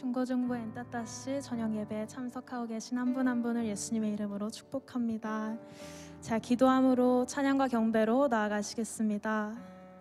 중고중부 엔따따씨 저녁 예배에 참석하고 계신 한 분 한 분을 예수님의 이름으로 축복합니다. 자, 기도함으로 찬양과 경배로 나아가시겠습니다.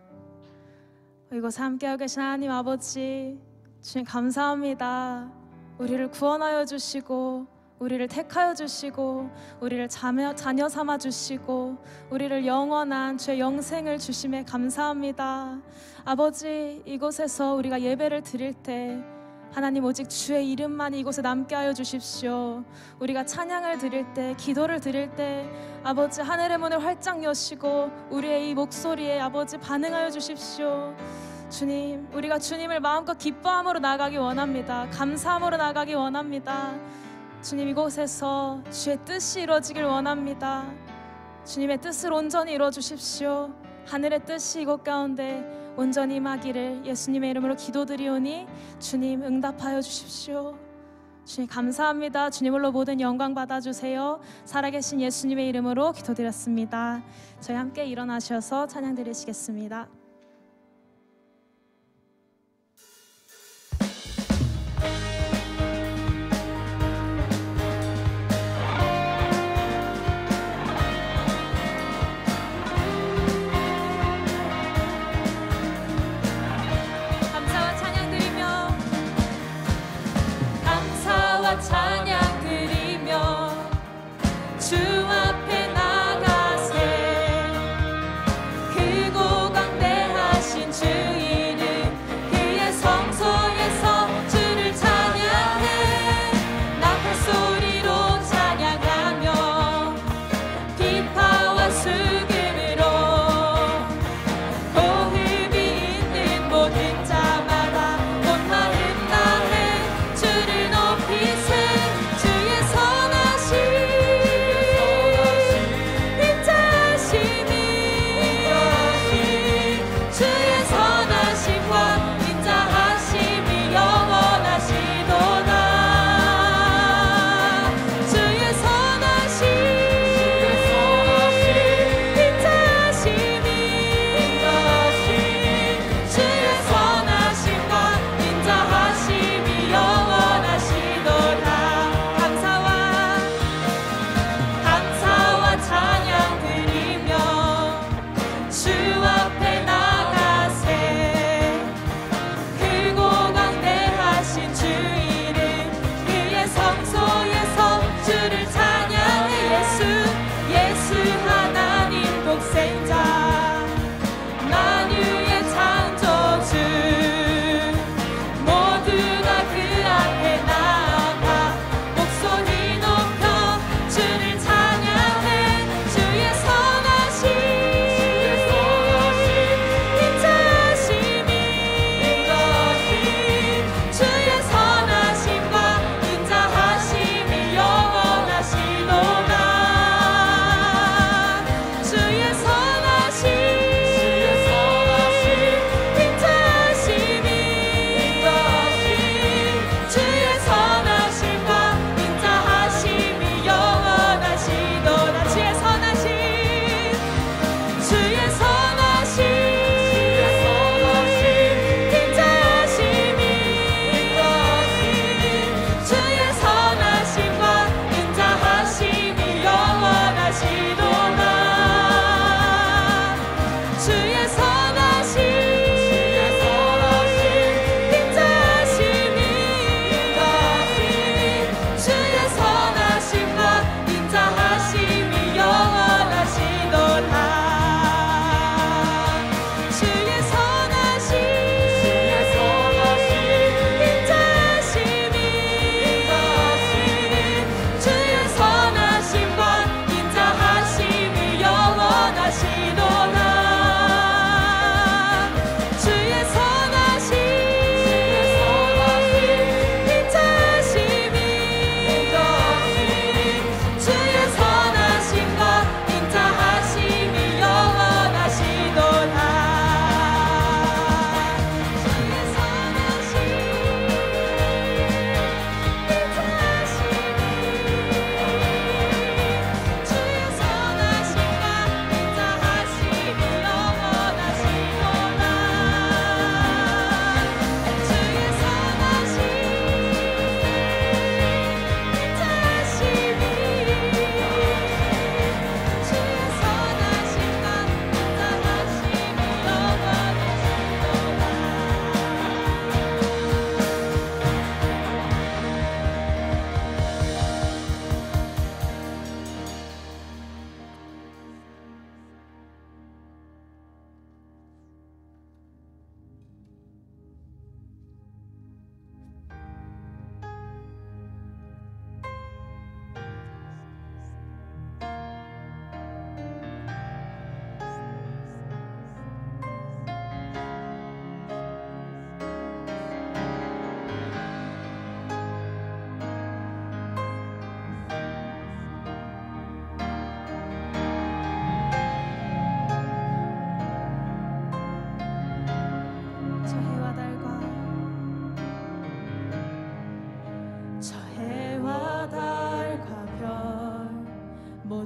이곳에 함께하고 계신 하나님 아버지, 주님 감사합니다. 우리를 구원하여 주시고 우리를 택하여 주시고 우리를 자녀 삼아 주시고 우리를 영원한 주의 영생을 주심에 감사합니다. 아버지, 이곳에서 우리가 예배를 드릴 때 하나님 오직 주의 이름만 이곳에 남게 하여 주십시오. 우리가 찬양을 드릴 때, 기도를 드릴 때 아버지 하늘의 문을 활짝 여시고 우리의 이 목소리에 아버지 반응하여 주십시오. 주님, 우리가 주님을 마음껏 기뻐함으로 나가기 원합니다. 감사함으로 나가기 원합니다. 주님, 이곳에서 주의 뜻이 이루어지길 원합니다. 주님의 뜻을 온전히 이루어 주십시오. 하늘의 뜻이 이곳 가운데 온전히 임하기를 예수님의 이름으로 기도드리오니 주님 응답하여 주십시오. 주님 감사합니다. 주님으로 모든 영광 받아주세요. 살아계신 예수님의 이름으로 기도드렸습니다. 저희 함께 일어나셔서 찬양 드리시겠습니다. 찬양 드리며 주 앞에 나가세. 크고 강대하신 주 이름 그의 성소에서 주를 찬양해. 나팔 소리로 찬양하며 비파와 수금으로 호흡이 있는 모든 자마다 온 마음 다해 주를 높이세.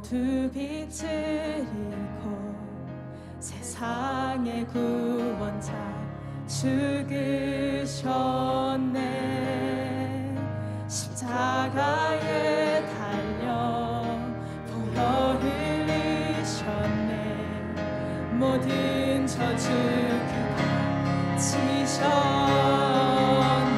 모두 빛을 잃고 세상의 구원자 죽으셨네. 십자가에 달려 보혈 흘리셨네. 모든 저주 그가 지셨네.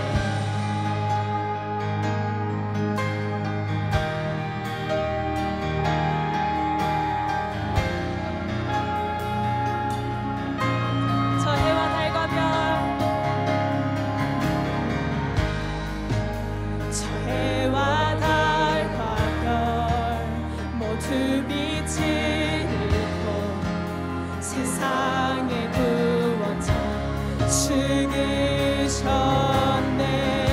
세상의 구원자 죽으셨네.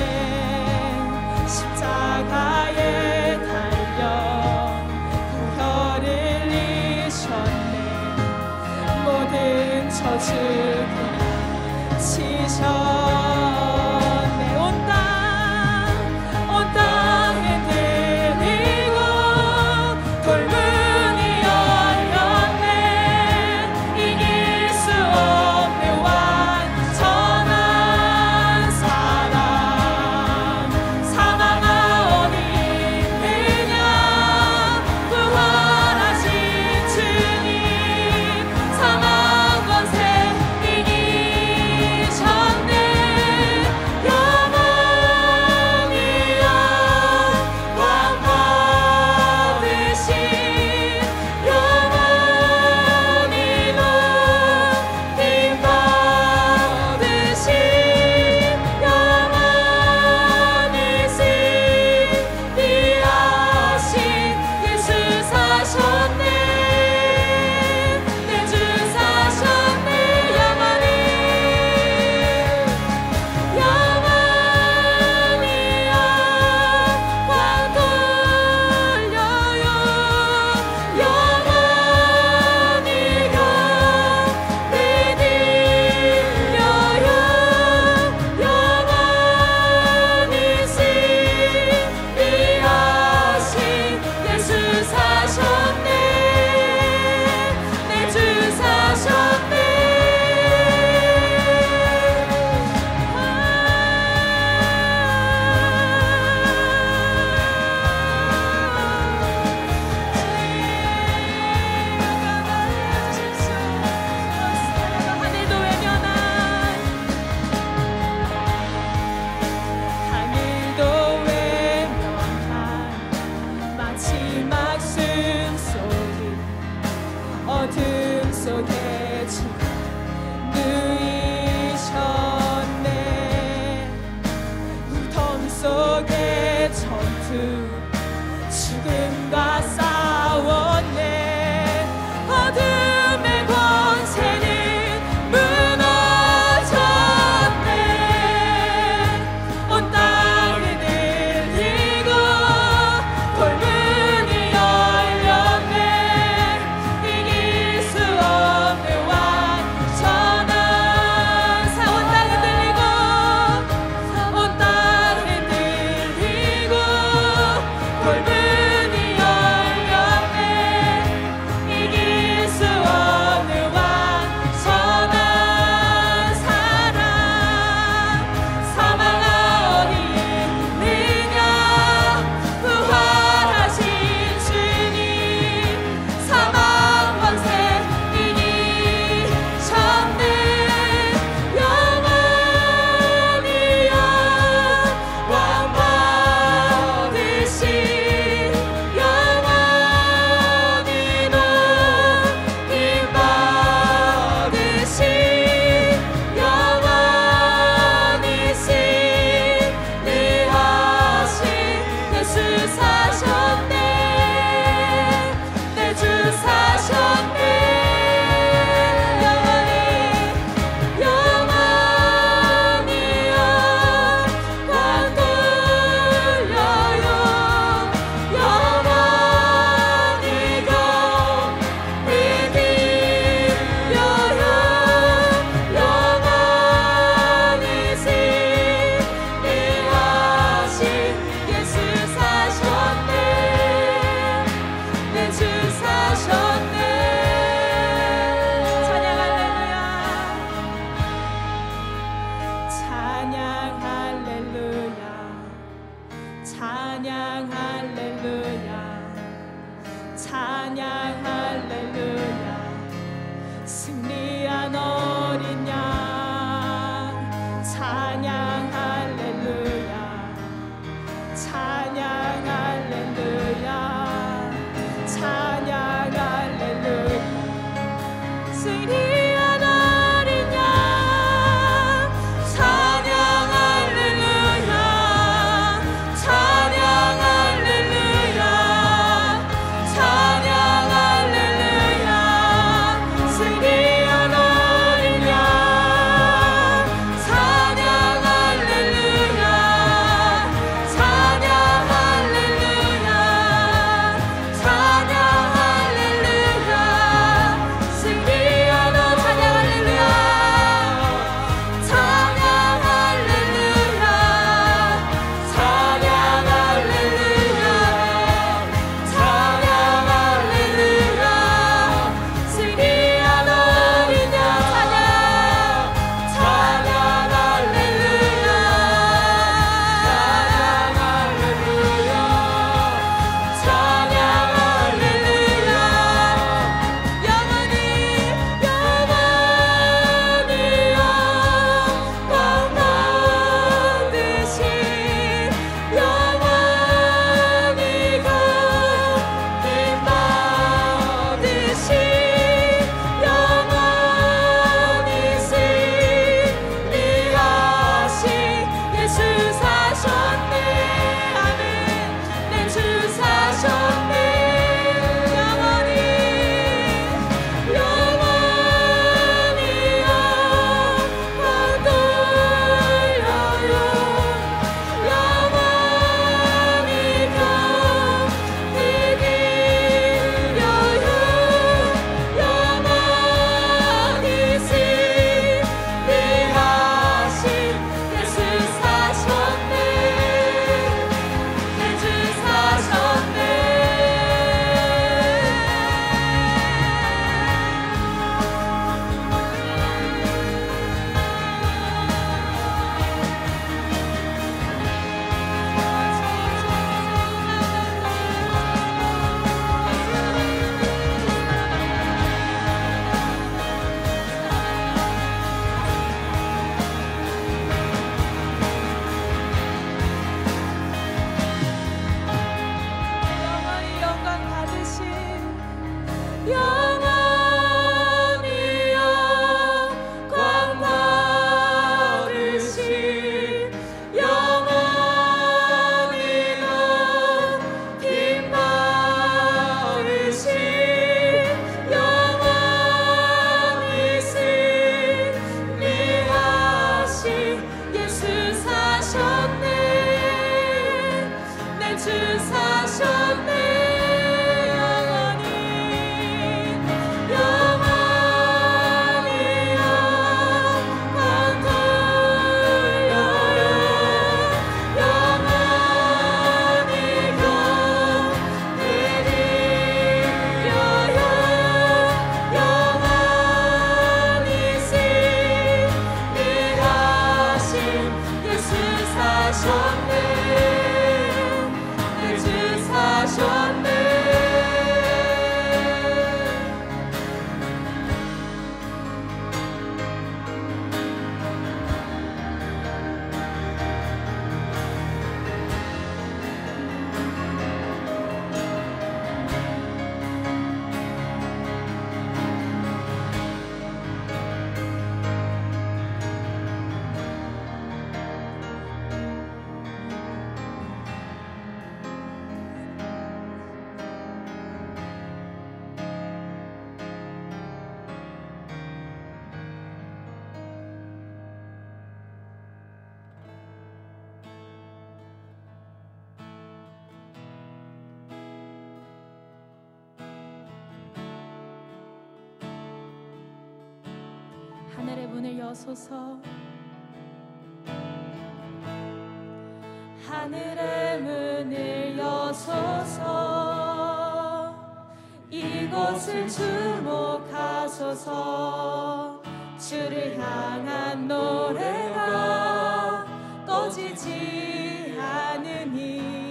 십자가에 달려 보혈 흘리셨네. 모든 저주 그가 지셨네. 온 땅에 들리고 돌문이 열렸네. 이길 수 없는 완전한 사랑. 사망아 어디 있느냐. 부활하신 주님. 사망 권세 이기셨네. 영원히요 왕 받으신 영원히 높임 받으신 영원히 승리하신 예수 사셨네. 내 주 사셨네. 영원히요 왕 돌려요. 영원히 내 들려요. 영원히 승리하신 예수 사셨네. 내 주 사셨네. 하늘도 외면한 마지막 숨소리. 어둠 속에 주가 누이셨네. 무덤 속의 전투 죽음과 싸웠네. 어둠의 권세는 무너졌네. 온 땅에 들리고 돌문이 열렸네. 이길 수 없는 완전한 사. 온 땅에 들리고 온 땅에 들리고 돌문이 열렸네. 이길 수 없는 완전한 사랑. 사망아 어디 있느냐. 부활하신 주님. 사망 권세 이기셨네. 영원히요 왕 받으신 찬양 할렐루야 찬양 할렐루야 승리한 어린 양 찬양 할렐루야 찬양 할렐루야 찬양 할렐루야 승리한 어린 양 찬양 할렐루야 찬양 할렐루야 찬양 할렐루야 승리한 어린 양 찬양 할렐루야 찬양 할렐루야 찬양 할렐루야 승리한 어 찬양 할렐루야 찬양 할렐루야 찬양 할렐루야 찬양 할렐루야 승리한 어린 양 찬양 찬양 할렐루야 찬양 할렐루야 영원히 영원히요 꽉 받으신 영원히가 힘 받으신 영원히 승리하신 예수 사셨네 아멘 내 주 사셨네 영원히 영원히요 꽉 돌려요 영원히가 이기려요 영원히 승리하신 예수 사셨네 내 주 사셨네 영원히 영광 받으신 영원히요 광 받으신 영원히는 힘 받으신 영원히 승리하신 예수 사셨네 내 주 사셨네 영원히 영원히요 광 돌려요 영원히가 내리려요 영원히 승리하신 예수 사셨네 내 주 사셨네 하늘의 문을 여소서 하늘의 문을 여소서 이곳을 주목하소서 주를 향한 노래가 꺼지지 않으니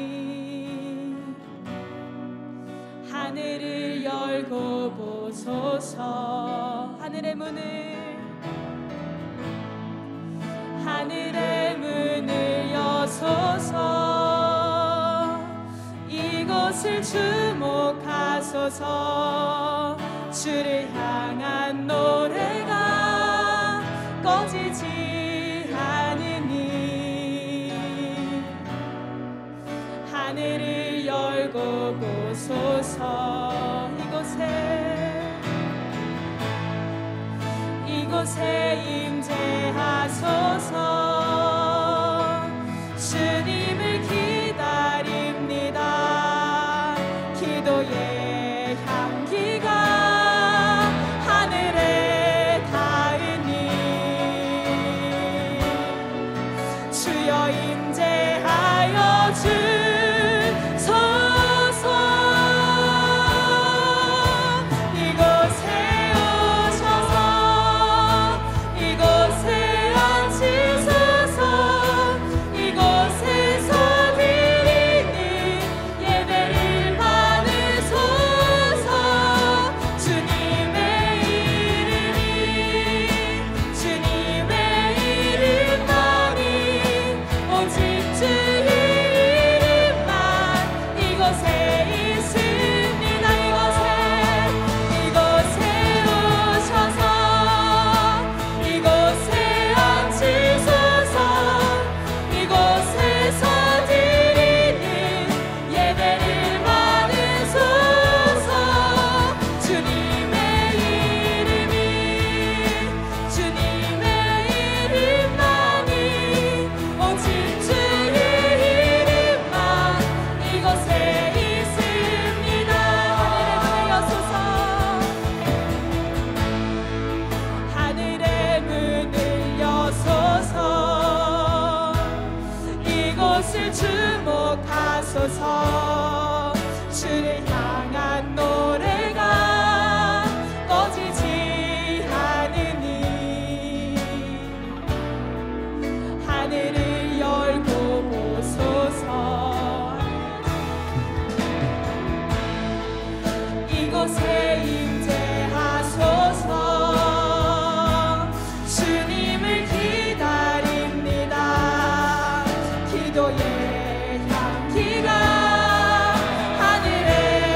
하늘을 열고 보소서. 하늘의 문을 여소서. 이곳을 주목하소서. 주를 향한 노래가 꺼지지 않으니 하늘을 열고 보소서. 이곳에 임재하소서. 주님을 기다립니다. 기도의 향기가 하늘에 닿으니 주여 임재하여 주소서. 이곳에 오셔서 이곳에 앉으소서. 이곳에서 드리는 예배를 받으소서. 주님의 이름만이 오직 주의 이름만 이곳에 있습니다. 이곳에 오셔서 이곳에 앉으소서. 이곳에서 드리는 예배를 받으소서. 주님의 이름만이 오직 주의 이름만 이곳에 있습니다. 하늘의 문을 여소서. 이곳을 주목하소서. 주를 향한 노래가 꺼지지 않으니 하늘을 열고 보소서. 이곳에 임재하소서. 주님을 기다립니다. 기도의 향기가 하늘에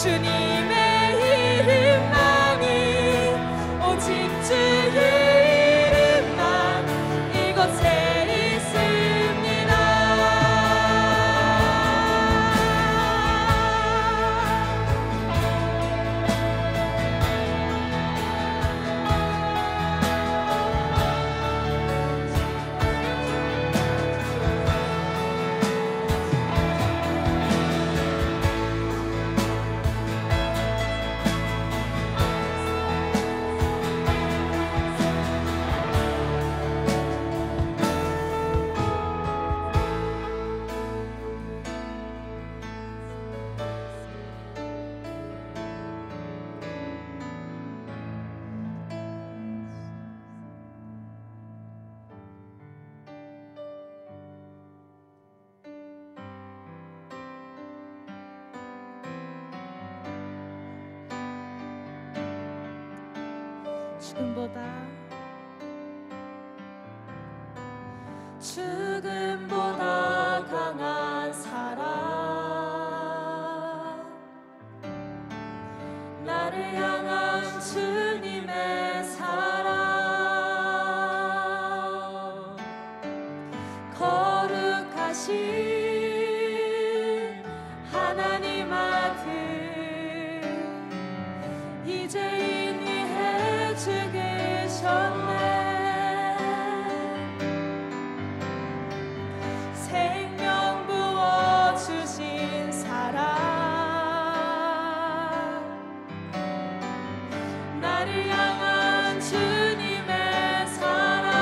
주님의 이름만이 오직 주의 이름만 이곳에 있습니다. 죽음보다 강한 사랑 나를 향한 주님의 사랑 거룩하신 하나님 아들 이제인 위해 죽으셨네. 생명 부어주신 사랑 나를 향한 주님의 사랑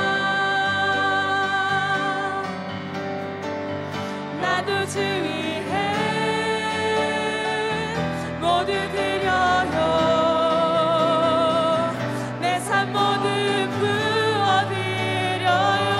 나도 주 위해 모두 드려요. 내 삶 모두 부어드려요.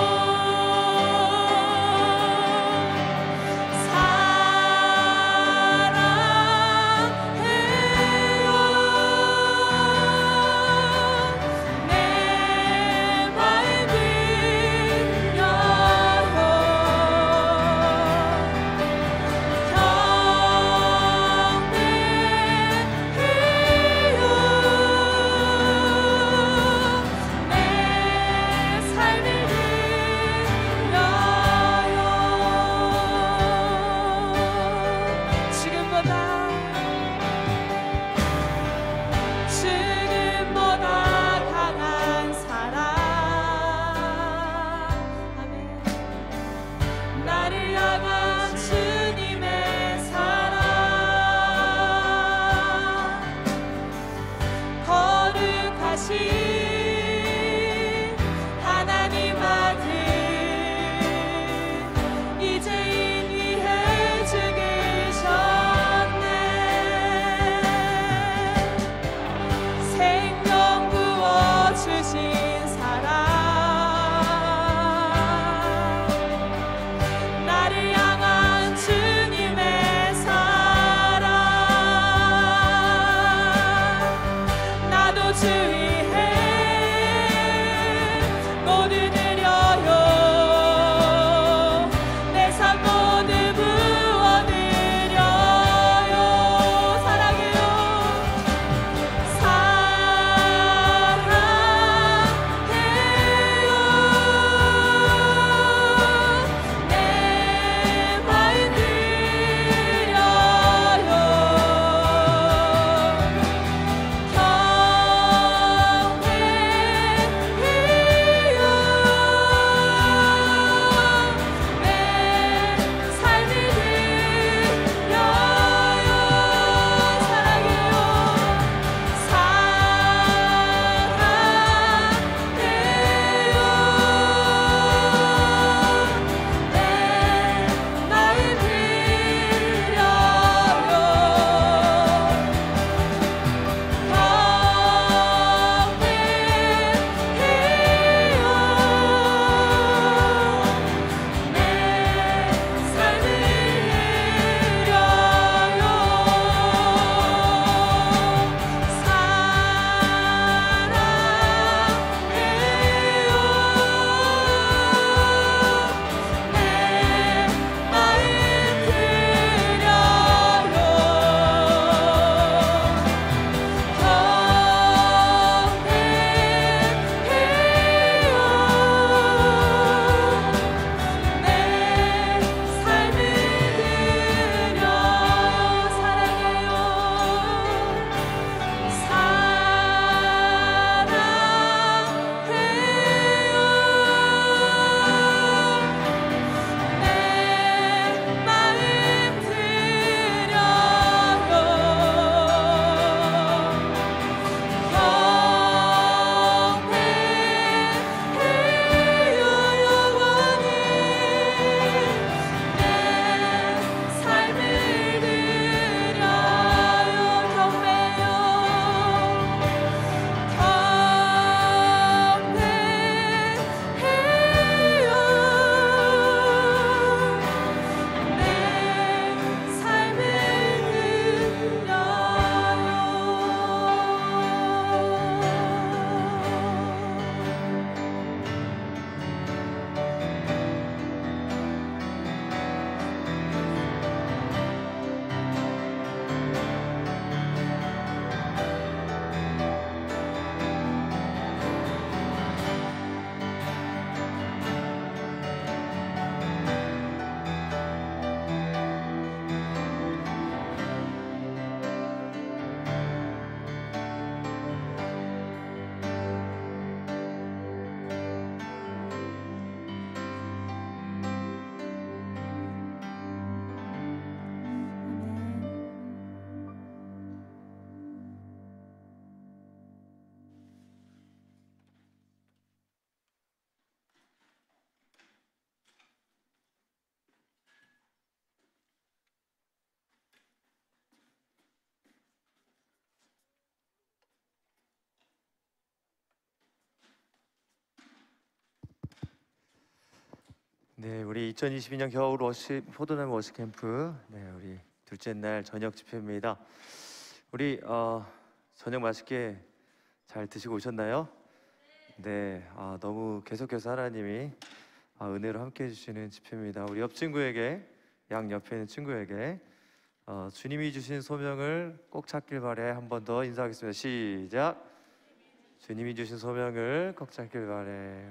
네, 우리 2022년 겨울 워십 포도나무 워십 캠프, 네, 우리 둘째 날 저녁 집회입니다. 우리 저녁 맛있게 잘 드시고 오셨나요? 네, 너무 계속해서 하나님이 은혜로 함께 해주시는 집회입니다. 우리 옆 친구에게, 양 옆에 있는 친구에게 주님이 주신 소명을 꼭 찾길 바래. 한 번 더 인사하겠습니다. 시작. 주님이 주신 소명을 꼭 찾길 바래.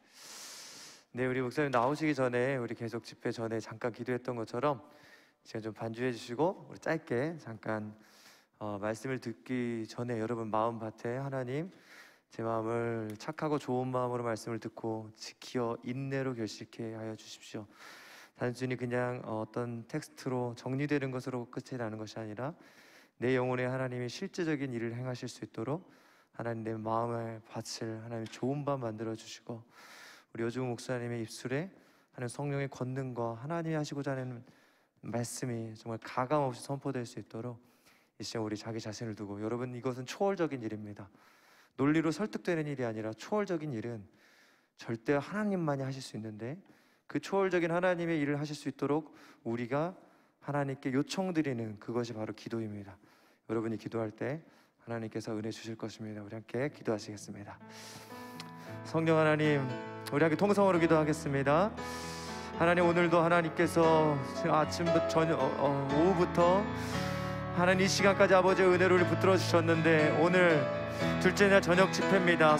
네, 우리 목사님 나오시기 전에 우리 계속 집회 전에 잠깐 기도했던 것처럼 지금 좀 반주해 주시고 우리 짧게 잠깐 말씀을 듣기 전에 여러분 마음밭에 하나님 제 마음을 착하고 좋은 마음으로 말씀을 듣고 지키어 인내로 결식해 하여 주십시오. 단순히 그냥 어떤 텍스트로 정리되는 것으로 끝이 나는 것이 아니라 내 영혼에 하나님이 실제적인 일을 행하실 수 있도록 하나님 내 마음의 밭을 하나님 좋은 밭 만들어 주시고 우리 요즘 목사님의 입술에 하나님 성령의 권능과 하나님이 하시고자 하는 말씀이 정말 가감없이 선포될 수 있도록 이 시간 우리 자기 자신을 두고, 여러분 이것은 초월적인 일입니다. 논리로 설득되는 일이 아니라 초월적인 일은 절대 하나님만이 하실 수 있는데 그 초월적인 하나님의 일을 하실 수 있도록 우리가 하나님께 요청드리는 그것이 바로 기도입니다. 여러분이 기도할 때 하나님께서 은혜 주실 것입니다. 우리 함께 기도하시겠습니다. 성령 하나님, 우리 함께 통성으로 기도하겠습니다. 하나님, 오늘도 하나님께서 아침부터 오후부터 하나님 이 시간까지 아버지의 은혜를 우리 붙들어 주셨는데 오늘 둘째 날 저녁 집회입니다.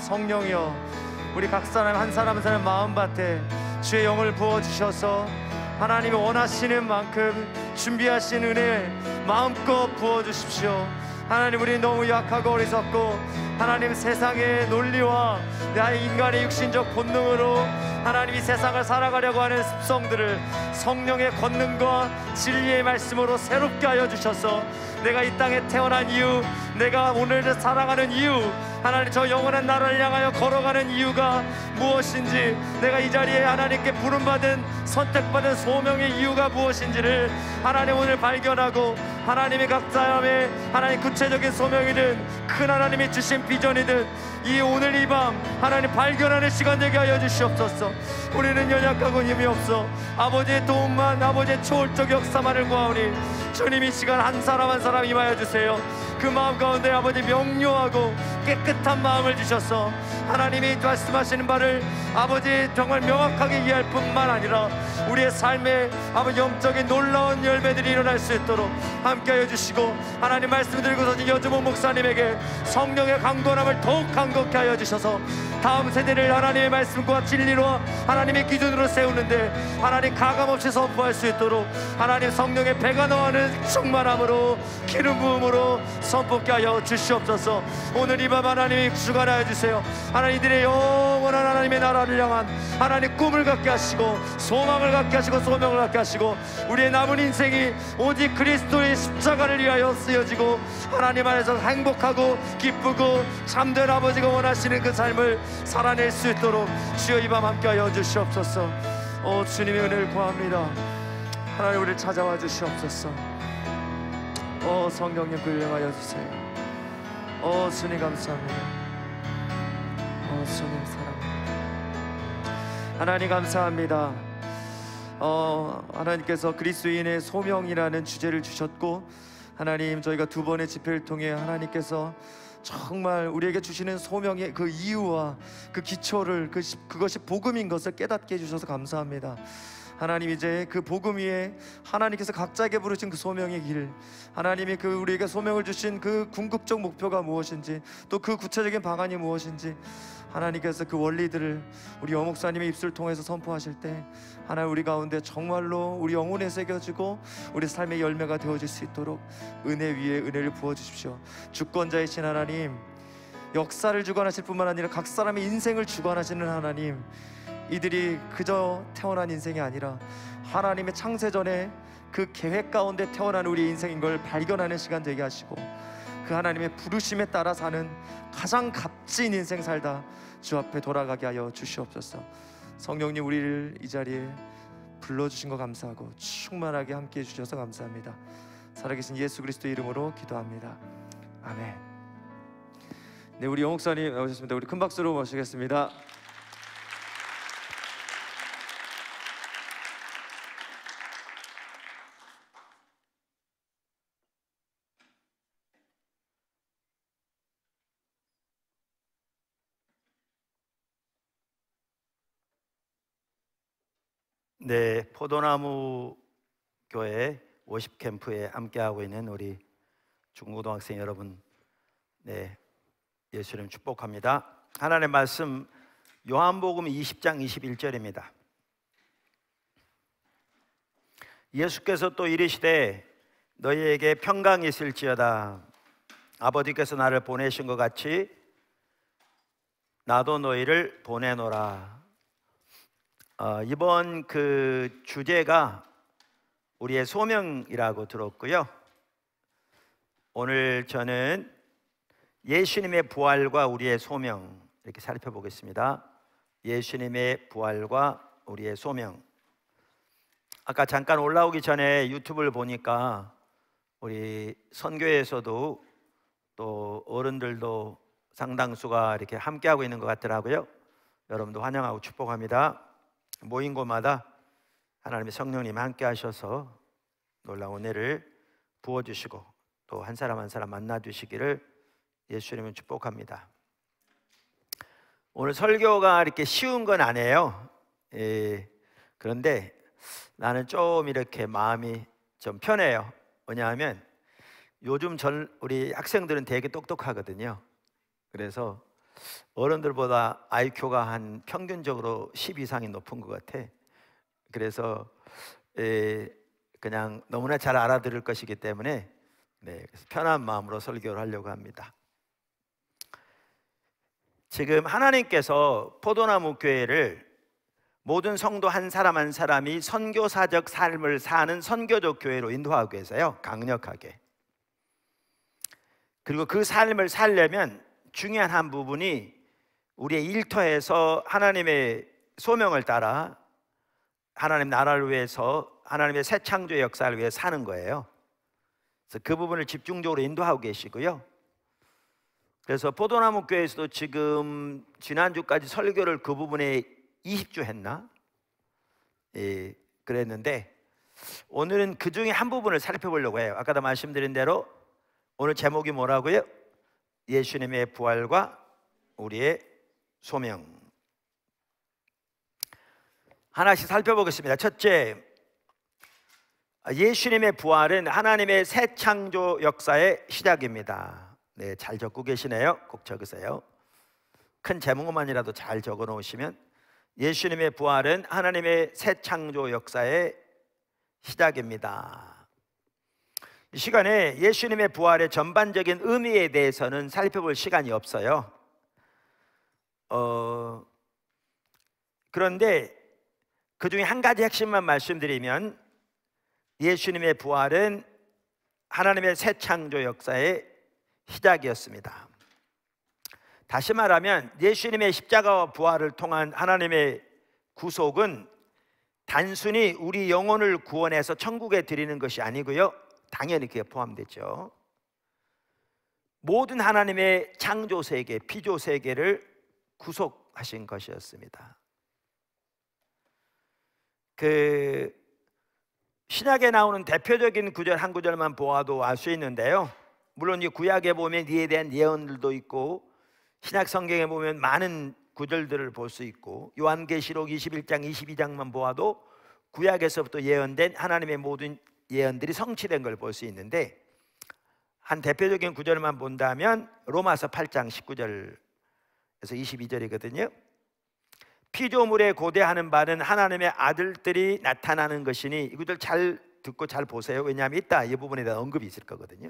성령이여, 우리 각 사람 한 사람 한 사람 마음밭에 주의 영을 부어주셔서 하나님이 원하시는 만큼 준비하신 은혜 마음껏 부어주십시오. 하나님, 우리 너무 약하고 어리석고 하나님 세상의 논리와 나의 인간의 육신적 본능으로 하나님 이 세상을 살아가려고 하는 습성들을 성령의 권능과 진리의 말씀으로 새롭게 하여 주셔서 내가 이 땅에 태어난 이유, 내가 오늘 살아가는 이유, 하나님 저 영원한 나라를 향하여 걸어가는 이유가 무엇인지, 내가 이 자리에 하나님께 부름받은 선택받은 소명의 이유가 무엇인지를 하나님 오늘 발견하고 하나님의 각 사람의 하나님 구체적인 소명이든 큰 하나님이 주신 비전이든 이 오늘 이 밤 하나님 발견하는 시간 되게 하여 주시옵소서. 우리는 연약하고 힘이 없어 아버지의 도움만, 아버지의 초월적 역사만을 구하오니 주님 이 시간 한 사람 한 사람 임하여 주세요. 그 마음 가운데 아버지 명료하고 깨끗한 마음을 주셔서 하나님이 말씀하시는 바를 아버지 정말 명확하게 이해할 뿐만 아니라 우리의 삶에 아버지 영적인 놀라운 열매들이 일어날 수 있도록 함께하여 주시고, 하나님 말씀 드리고서 여주모 목사님에게 성령의 강건함을 더욱 강건케 하여 주셔서 다음 세대를 하나님의 말씀과 진리로 하나님의 기준으로 세우는데 하나님 가감없이 선포할 수 있도록 하나님 성령의 배가 너하는 충만함으로 기름 부음으로 선포케 하여 주시옵소서. 오늘 이 밤 하나님이 주관하여 주세요. 하나님 이들의 영원한 하나님의 나라를 향한 하나님 꿈을 갖게 하시고 소망을 갖게 하시고 소명을 갖게 하시고 우리의 남은 인생이 오직 그리스도의 십자가를 위하여 쓰여지고 하나님 안에서 행복하고 기쁘고 참된 아버지가 원하시는 그 삶을 살아낼 수 있도록 주여 이 밤 함께하여 주시옵소서. 주님의 은혜를 구합니다. 하나님 우리를 찾아와 주시옵소서. 성령님 군령하여 주세요. 주님 감사합니다. 주님 사랑합니다. 하나님 감사합니다. 하나님께서 그리스도인의 소명이라는 주제를 주셨고 하나님 저희가 두 번의 집회를 통해 하나님께서 정말 우리에게 주시는 소명의 그 이유와 그 기초를 그것이 복음인 것을 깨닫게 해주셔서 감사합니다. 하나님 이제 그 복음 위에 하나님께서 각자에게 부르신 그 소명의 길, 하나님이 그 우리에게 소명을 주신 그 궁극적 목표가 무엇인지 또 그 구체적인 방안이 무엇인지 하나님께서 그 원리들을 우리 여목사님의 입술을 통해서 선포하실 때 하나님 우리 가운데 정말로 우리 영혼에 새겨지고 우리 삶의 열매가 되어질 수 있도록 은혜 위에 은혜를 부어주십시오. 주권자이신 하나님, 역사를 주관하실 뿐만 아니라 각 사람의 인생을 주관하시는 하나님, 이들이 그저 태어난 인생이 아니라 하나님의 창세전에 그 계획 가운데 태어난 우리의 인생인 걸 발견하는 시간 되게 하시고 그 하나님의 부르심에 따라 사는 가장 값진 인생 살다 주 앞에 돌아가게 하여 주시옵소서. 성령님 우리를 이 자리에 불러주신 거 감사하고 충만하게 함께해 주셔서 감사합니다. 살아계신 예수 그리스도의 이름으로 기도합니다. 아멘. 네, 우리 영목사님 나오셨습니다. 우리 큰 박수로 모시겠습니다. 네, 포도나무 교회 워십 캠프에 함께하고 있는 우리 중고등학생 여러분, 네, 예수님 축복합니다. 하나님의 말씀 요한복음 20장 21절입니다. 예수께서 또 이르시되 너희에게 평강이 있을지어다. 아버지께서 나를 보내신 것 같이 나도 너희를 보내노라. 이번 그 주제가 우리의 소명이라고 들었고요. 오늘 저는 예수님의 부활과 우리의 소명 이렇게 살펴보겠습니다. 예수님의 부활과 우리의 소명. 아까 잠깐 올라오기 전에 유튜브를 보니까 우리 선교에서도 또 어른들도 상당수가 이렇게 함께하고 있는 것 같더라고요. 여러분도 환영하고 축복합니다. 모인 곳마다 하나님의 성령님 함께 하셔서 놀라운 은혜를 부어주시고 또 한 사람 한 사람 만나주시기를 예수님은 축복합니다. 오늘 설교가 이렇게 쉬운 건 아니에요. 그런데 나는 좀 이렇게 마음이 좀 편해요. 왜냐하면 요즘 우리 학생들은 되게 똑똑하거든요. 그래서 어른들보다 IQ가 한 평균적으로 10 이상이 높은 것 같아. 그래서 그냥 너무나 잘 알아들을 것이기 때문에 그래서 편한 마음으로 설교를 하려고 합니다. 지금 하나님께서 포도나무 교회를 모든 성도 한 사람 한 사람이 선교사적 삶을 사는 선교적 교회로 인도하고 계세요. 강력하게. 그리고 그 삶을 살려면 중요한 한 부분이 우리의 일터에서 하나님의 소명을 따라 하나님 나라를 위해서 하나님의 새 창조의 역사를 위해 사는 거예요. 그래서 그 부분을 집중적으로 인도하고 계시고요. 그래서 포도나무 교회에서도 지금 지난주까지 설교를 그 부분에 20주 했나? 그랬는데 오늘은 그 중에 한 부분을 살펴보려고 해요. 아까도 말씀드린 대로 오늘 제목이 뭐라고요? 예수님의 부활과 우리의 소명. 하나씩 살펴보겠습니다. 첫째, 예수님의 부활은 하나님의 새 창조 역사의 시작입니다. 네, 잘 적고 계시네요. 꼭 적으세요. 큰 제목만이라도 잘 적어 놓으시면 예수님의 부활은 하나님의 새 창조 역사의 시작입니다. 이 시간에 예수님의 부활의 전반적인 의미에 대해서는 살펴볼 시간이 없어요. 그런데 그 중에 한 가지 핵심만 말씀드리면 예수님의 부활은 하나님의 새 창조 역사의 시작이었습니다. 다시 말하면 예수님의 십자가와 부활을 통한 하나님의 구속은 단순히 우리 영혼을 구원해서 천국에 드리는 것이 아니고요, 당연히 그게 포함되죠. 모든 하나님의 창조 세계, 피조 세계를 구속하신 것이었습니다. 그 신약에 나오는 대표적인 구절 한 구절만 보아도 알 수 있는데요, 물론 이 구약에 보면 이에 대한 예언들도 있고 신약 성경에 보면 많은 구절들을 볼 수 있고 요한계시록 21장 22장만 보아도 구약에서부터 예언된 하나님의 모든 예언들이 성취된 걸 볼 수 있는데, 한 대표적인 구절만 본다면 로마서 8장 19절에서 22절이거든요. 피조물에 고대하는 바는 하나님의 아들들이 나타나는 것이니, 이 구절 잘 듣고 잘 보세요. 왜냐하면 이따 이 부분에 대한 언급이 있을 거거든요.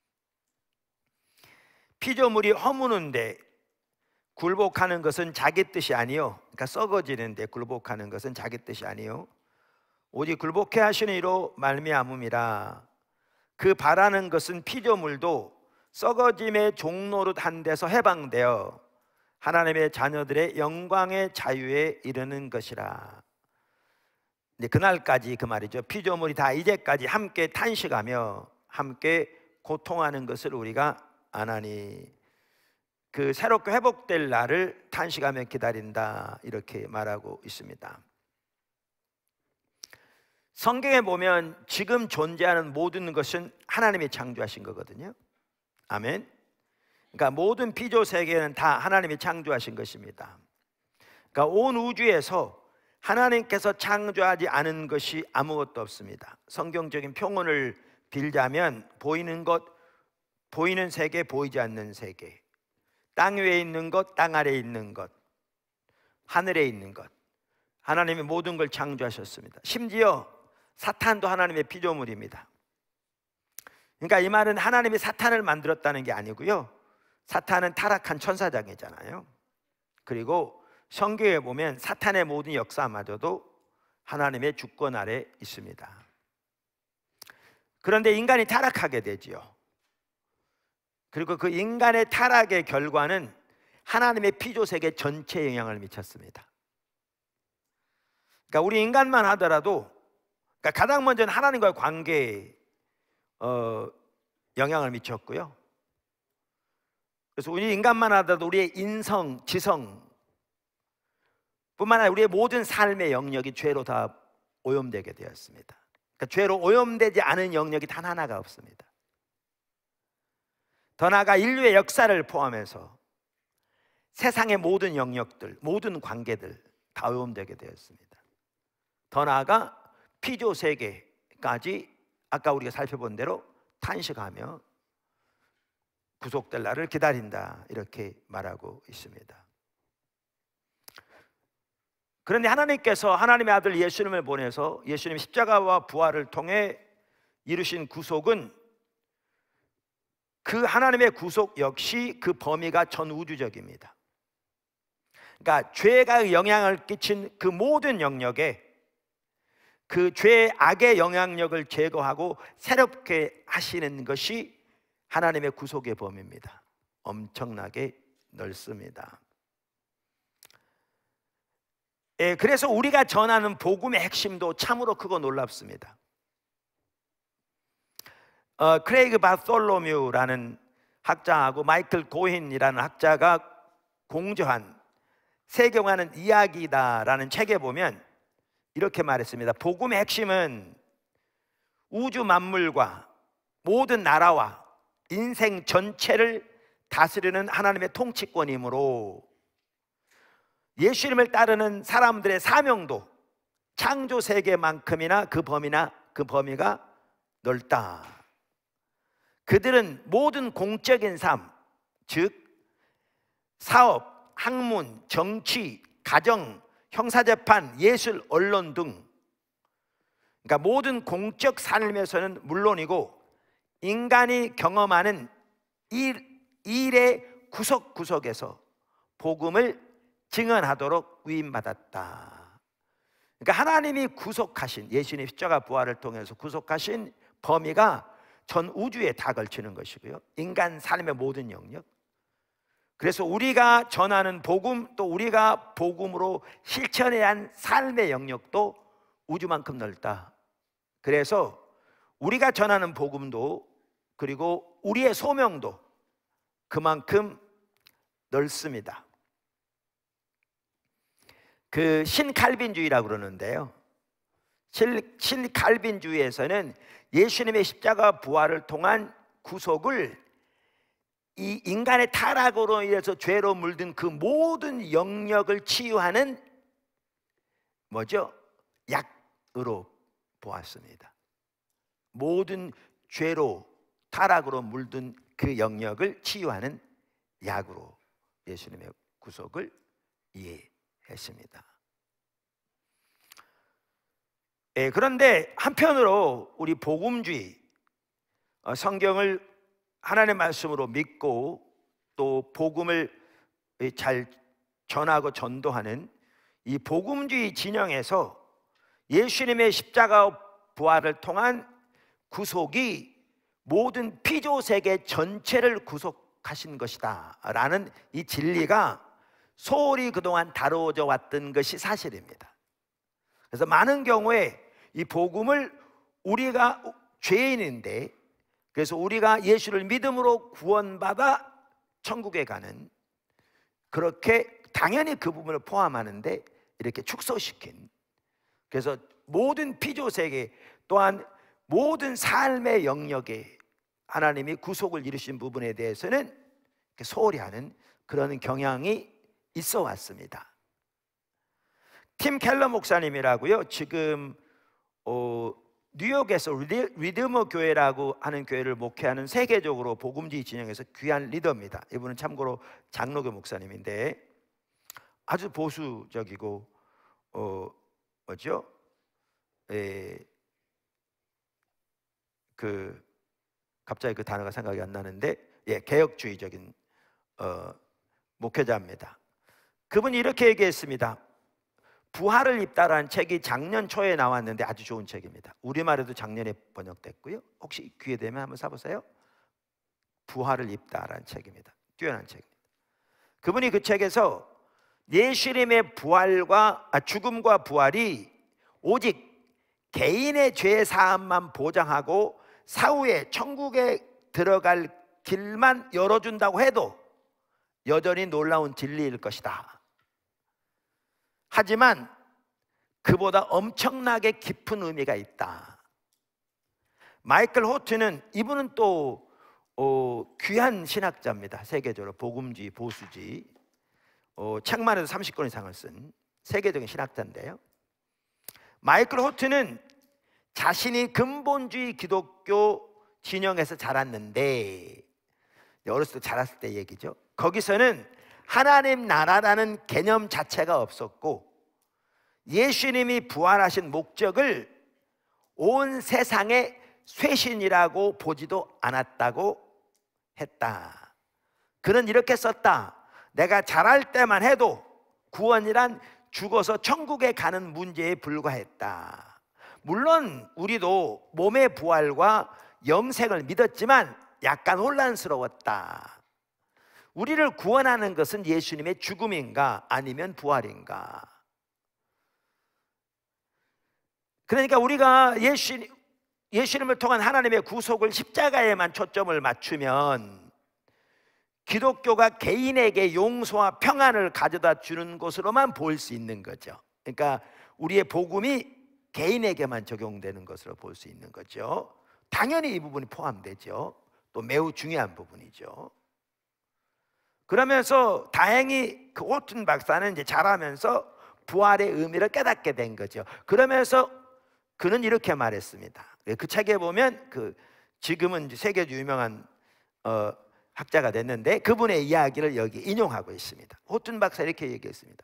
피조물이 허무는데 굴복하는 것은 자기 뜻이 아니요, 그러니까 썩어지는데 굴복하는 것은 자기 뜻이 아니요, 오직 굴복해 하시는 이로 말미암음이라. 그 바라는 것은 피조물도 썩어짐의 종노릇 한 데서 해방되어 하나님의 자녀들의 영광의 자유에 이르는 것이라. 이제 그날까지 그 말이죠. 피조물이 다 이제까지 함께 탄식하며 함께 고통하는 것을 우리가 아나니, 그 새롭게 회복될 날을 탄식하며 기다린다, 이렇게 말하고 있습니다. 성경에 보면 지금 존재하는 모든 것은 하나님이 창조하신 거거든요. 아멘. 그러니까 모든 피조 세계는 다 하나님이 창조하신 것입니다. 그러니까 온 우주에서 하나님께서 창조하지 않은 것이 아무것도 없습니다. 성경적인 표현을 빌자면 보이는 것, 보이는 세계, 보이지 않는 세계, 땅 위에 있는 것, 땅 아래에 있는 것, 하늘에 있는 것, 하나님이 모든 걸 창조하셨습니다. 심지어 사탄도 하나님의 피조물입니다. 그러니까 이 말은 하나님이 사탄을 만들었다는 게 아니고요, 사탄은 타락한 천사장이잖아요. 그리고 성경에 보면 사탄의 모든 역사마저도 하나님의 주권 아래 있습니다. 그런데 인간이 타락하게 되지요. 그리고 그 인간의 타락의 결과는 하나님의 피조세계 전체에 영향을 미쳤습니다. 그러니까 우리 인간만 하더라도, 그러니까 가장 먼저는 하나님과의 관계에 영향을 미쳤고요. 그래서 우리 인간만 하더라도 우리의 인성, 지성 뿐만 아니라 우리의 모든 삶의 영역이 죄로 다 오염되게 되었습니다. 그러니까 죄로 오염되지 않은 영역이 단 하나가 없습니다. 더 나아가 인류의 역사를 포함해서 세상의 모든 영역들, 모든 관계들 다 오염되게 되었습니다. 더 나아가 피조 세계까지 아까 우리가 살펴본 대로 탄식하며 구속될 날을 기다린다, 이렇게 말하고 있습니다. 그런데 하나님께서 하나님의 아들 예수님을 보내서 예수님 십자가와 부활을 통해 이루신 구속은, 그 하나님의 구속 역시 그 범위가 전우주적입니다. 그러니까 죄가 영향을 끼친 그 모든 영역에 그 죄의 악의 영향력을 제거하고 새롭게 하시는 것이 하나님의 구속의 범위입니다. 엄청나게 넓습니다. 그래서 우리가 전하는 복음의 핵심도 참으로 크고 놀랍습니다. 크레이그 바솔로뮤라는 학자하고 마이클 고힌이라는 학자가 공저한 세계관은 이야기다라는 책에 보면 이렇게 말했습니다. 복음의 핵심은 우주 만물과 모든 나라와 인생 전체를 다스리는 하나님의 통치권이므로 예수님을 따르는 사람들의 사명도 창조 세계만큼이나 그 범위가 넓다. 그들은 모든 공적인 삶, 즉 사업, 학문, 정치, 가정, 형사재판, 예술, 언론 등, 그러니까 모든 공적 삶에서는 물론이고 인간이 경험하는 일의 구석구석에서 복음을 증언하도록 위임받았다. 그러니까 하나님이 구속하신, 예수님 십자가 부활을 통해서 구속하신 범위가 전 우주에 다 걸치는 것이고요, 인간 삶의 모든 영역, 그래서 우리가 전하는 복음, 또 우리가 복음으로 실천해야 한 삶의 영역도 우주만큼 넓다. 그래서 우리가 전하는 복음도, 그리고 우리의 소명도 그만큼 넓습니다. 그 신칼빈주의라고 그러는데요, 신칼빈주의에서는 예수님의 십자가 부활을 통한 구속을 이 인간의 타락으로 인해서 죄로 물든 그 모든 영역을 치유하는 뭐죠? 약으로 보았습니다. 모든 죄로 타락으로 물든 그 영역을 치유하는 약으로 예수님의 구속을 이해했습니다. 그런데 한편으로 우리 복음주의, 성경을 하나님의 말씀으로 믿고 또 복음을 잘 전하고 전도하는 이 복음주의 진영에서 예수님의 십자가 부활을 통한 구속이 모든 피조세계 전체를 구속하신 것이다 라는 이 진리가 소홀히 그동안 다루어져 왔던 것이 사실입니다. 그래서 많은 경우에 이 복음을 우리가 죄인인데, 그래서 우리가 예수를 믿음으로 구원받아 천국에 가는, 그렇게 당연히 그 부분을 포함하는데 이렇게 축소시킨, 그래서 모든 피조세계 또한 모든 삶의 영역에 하나님이 구속을 이루신 부분에 대해서는 이렇게 소홀히 하는 그런 경향이 있어 왔습니다. 팀 켈러 목사님이라고요. 지금 뉴욕에서 리드머 교회라고 하는 교회를 목회하는 세계적으로 복음주의 진영에서 귀한 리더입니다. 이분은 참고로 장로교 목사님인데 아주 보수적이고 뭐죠? 갑자기 그 단어가 생각이 안 나는데 개혁주의적인 목회자입니다. 그분이 이렇게 얘기했습니다. 부활을 입다라는 책이 작년 초에 나왔는데 아주 좋은 책입니다. 우리말에도 작년에 번역됐고요. 혹시 기회 되면 한번 사보세요. 부활을 입다라는 책입니다. 뛰어난 책입니다. 그분이 그 책에서 예수님의 죽음과 부활이 오직 개인의 죄 사함만 보장하고 사후에 천국에 들어갈 길만 열어준다고 해도 여전히 놀라운 진리일 것이다. 하지만 그보다 엄청나게 깊은 의미가 있다. 마이클 호트는 이분은 또 귀한 신학자입니다. 세계적으로 복음주의, 보수주의 책만 해도 30권 이상을 쓴 세계적인 신학자인데요. 마이클 호트는 자신이 근본주의 기독교 진영에서 자랐는데 어렸을 때 자랐을 때 얘기죠. 거기서는 하나님 나라라는 개념 자체가 없었고 예수님이 부활하신 목적을 온 세상의 쇄신이라고 보지도 않았다고 했다. 그는 이렇게 썼다. 내가 자랄 때만 해도 구원이란 죽어서 천국에 가는 문제에 불과했다. 물론 우리도 몸의 부활과 영생을 믿었지만 약간 혼란스러웠다. 우리를 구원하는 것은 예수님의 죽음인가 아니면 부활인가? 그러니까 우리가 예수님을 통한 하나님의 구속을 십자가에만 초점을 맞추면 기독교가 개인에게 용서와 평안을 가져다 주는 것으로만 볼 수 있는 거죠. 그러니까 우리의 복음이 개인에게만 적용되는 것으로 볼 수 있는 거죠. 당연히 이 부분이 포함되죠. 또 매우 중요한 부분이죠. 그러면서 다행히 그 호튼 박사는 이제 자라면서 부활의 의미를 깨닫게 된 거죠. 그러면서 그는 이렇게 말했습니다. 그 책에 보면 지금은 이제 세계적으로 유명한 학자가 됐는데 그분의 이야기를 여기 인용하고 있습니다. 호튼 박사 이렇게 얘기했습니다.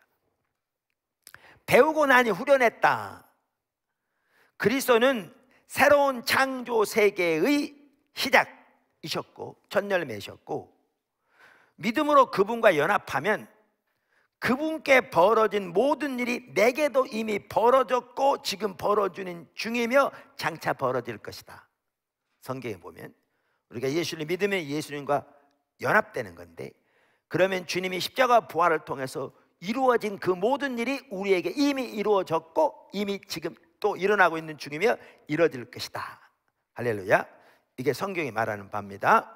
배우고 나니 후련했다. 그리스도는 새로운 창조 세계의 시작이셨고 첫 열매이셨고 믿음으로 그분과 연합하면 그분께 벌어진 모든 일이 내게도 이미 벌어졌고 지금 벌어지는 중이며 장차 벌어질 것이다. 성경에 보면 우리가 예수를 믿으면 예수님과 연합되는 건데 그러면 주님이 십자가 부활을 통해서 이루어진 그 모든 일이 우리에게 이미 이루어졌고 이미 지금 또 일어나고 있는 중이며 이루어질 것이다. 할렐루야. 이게 성경이 말하는 바입니다.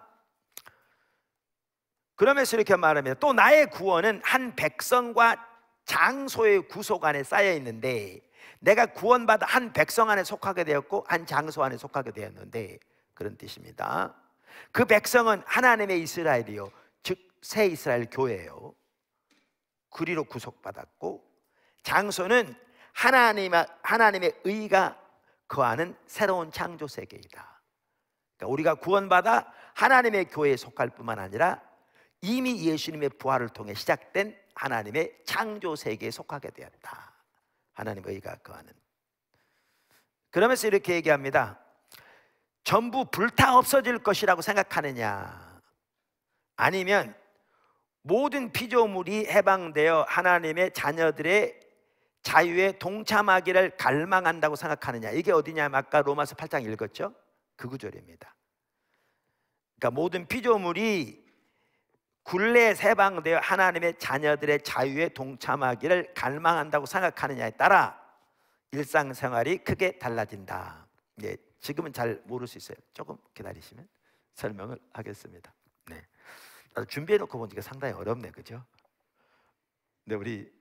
그러면서 이렇게 말합니다. 또 나의 구원은 한 백성과 장소의 구속 안에 쌓여 있는데 내가 구원받아 한 백성 안에 속하게 되었고 한 장소 안에 속하게 되었는데 그런 뜻입니다. 그 백성은 하나님의 이스라엘이요 즉 새 이스라엘 교회예요. 그리로 구속받았고 장소는 하나님의 의가 거하는 새로운 창조 세계이다. 그러니까 우리가 구원받아 하나님의 교회에 속할 뿐만 아니라 이미 예수님의 부활을 통해 시작된 하나님의 창조 세계에 속하게 되었다. 하나님의 의가 거하는. 그러면서 이렇게 얘기합니다. 전부 불타 없어질 것이라고 생각하느냐 아니면 모든 피조물이 해방되어 하나님의 자녀들의 자유에 동참하기를 갈망한다고 생각하느냐. 이게 어디냐면 아까 로마서 8장 읽었죠? 그 구절입니다. 그러니까 모든 피조물이 굴레에 해방되어 하나님의 자녀들의 자유에 동참하기를 갈망한다고 생각하느냐에 따라 일상생활이 크게 달라진다. 예, 지금은 잘 모를 수 있어요. 조금 기다리시면 설명을 하겠습니다. 네, 준비해놓고 보니까 상당히 어렵네, 그죠? 근데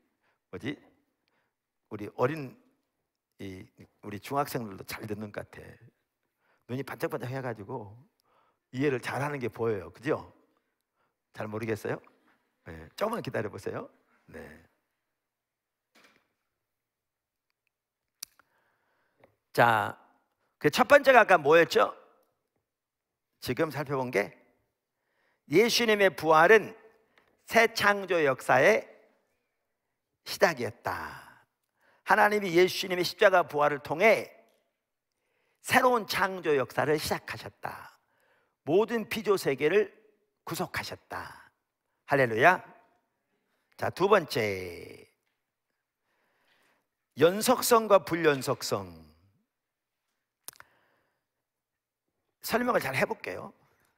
우리 우리 중학생들도 잘 듣는 것 같아. 눈이 반짝반짝 해가지고 이해를 잘하는 게 보여요, 그죠? 잘 모르겠어요? 네, 조금만 기다려 보세요. 네. 자, 그 첫 번째가 아까 뭐였죠? 지금 살펴본 게 예수님의 부활은 새 창조 역사의 시작이었다. 하나님이 예수님의 십자가 부활을 통해 새로운 창조 역사를 시작하셨다. 모든 피조 세계를 구속하셨다. 할렐루야. 자, 두 번째, 연속성과 불연속성. 설명을 잘 해볼게요.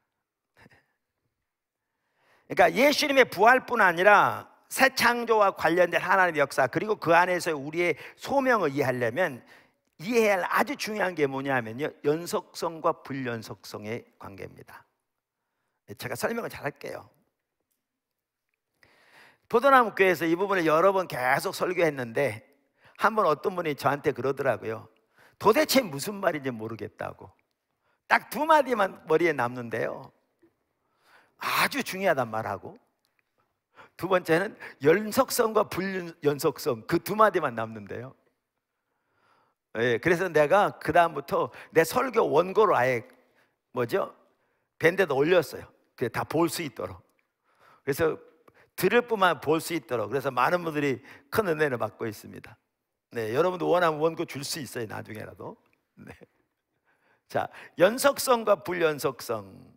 그러니까 예수님의 부활뿐 아니라 새 창조와 관련된 하나님의 역사, 그리고 그 안에서 우리의 소명을 이해하려면 이해해야 할 아주 중요한 게 뭐냐면요, 연속성과 불연속성의 관계입니다. 제가 설명을 잘 할게요. 포도나무 교회에서 이 부분을 여러 번 계속 설교했는데 한 번 어떤 분이 저한테 그러더라고요. 도대체 무슨 말인지 모르겠다고. 딱 두 마디만 머리에 남는데요, 아주 중요하단 말하고, 두 번째는 연속성과 불연속성, 그 두 마디만 남는데요. 예, 그래서 내가 그 다음부터 내 설교 원고를 아예 밴드에다 올렸어요. 다 볼 수 있도록. 그래서 들을 뿐만 볼 수 있도록. 그래서 많은 분들이 큰 은혜를 받고 있습니다. 네, 여러분도 원하면 원고 줄 수 있어요, 나중에라도. 네. 자, 연속성과 불연속성.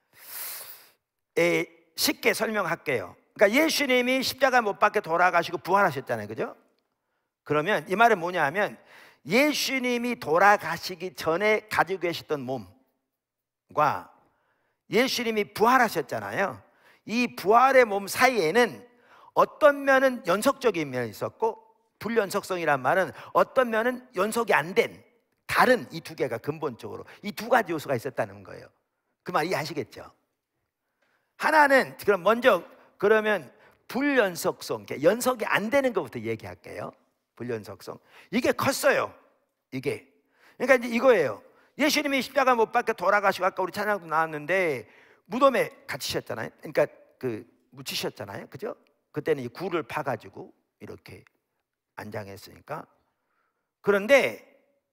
쉽게 설명할게요. 그러니까 예수님이 십자가 못 박혀 돌아가시고 부활하셨잖아요, 그죠? 그러면 이 말은 뭐냐 하면 예수님이 돌아가시기 전에 가지고 계셨던 몸과 예수님이 부활하셨잖아요. 이 부활의 몸 사이에는 어떤 면은 연속적인 면이 있었고, 불연속성이란 말은 어떤 면은 연속이 안 된 다른 이 두 개가 근본적으로 이 두 가지 요소가 있었다는 거예요. 그 말 이해하시겠죠? 하나는 그럼 먼저 그러면 불연속성, 연속이 안 되는 것부터 얘기할게요. 불연속성, 이게 컸어요. 이게 그러니까 이제 이거예요. 예수님이 십자가 못 박혀 돌아가시고, 아까 우리 찬양도 나왔는데 무덤에 갇히셨잖아요. 그러니까 묻히셨잖아요, 그죠? 그때는 이 굴을 파가지고 이렇게 안장했으니까. 그런데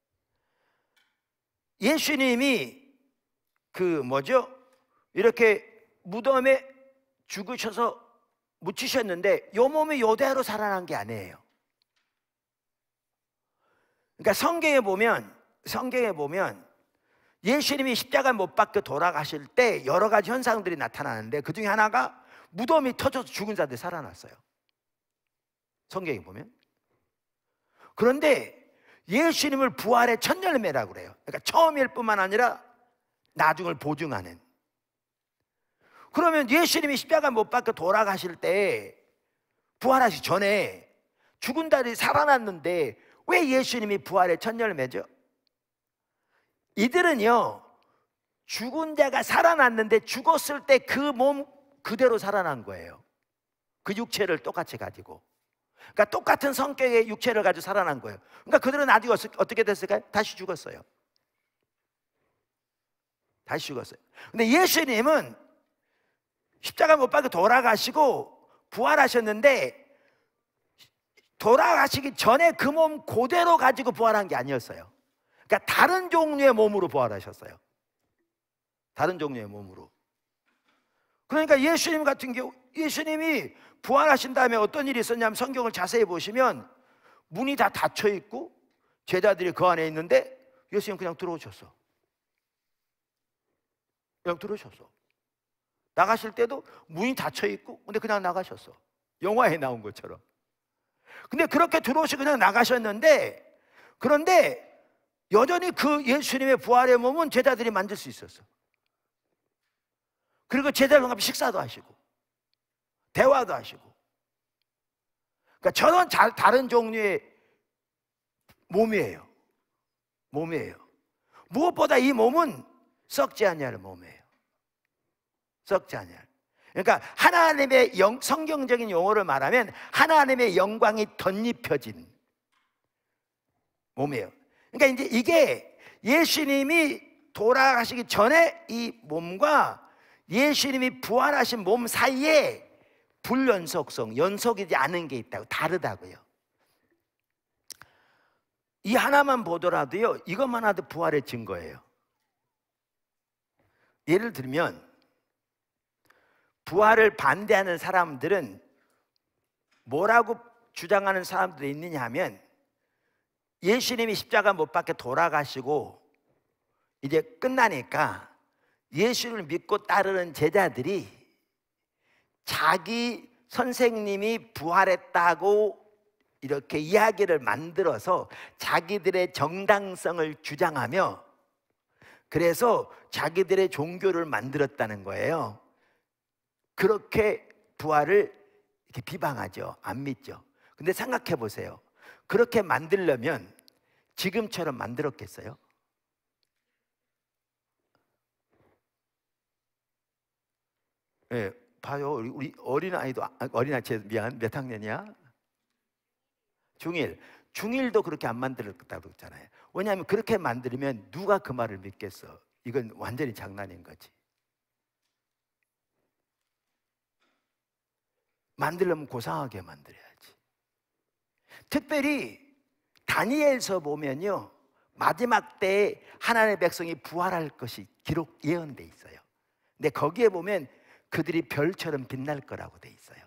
예수님이 이렇게 무덤에 죽으셔서 묻히셨는데 요 몸이 요대로 살아난 게 아니에요. 그러니까 성경에 보면 예수님이 십자가 못 박혀 돌아가실 때 여러 가지 현상들이 나타나는데 그 중에 하나가 무덤이 터져서 죽은 자들이 살아났어요, 성경에 보면. 그런데 예수님을 부활의 첫 열매라고 그래요. 그러니까 처음일 뿐만 아니라 나중을 보증하는. 그러면 예수님이 십자가 못 박혀 돌아가실 때 부활하시기 전에 죽은 자들이 살아났는데 왜 예수님이 부활의 첫 열매죠? 이들은요, 죽은 자가 살아났는데 죽었을 때 그 몸 그대로 살아난 거예요. 그 육체를 똑같이 가지고. 그러니까 똑같은 성격의 육체를 가지고 살아난 거예요. 그러니까 그들은 나중에 어떻게 됐을까요? 다시 죽었어요. 다시 죽었어요. 근데 예수님은 십자가 못 박혀 돌아가시고 부활하셨는데 돌아가시기 전에 그 몸 그대로 가지고 부활한 게 아니었어요. 그러니까 다른 종류의 몸으로 부활하셨어요. 다른 종류의 몸으로. 그러니까 예수님 같은 경우, 예수님이 부활하신 다음에 어떤 일이 있었냐면 성경을 자세히 보시면 문이 다 닫혀 있고 제자들이 그 안에 있는데 예수님 그냥 들어오셨어. 그냥 들어오셨어. 나가실 때도 문이 닫혀 있고 근데 그냥 나가셨어. 영화에 나온 것처럼. 근데 그렇게 들어오시고 그냥 나가셨는데, 그런데 여전히 그 예수님의 부활의 몸은 제자들이 만질 수 있었어. 그리고 제자들과 함께 식사도 하시고 대화도 하시고. 그러니까 저는 다른 종류의 몸이에요. 무엇보다 이 몸은 썩지 않냐는 몸이에요. 썩지 않냐. 그러니까 하나님의 성경적인 용어를 말하면 하나님의 영광이 덧입혀진 몸이에요. 그러니까 이제 이게 예수님이 돌아가시기 전에 이 몸과 예수님이 부활하신 몸 사이에 불연속성, 연속이지 않은 게 있다고, 다르다고요. 이 하나만 보더라도요, 이것만 하도 부활의 증거예요. 예를 들면 부활을 반대하는 사람들은 뭐라고 주장하는 사람들이 있느냐 하면, 예수님이 십자가 못 박혀 돌아가시고 이제 끝나니까 예수를 믿고 따르는 제자들이 자기 선생님이 부활했다고 이렇게 이야기를 만들어서 자기들의 정당성을 주장하며, 그래서 자기들의 종교를 만들었다는 거예요. 그렇게 부활을 이렇게 비방하죠. 안 믿죠. 근데 생각해 보세요. 그렇게 만들려면 지금처럼 만들었겠어요? 예, 봐요. 우리 어린아이도, 어린아이 미안, 몇 학년이야? 중1. 중1도 그렇게 안 만들었다고 했잖아요. 왜냐하면 그렇게 만들면 누가 그 말을 믿겠어? 이건 완전히 장난인 거지. 만들려면 고상하게 만들어야지. 특별히 다니엘서 보면요, 마지막 때에 하나님의 백성이 부활할 것이 기록 예언돼 있어요. 근데 거기에 보면 그들이 별처럼 빛날 거라고 돼 있어요.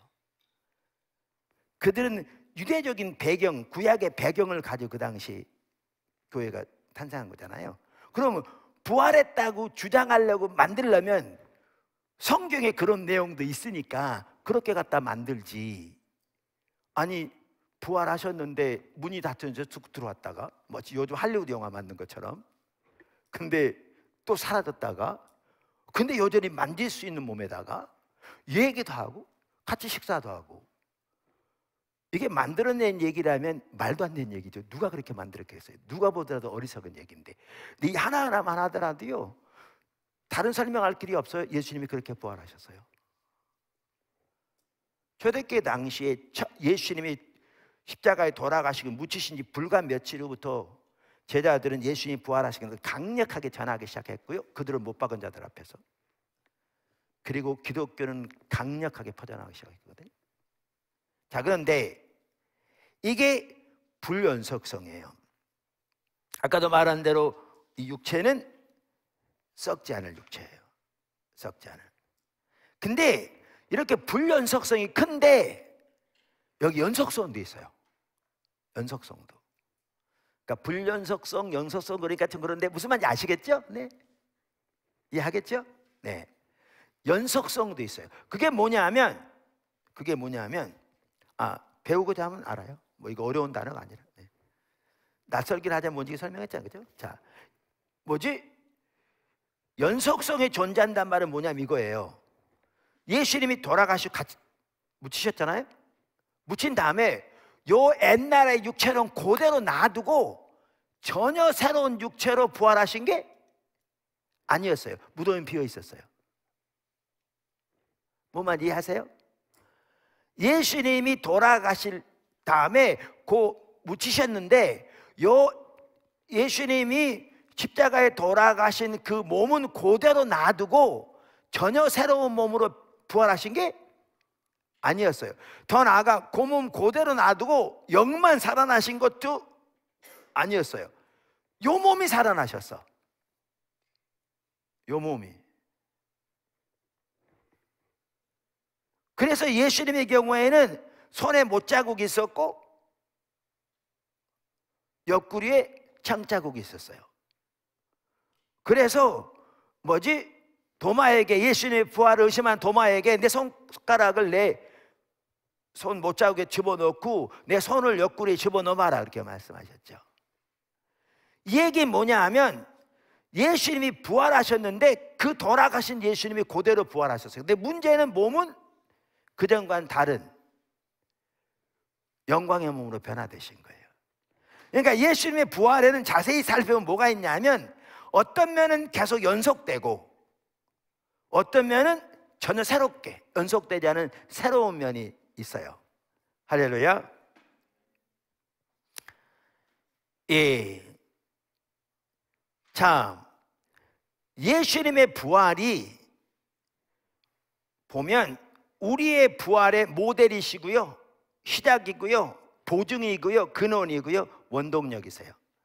그들은 유대적인 배경, 구약의 배경을 가지고 그 당시 교회가 탄생한 거잖아요. 그러면 부활했다고 주장하려고 만들려면 성경에 그런 내용도 있으니까 그렇게 갖다 만들지. 아니, 부활하셨는데 문이 닫혀서 쑥 들어왔다가, 마치 요즘 할리우드 영화 만든 것처럼, 근데 또 사라졌다가, 근데 여전히 만질 수 있는 몸에다가 얘기도 하고 같이 식사도 하고, 이게 만들어낸 얘기라면 말도 안 되는 얘기죠. 누가 그렇게 만들었겠어요? 누가 보더라도 어리석은 얘기인데, 근데 이 하나하나만 하더라도요, 다른 설명할 길이 없어요. 예수님이 그렇게 부활하셨어요. 초대교회 당시에 예수님이 십자가에 돌아가시고 묻히신 지 불과 며칠 후부터 제자들은 예수님이 부활하신 것을 강력하게 전하기 시작했고요, 그들을 못 박은 자들 앞에서. 그리고 기독교는 강력하게 퍼져나가기 시작했거든요. 자, 그런데 이게 불연속성이에요. 아까도 말한 대로 이 육체는 썩지 않을 육체예요. 썩지 않을. 근데 이렇게 불연속성이 큰데 여기 연속성도 있어요. 연속성도. 그러니까 불연속성, 연속성, 그러니까 좀 그런데 무슨 말인지 아시겠죠? 네. 이해하겠죠? 네. 연속성도 있어요. 그게 뭐냐면 배우고자 하면 알아요. 뭐 이거 어려운 단어가 아니라. 네. 낯설긴 하자면 뭔지 설명했잖아요. 그죠? 자, 뭐지? 연속성이 존재한단 말은 뭐냐면 이거예요. 예수님이 돌아가시고 같이 묻히셨잖아요. 묻힌 다음에 요 옛날의 육체는 그대로 놔두고 전혀 새로운 육체로 부활하신 게 아니었어요. 무덤이 비어 있었어요. 뭐만 이해하세요? 예수님이 돌아가실 다음에 묻히셨는데, 요 예수님이 십자가에 돌아가신 그 몸은 그대로 놔두고 전혀 새로운 몸으로 부활하신 게 아니었어요. 더 나아가 그 몸 그대로 놔두고 영만 살아나신 것도 아니었어요. 요 몸이 살아나셨어. 요 몸이. 그래서 예수님의 경우에는 손에 못자국이 있었고 옆구리에 창자국이 있었어요. 그래서 도마에게, 예수님의 부활을 의심한 도마에게 내 손가락을 내 손 못자국에 집어넣고 내 손을 옆구리에 집어넣어봐라, 그렇게 말씀하셨죠. 이 얘기 뭐냐 하면, 예수님이 부활하셨는데 그 돌아가신 예수님이 그대로 부활하셨어요. 근데 문제는 몸은 그전과는 다른 영광의 몸으로 변화되신 거예요. 그러니까 예수님의 부활에는 자세히 살펴보면 뭐가 있냐면, 어떤 면은 계속 연속되고 어떤 면은 전혀 새롭게 연속되지 않은 새로운 면이 있어요. 할렐루야. 예. 자, 예수님의 부활이 보면 우리의 부활의 모델이시고요, 시작이고요, 보증이고요, 근원이고요, 원동력이세요.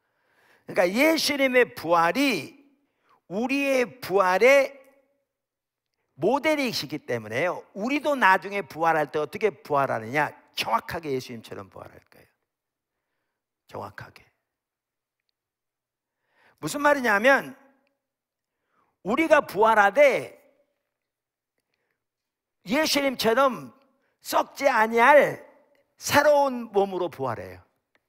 그러니까 예수님의 부활이 우리의 부활의 모델이시기 때문에요. 우리도 나중에 부활할 때 어떻게 부활하느냐? 정확하게 예수님처럼 부활할 거예요. 정확하게. 무슨 말이냐면 우리가 부활하되 예수님처럼 썩지 아니할 새로운 몸으로 부활해요.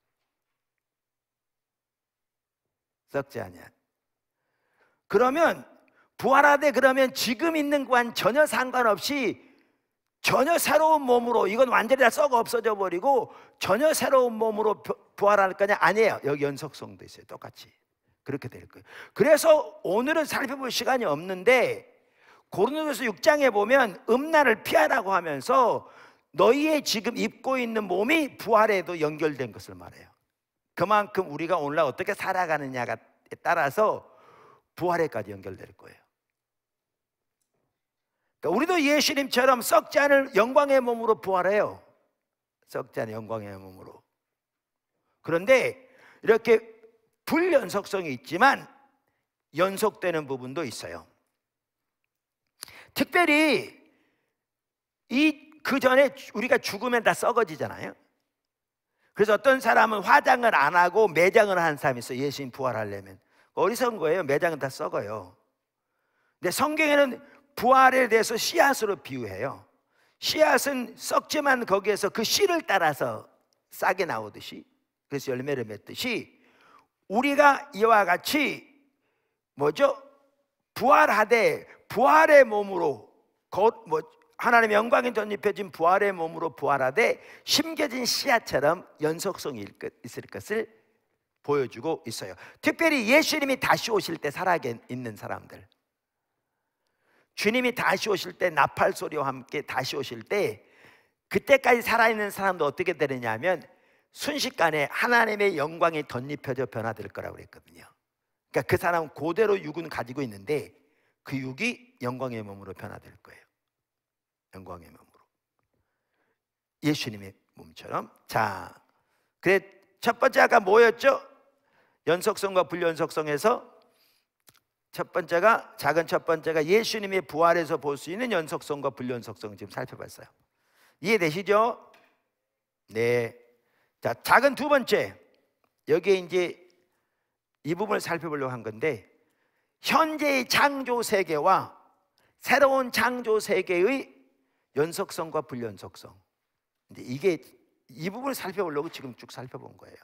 썩지 아니할. 그러면 부활하되 그러면 지금 있는 것과는 전혀 상관없이 전혀 새로운 몸으로, 이건 완전히 다 썩어 없어져 버리고 전혀 새로운 몸으로 부활할 거냐? 아니에요. 여기 연속성도 있어요. 똑같이 그렇게 될 거예요. 그래서 오늘은 살펴볼 시간이 없는데 고린도전서 6장에 보면 음란을 피하라고 하면서 너희의 지금 입고 있는 몸이 부활에도 연결된 것을 말해요. 그만큼 우리가 오늘날 어떻게 살아가느냐에 따라서 부활에까지 연결될 거예요. 그러니까 우리도 예수님처럼 썩지 않을 영광의 몸으로 부활해요. 썩지 않은 영광의 몸으로. 그런데 이렇게 불연속성이 있지만 연속되는 부분도 있어요. 특별히 그 전에 우리가 죽으면 다 썩어지잖아요. 그래서 어떤 사람은 화장을 안 하고 매장을 하는 사람이 있어요. 예수님 부활하려면. 어리석은 거예요. 매장은 다 썩어요. 근데 성경에는 부활에 대해서 씨앗으로 비유해요. 씨앗은 썩지만 거기에서 그 씨를 따라서 싹이 나오듯이, 그래서 열매를 맺듯이 우리가 이와 같이 부활하되 부활의 몸으로 하나님의 영광이 덧입혀진 부활의 몸으로 부활하되 심겨진 씨앗처럼 연속성이 있을 것을 보여주고 있어요. 특별히 예수님이 다시 오실 때 살아있는 사람들, 주님이 다시 오실 때 나팔 소리와 함께 다시 오실 때 그때까지 살아있는 사람도 어떻게 되느냐면 순식간에 하나님의 영광이 덧입혀져 변화될 거라고 그랬거든요. 그러니까 그 사람은 그대로 육은 가지고 있는데 그 육이 영광의 몸으로 변화될 거예요. 영광의 몸으로, 예수님의 몸처럼. 자, 그래 첫 번째 아까 뭐였죠? 연속성과 불연속성에서 작은 첫 번째가 예수님의 부활에서 볼 수 있는 연속성과 불연속성 지금 살펴봤어요. 이해되시죠? 네. 자, 작은 두 번째, 여기에 이제 이 부분을 살펴보려고 한 건데, 현재의 창조 세계와 새로운 창조 세계의 연속성과 불연속성. 근데 이 부분을 살펴보려고 지금 쭉 살펴본 거예요.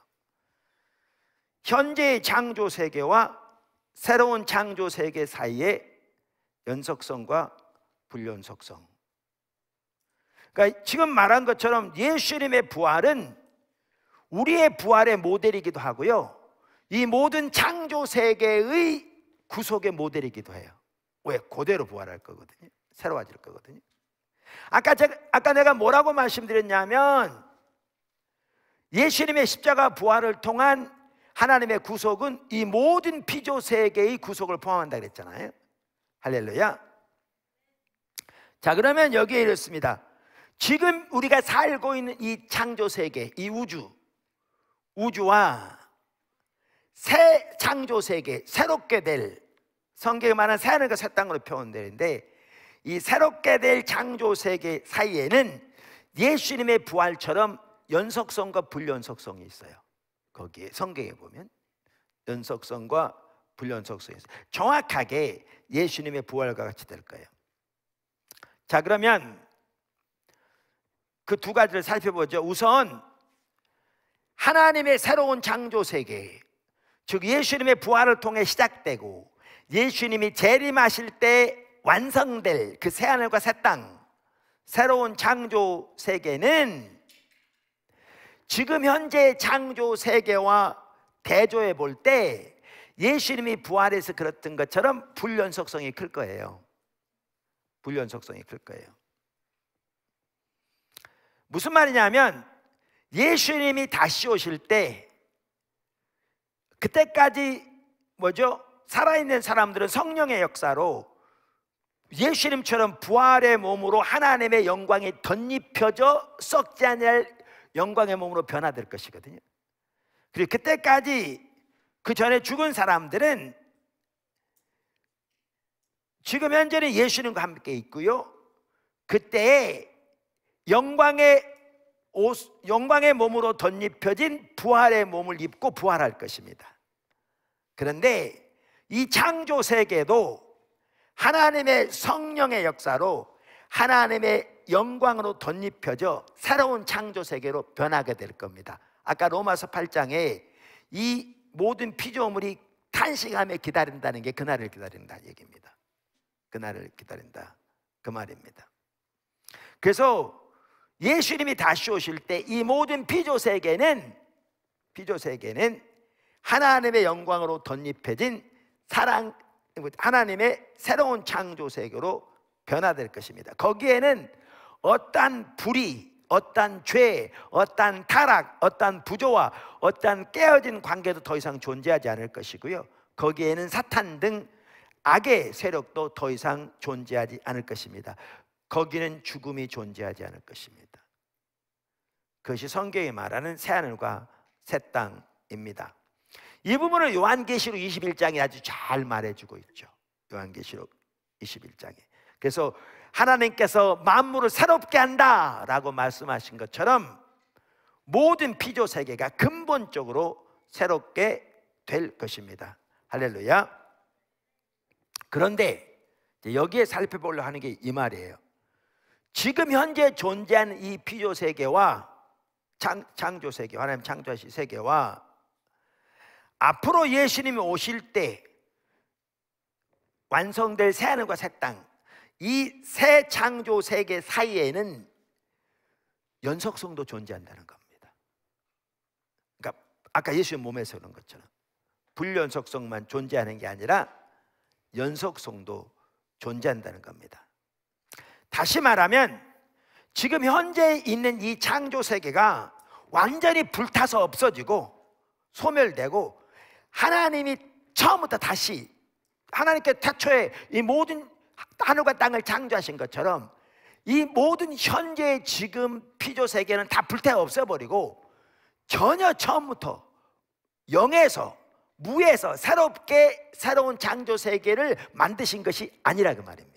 현재의 창조 세계와 새로운 창조 세계 사이의 연속성과 불연속성. 그러니까 지금 말한 것처럼 예수님의 부활은 우리의 부활의 모델이기도 하고요, 이 모든 창조 세계의 구속의 모델이기도 해요. 왜? 그대로 부활할 거거든요. 새로워질 거거든요. 아까 내가 뭐라고 말씀드렸냐면 예수님의 십자가 부활을 통한 하나님의 구속은 이 모든 피조 세계의 구속을 포함한다 그랬잖아요. 할렐루야. 자, 그러면 여기에 이렇습니다. 지금 우리가 살고 있는 이 창조 세계, 이 우주와 새 창조 세계, 새롭게 될, 성경에 말하는 새 하늘과 새 땅으로 표현되는데, 이 새롭게 될 창조 세계 사이에는 예수님의 부활처럼 연속성과 불연속성이 있어요. 거기에 성경에 보면 연속성과 불연속성이 있어요. 정확하게 예수님의 부활과 같이 될 거예요. 자, 그러면 그 두 가지를 살펴보죠. 우선 하나님의 새로운 창조 세계, 즉 예수님의 부활을 통해 시작되고 예수님이 재림하실 때 완성될 그 새하늘과 새 땅, 새로운 창조 세계는 지금 현재 창조 세계와 대조해 볼 때 예수님이 부활해서 그랬던 것처럼 불연속성이 클 거예요. 불연속성이 클 거예요. 무슨 말이냐면 예수님이 다시 오실 때 그때까지 살아있는 사람들은 성령의 역사로 예수님처럼 부활의 몸으로 하나님의 영광이 덧입혀져 썩지 않을 영광의 몸으로 변화될 것이거든요. 그리고 그때까지 그 전에 죽은 사람들은 지금 현재는 예수님과 함께 있고요, 그때에 영광의 몸으로 덧입혀진 부활의 몸을 입고 부활할 것입니다. 그런데 이 창조 세계도 하나님의 성령의 역사로 하나님의 영광으로 덧입혀져 새로운 창조 세계로 변하게 될 겁니다. 아까 로마서 8장에 이 모든 피조물이 탄식하며 기다린다는 게 그날을 기다린다 얘기입니다. 그날을 기다린다 그 말입니다. 그래서 예수님이 다시 오실 때 이 모든 피조 세계는 하나님의 영광으로 덧입혀진 하나님의 새로운 창조 세계로 변화될 것입니다. 거기에는 어떠한 불의, 어떠한 죄, 어떠한 타락, 어떠한 부조와 어떠한 깨어진 관계도 더 이상 존재하지 않을 것이고요, 거기에는 사탄 등 악의 세력도 더 이상 존재하지 않을 것입니다. 거기는 죽음이 존재하지 않을 것입니다. 그것이 성경이 말하는 새하늘과 새 땅입니다. 이 부분을 요한계시록 21장에 아주 잘 말해주고 있죠. 요한계시록 21장에. 그래서 하나님께서 만물을 새롭게 한다라고 말씀하신 것처럼 모든 피조 세계가 근본적으로 새롭게 될 것입니다. 할렐루야. 그런데 여기에 살펴보려고 하는 게 이 말이에요. 지금 현재 존재하는 이 피조 세계와 창조 세계, 하나님 창조하신 세계와 앞으로 예수님이 오실 때 완성될 새하늘과 새 땅, 이 새 창조 세계 사이에는 연속성도 존재한다는 겁니다. 그러니까 아까 예수님 몸에서 그런 것처럼 불연속성만 존재하는 게 아니라 연속성도 존재한다는 겁니다. 다시 말하면 지금 현재 있는 이 창조 세계가 완전히 불타서 없어지고 소멸되고 하나님이 처음부터 다시 하나님께 태초에 이 모든 하늘과 땅을 창조하신 것처럼 이 모든 현재의 지금 피조 세계는 다 불태워 없애버리고 전혀 처음부터 영에서 무에서 새롭게 새로운 창조 세계를 만드신 것이 아니라 그 말입니다.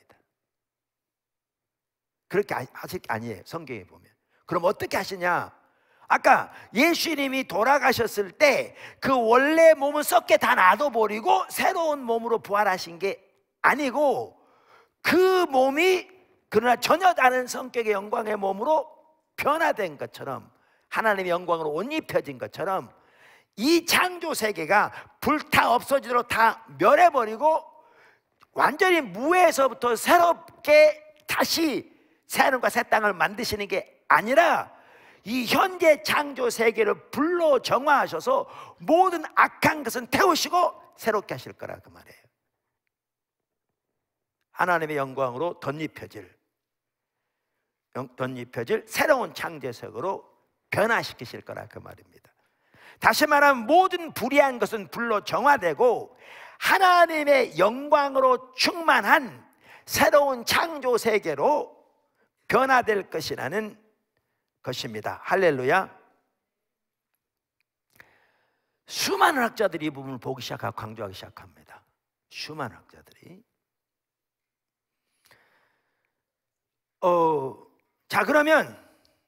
그렇게 하실 게 아니에요. 성경에 보면. 그럼 어떻게 하시냐? 아까 예수님이 돌아가셨을 때 그 원래 몸은 썩게 다 놔둬버리고 새로운 몸으로 부활하신 게 아니고 그 몸이 그러나 전혀 다른 성격의 영광의 몸으로 변화된 것처럼 하나님의 영광으로 옷 입혀진 것처럼 이 창조 세계가 불타 없어지도록 다 멸해버리고 완전히 무에서부터 새롭게 다시 새하늘과 새 땅을 만드시는 게 아니라 이 현재 창조 세계를 불로 정화하셔서 모든 악한 것은 태우시고 새롭게 하실 거라 그 말이에요. 하나님의 영광으로 덧입혀질 새로운 창조세계로 변화시키실 거라 그 말입니다. 다시 말하면 모든 불의한 것은 불로 정화되고 하나님의 영광으로 충만한 새로운 창조 세계로 변화될 것이라는 것입니다. 할렐루야. 수많은 학자들이 이 부분을 보기 시작하고 강조하기 시작합니다. 수많은 학자들이. 자, 그러면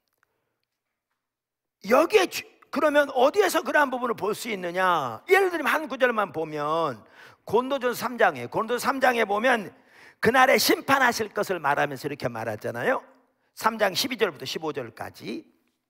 여기에 그러면 어디에서 그러한 부분을 볼 수 있느냐? 예를 들면 한 구절만 보면 고린도전서 3장에 고린도전서 3장에 보면 그날에 심판하실 것을 말하면서 이렇게 말하잖아요. 3장 12절부터 15절까지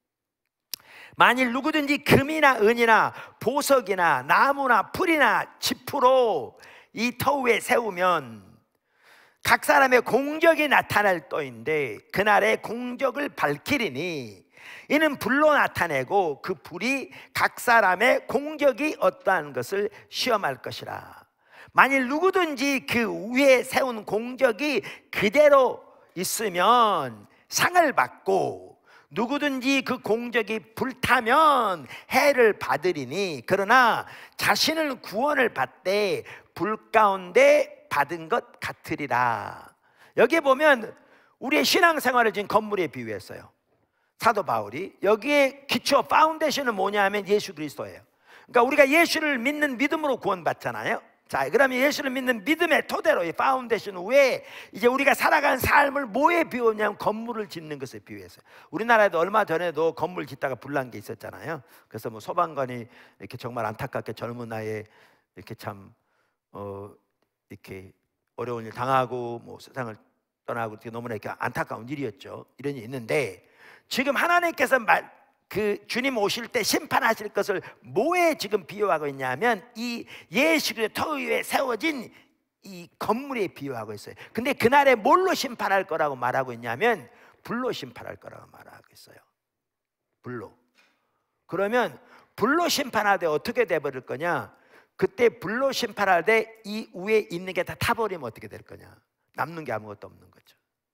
만일 누구든지 금이나 은이나 보석이나 나무나 풀이나 지푸로 이 터 위에 세우면 각 사람의 공적이 나타날 터인데 그날에 공적을 밝히리니 이는 불로 나타내고 그 불이 각 사람의 공적이 어떠한 것을 시험할 것이라. 만일 누구든지 그 위에 세운 공적이 그대로 있으면 상을 받고 누구든지 그 공적이 불타면 해를 받으리니 그러나 자신은 구원을 받되 불 가운데 받은 것 같으리라. 여기에 보면 우리의 신앙생활을 지금 건물에 비유했어요. 사도 바울이 여기에 기초 파운데이션은 뭐냐 하면 예수 그리스도예요. 그러니까 우리가 예수를 믿는 믿음으로 구원받잖아요. 자, 그러면 예수를 믿는 믿음의 토대로, 이 파운데이션 위에 이제 우리가 살아가는 삶을 뭐에 비유하냐면 건물을 짓는 것에 비유했어요. 우리나라에도 얼마 전에도 건물 짓다가 불난 게 있었잖아요. 그래서 뭐 소방관이 이렇게 정말 안타깝게 젊은 나이에 이렇게 참 이렇게 어려운 일 당하고 뭐 세상을 떠나고 이렇게 너무나 이렇게 안타까운 일이었죠. 이런 일이 있는데, 지금 하나님께서 그 주님 오실 때 심판하실 것을 뭐에 지금 비유하고 있냐면 이 예수 그리스도의 터 위에 세워진 이 건물에 비유하고 있어요. 근데 그날에 뭘로 심판할 거라고 말하고 있냐면 불로 심판할 거라고 말하고 있어요. 불로. 그러면 불로 심판할 때 어떻게 돼버릴 거냐? 그때 불로 심판할 때 이 위에 있는 게 다 타버리면 어떻게 될 거냐? 남는 게 아무것도 없는 거죠.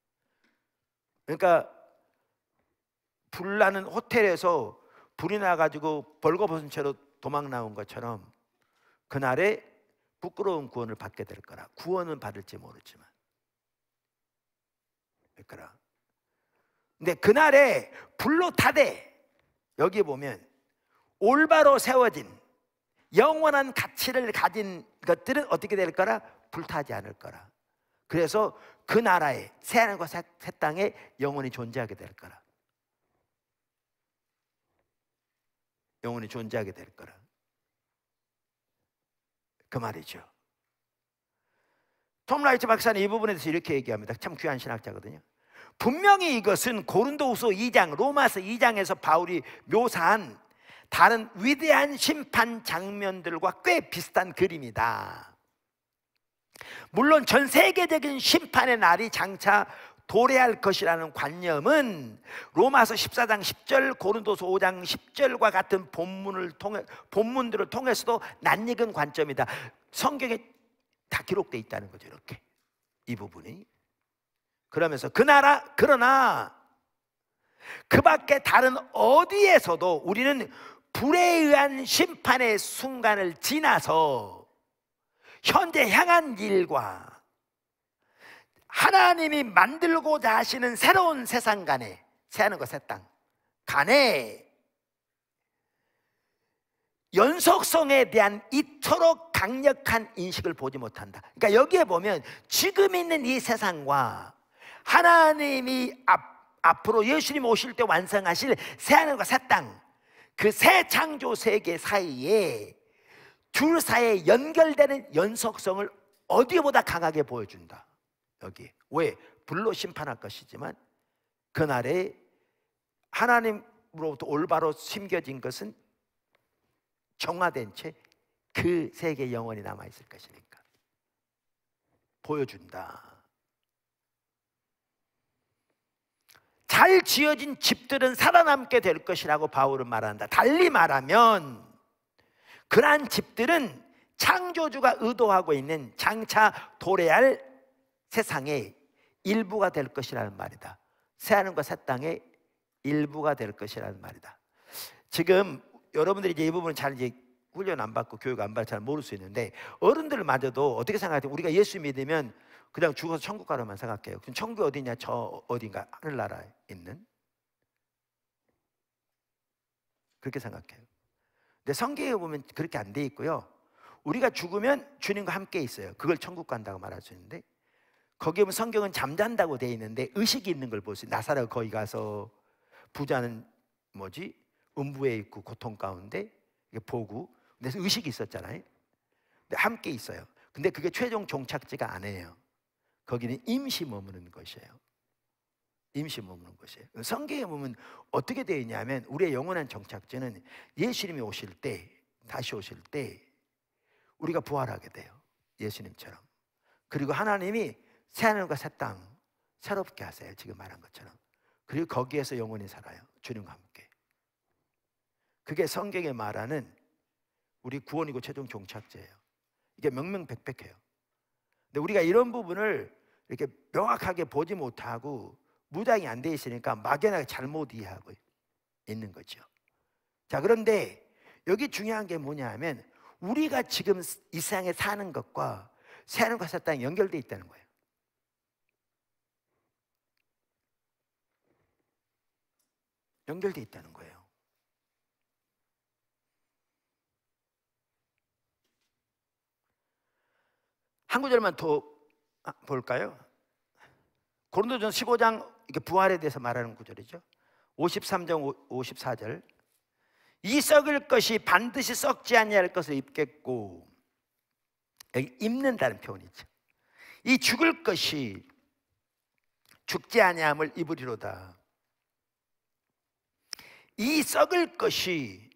그러니까 불나는 호텔에서 불이 나가지고 벌거벗은 채로 도망 나온 것처럼 그날에 부끄러운 구원을 받게 될 거라. 구원은 받을지 모르지만 그러니까. 근데 그날에 불로 타되, 여기 보면 올바로 세워진 영원한 가치를 가진 것들은 어떻게 될 거라? 불타지 않을 거라. 그래서 그 나라에 새하늘과 새 땅에 영원히 존재하게 될 거라. 영원히 존재하게 될 거라. 그 말이죠. 톰 라이트 박사는 이 부분에 대해서 이렇게 얘기합니다. 참 귀한 신학자거든요. 분명히 이것은 고린도후서 2장, 로마서 2장에서 바울이 묘사한 다른 위대한 심판 장면들과 꽤 비슷한 그림이다. 물론 전 세계적인 심판의 날이 장차 도래할 것이라는 관념은 로마서 14장 10절, 고린도서 5장 10절과 같은 본문들을 통해서도 낯익은 관점이다. 성경에 다 기록되어 있다는 거죠. 이렇게 이 부분이. 그러면서 그러나 그 밖에 다른 어디에서도 우리는 불에 의한 심판의 순간을 지나서 현재 향한 일과 하나님이 만들고자 하시는 새로운 세상 간에, 새하늘과 새 땅 간에 연속성에 대한 이토록 강력한 인식을 보지 못한다. 그러니까 여기에 보면 지금 있는 이 세상과 하나님이 앞으로 예수님 오실 때 완성하실 새하늘과 새 땅, 그 새 창조 세계 사이에 둘 사이에 연결되는 연속성을 어디보다 강하게 보여준다. 여기 왜? 불로 심판할 것이지만 그날에 하나님으로부터 올바로 심겨진 것은 정화된 채 그 세계 영원히 남아있을 것이니까 보여준다. 잘 지어진 집들은 살아남게 될 것이라고 바울은 말한다. 달리 말하면 그러한 집들은 창조주가 의도하고 있는 장차 도래할 세상의 일부가 될 것이라는 말이다. 새하늘과 새 땅의 일부가 될 것이라는 말이다. 지금 여러분들이 이제 이 부분은 잘 이제 훈련 안 받고 교육 안 받고 잘 모를 수 있는데, 어른들마저도 어떻게 생각해요? 우리가 예수 믿으면 그냥 죽어서 천국 가로만 생각해요. 그럼 천국이 어디냐? 저 어딘가 하늘나라에 있는, 그렇게 생각해요. 근데 성경에 보면 그렇게 안 돼 있고요. 우리가 죽으면 주님과 함께 있어요. 그걸 천국 간다고 말할 수 있는데, 거기에 보면 성경은 잠잔다고 돼 있는데 의식이 있는 걸 볼 수 있어요. 나사렛 거기 가서 부자는 음부에 있고 고통 가운데 보고, 그래서 의식이 있었잖아요. 근데 함께 있어요. 근데 그게 최종 종착지가 아니에요. 거기는 임시 머무는 것이에요. 임시 머무는 것이에요. 성경에 보면 어떻게 되어 있냐면 우리의 영원한 정착지는 예수님이 오실 때, 다시 오실 때 우리가 부활하게 돼요. 예수님처럼. 그리고 하나님이 새하늘과 새 땅 새롭게 하세요. 지금 말한 것처럼. 그리고 거기에서 영원히 살아요. 주님과 함께. 그게 성경에 말하는 우리 구원이고 최종 종착지예요. 이게 명명백백해요. 근데 우리가 이런 부분을 이렇게 명확하게 보지 못하고 무장이 안 돼 있으니까 막연하게 잘못 이해하고 있는 거죠. 자, 그런데 여기 중요한 게 뭐냐 하면 우리가 지금 이 세상에 사는 것과 새하늘과 새 땅이 연결되어 있다는 거예요. 연결되어 있다는 거예요. 한 구절만 더 볼까요? 고린도전서 15장 이게 부활에 대해서 말하는 구절이죠. 53장 54절. 이 썩을 것이 반드시 썩지 아니할 것을 입겠고, 여기 입는다는 표현이죠. 이 죽을 것이 죽지 아니함을 입으리로다. 이 썩을 것이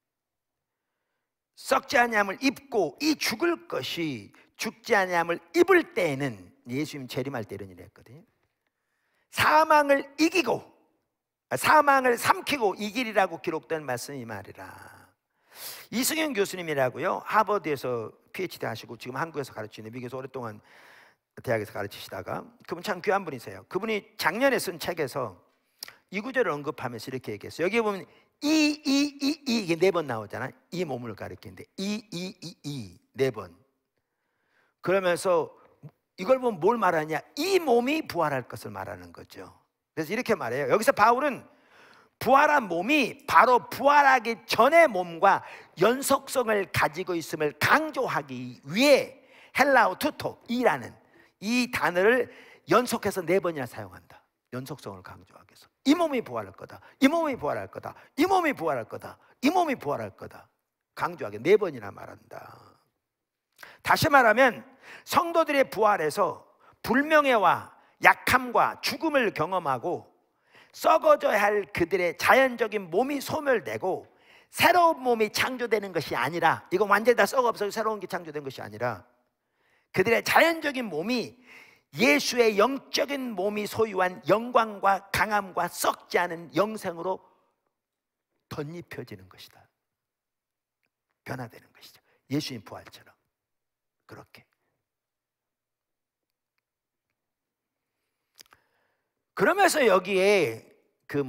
썩지 아니함을 입고 이 죽을 것이 죽지 아니함을 입을 때에는, 예수님 재림할 때 이런 일을 했거든요. 사망을 이기고 사망을 삼키고 이기리라고 기록된 말씀이 말이라. 이승현 교수님이라고요, 하버드에서 PhD 하시고 지금 한국에서 가르치는, 미국에서 오랫동안 대학에서 가르치시다가, 그분 참 귀한 분이세요. 그분이 작년에 쓴 책에서 이 구절을 언급하면서 이렇게 얘기했어요. 여기 보면 이게 4번 나오잖아요. 이 몸을 가리키는데 이 4번. 그러면서 이걸 보면 뭘 말하냐, 이 몸이 부활할 것을 말하는 거죠. 그래서 이렇게 말해요. 여기서 바울은 부활한 몸이 바로 부활하기 전의 몸과 연속성을 가지고 있음을 강조하기 위해 헬라어 투토이라는 이 단어를 연속해서 4번이나 사용한다. 연속성을 강조하기 위해서. 이 몸이 부활할 거다, 이 몸이 부활할 거다, 이 몸이 부활할 거다, 이 몸이 부활할 거다, 강조하게 4번이나 말한다. 다시 말하면 성도들의 부활에서 불명예와 약함과 죽음을 경험하고 썩어져야 할 그들의 자연적인 몸이 소멸되고 새로운 몸이 창조되는 것이 아니라, 이건 완전히 다 썩어 없어서 새로운 게 창조된 것이 아니라, 그들의 자연적인 몸이 예수의 영적인 몸이 소유한 영광과 강함과 썩지 않은 영생으로 덧입혀지는 것이다. 변화되는 것이죠. 예수님 부활처럼 그렇게. 그러면서 여기에 그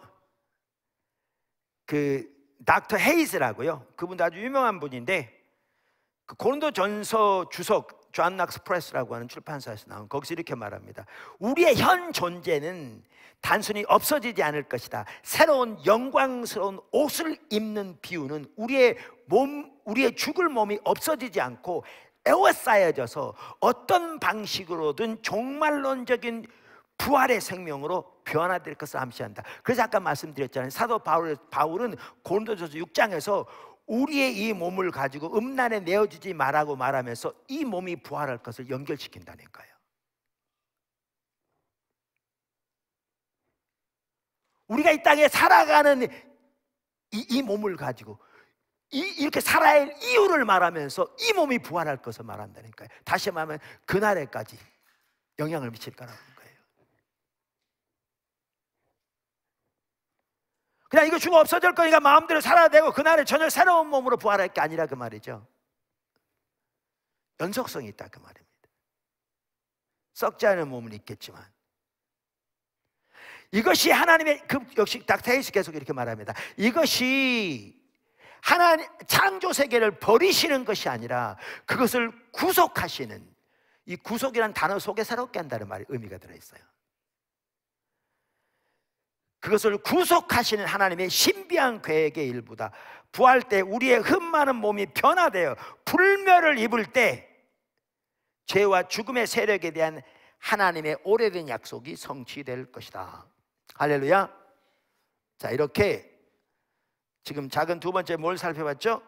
닥터 헤이즈라고요, 그분도 아주 유명한 분인데, 그 고린도전서 주석 존 낙스 프레스라고 하는 출판사에서 나온, 거기서 이렇게 말합니다. 우리의 현 존재는 단순히 없어지지 않을 것이다. 새로운 영광스러운 옷을 입는 비유는 우리의 죽을 몸이 없어지지 않고 에워싸여져서 어떤 방식으로든 종말론적인 부활의 생명으로 변화될 것을 암시한다. 그래서 아까 말씀드렸잖아요. 사도 바울은 고린도전서 6장에서 우리의 이 몸을 가지고 음란에 내어지지 말라고 말하면서 이 몸이 부활할 것을 연결시킨다니까요. 우리가 이 땅에 살아가는 이 몸을 가지고 이렇게 살아야 할 이유를 말하면서 이 몸이 부활할 것을 말한다니까요. 다시 말하면 그날에까지 영향을 미칠 거라는 거예요. 그냥 이거 죽어 없어질 거니까 마음대로 살아야 되고 그날에 전혀 새로운 몸으로 부활할 게 아니라 그 말이죠. 연속성이 있다 그 말입니다. 썩지 않은 몸은 있겠지만 이것이 하나님의, 역시 닥터 헤이스 계속 이렇게 말합니다. 이것이 하나님 창조 세계를 버리시는 것이 아니라 그것을 구속하시는, 이 구속이라는 단어 속에 새롭게 한다는 말이 의미가 들어있어요. 그것을 구속하시는 하나님의 신비한 계획의 일부다. 부활 때 우리의 흠많은 몸이 변화되어 불멸을 입을 때 죄와 죽음의 세력에 대한 하나님의 오래된 약속이 성취될 것이다. 할렐루야. 자, 이렇게 지금 작은 두 번째 뭘 살펴봤죠?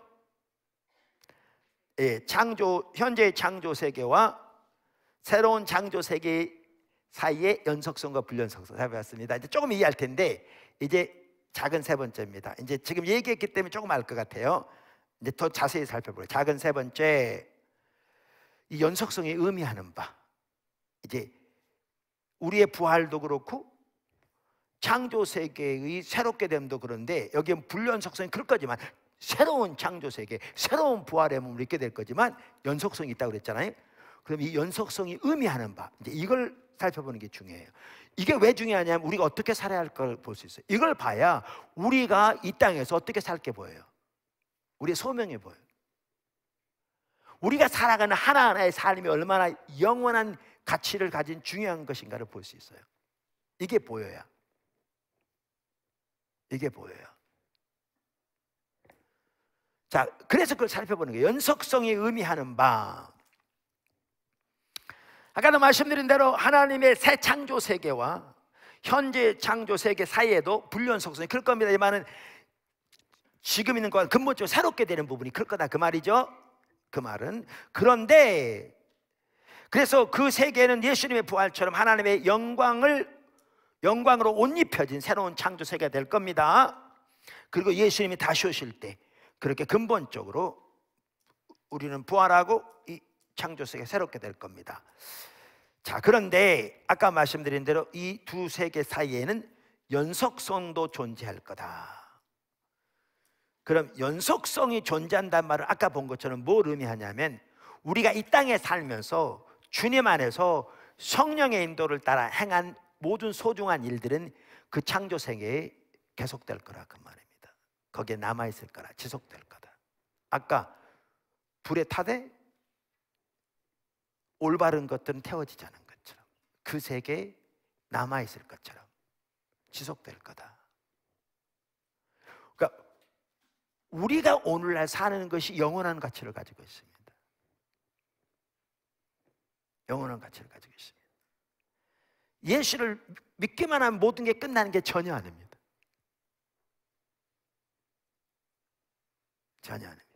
현재의 창조 세계와 새로운 창조 세계 사이의 연속성과 불연속성 살펴봤습니다. 이제 조금 이해할 텐데, 이제 작은 세 번째입니다. 이제 지금 얘기했기 때문에 조금 알 것 같아요. 이제 더 자세히 살펴볼게요. 작은 세 번째, 이 연속성이 의미하는 바, 이제 우리의 부활도 그렇고 창조 세계의 새롭게 됨도 그런데, 여기엔 불연속성이 클 거지만 새로운 창조 세계, 새로운 부활의 몸을 입게 될 거지만 연속성이 있다고 그랬잖아요. 그럼 이 연속성이 의미하는 바, 이제 이걸 살펴보는 게 중요해요. 이게 왜 중요하냐면 우리가 어떻게 살아야 할 걸 볼 수 있어요. 이걸 봐야 우리가 이 땅에서 어떻게 살게 보여요. 우리의 소명이 보여요. 우리가 살아가는 하나하나의 삶이 얼마나 영원한 가치를 가진 중요한 것인가를 볼 수 있어요. 이게 보여야. 이게 보여요. 자, 그래서 그걸 살펴보는 거예요. 연속성이 의미하는 바. 아까도 말씀드린 대로 하나님의 새 창조 세계와 현재 창조 세계 사이에도 불연속성이 클 겁니다. 이 말은 지금 있는 것과 근본적으로 새롭게 되는 부분이 클 거다 그 말이죠. 그 말은 그런데 그래서 그 세계는 예수님의 부활처럼 하나님의 영광으로 옷 입혀진 새로운 창조 세계가 될 겁니다. 그리고 예수님이 다시 오실 때 그렇게 근본적으로 우리는 부활하고 이 창조 세계가 새롭게 될 겁니다. 자, 그런데 아까 말씀드린 대로 이 두 세계 사이에는 연속성도 존재할 거다. 그럼 연속성이 존재한다는 말을 아까 본 것처럼 뭘 의미하냐면 우리가 이 땅에 살면서 주님 안에서 성령의 인도를 따라 행한 모든 소중한 일들은 그 창조 세계에 계속될 거라 그 말입니다. 거기에 남아있을 거라, 지속될 거다. 아까 불에 타되 올바른 것들은 태워지지 않은 것처럼 그 세계에 남아있을 것처럼 지속될 거다. 그러니까 우리가 오늘날 사는 것이 영원한 가치를 가지고 있습니다. 영원한 가치를 가지고 있습니다. 예수를 믿기만 하면 모든 게 끝나는 게 전혀 아닙니다. 전혀 아닙니다.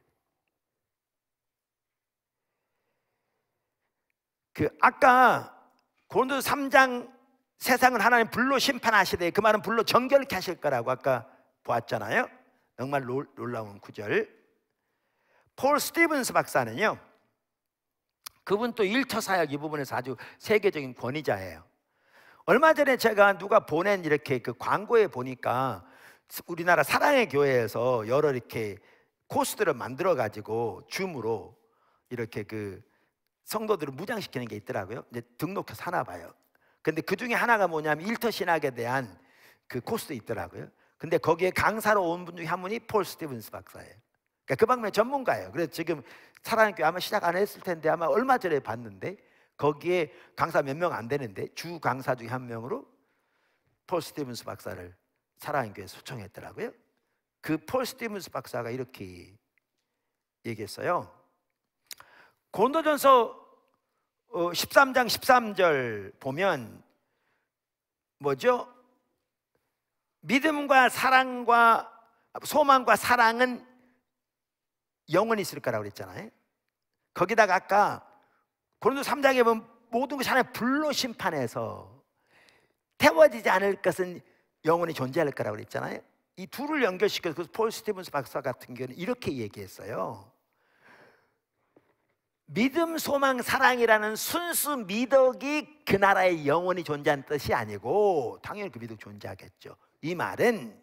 아까 고린도서 3장 세상을 하나님 불로 심판하시되 그 말은 불로 정결케 하실 거라고 아까 보았잖아요. 정말 놀라운 구절. 폴 스티븐스 박사는요, 그분 또 일터 사역 이 부분에서 아주 세계적인 권위자예요. 얼마 전에 제가 누가 보낸 이렇게 그 광고에 보니까 우리나라 사랑의 교회에서 여러 이렇게 코스들을 만들어 가지고 줌으로 이렇게 그 성도들을 무장시키는 게 있더라고요. 이제 등록해서 하나 봐요. 근데 그 중에 하나가 뭐냐면 일터 신학에 대한 그 코스도 있더라고요. 근데 거기에 강사로 온 분 중에 한 분이 폴 스티븐스 박사예요. 그러니까 그 방면의 전문가예요. 그래서 지금 사랑의 교회 아마 시작 안 했을 텐데 아마 얼마 전에 봤는데 거기에 강사 몇 명 안 되는데 주 강사 중에 한 명으로 폴 스티븐스 박사를 사랑의 교회에 초청했더라고요. 그 폴 스티븐스 박사가 이렇게 얘기했어요. 고린도전서 13장 13절 보면 뭐죠? 믿음과 사랑과 소망과 사랑은 영원히 있을 거라고 그랬잖아요. 거기다가 아까 고린도 3장에 보면 모든 것이 하나의 불로 심판해서 태워지지 않을 것은 영원히 존재할 거라고 그랬잖아요. 이 둘을 연결시켜서 폴 스티븐스 박사 같은 경우는 이렇게 얘기했어요. 믿음, 소망, 사랑이라는 순수 미덕이 그 나라에 영원히 존재하는 뜻이 아니고 당연히 그 미덕 존재하겠죠. 이 말은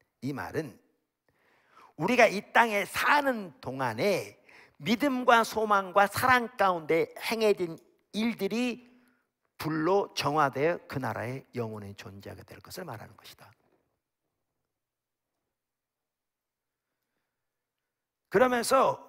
우리가 이 땅에 사는 동안에 믿음과 소망과 사랑 가운데 행해진 일들이 불로 정화되어 그 나라에 영원히 존재하게 될 것을 말하는 것이다. 그러면서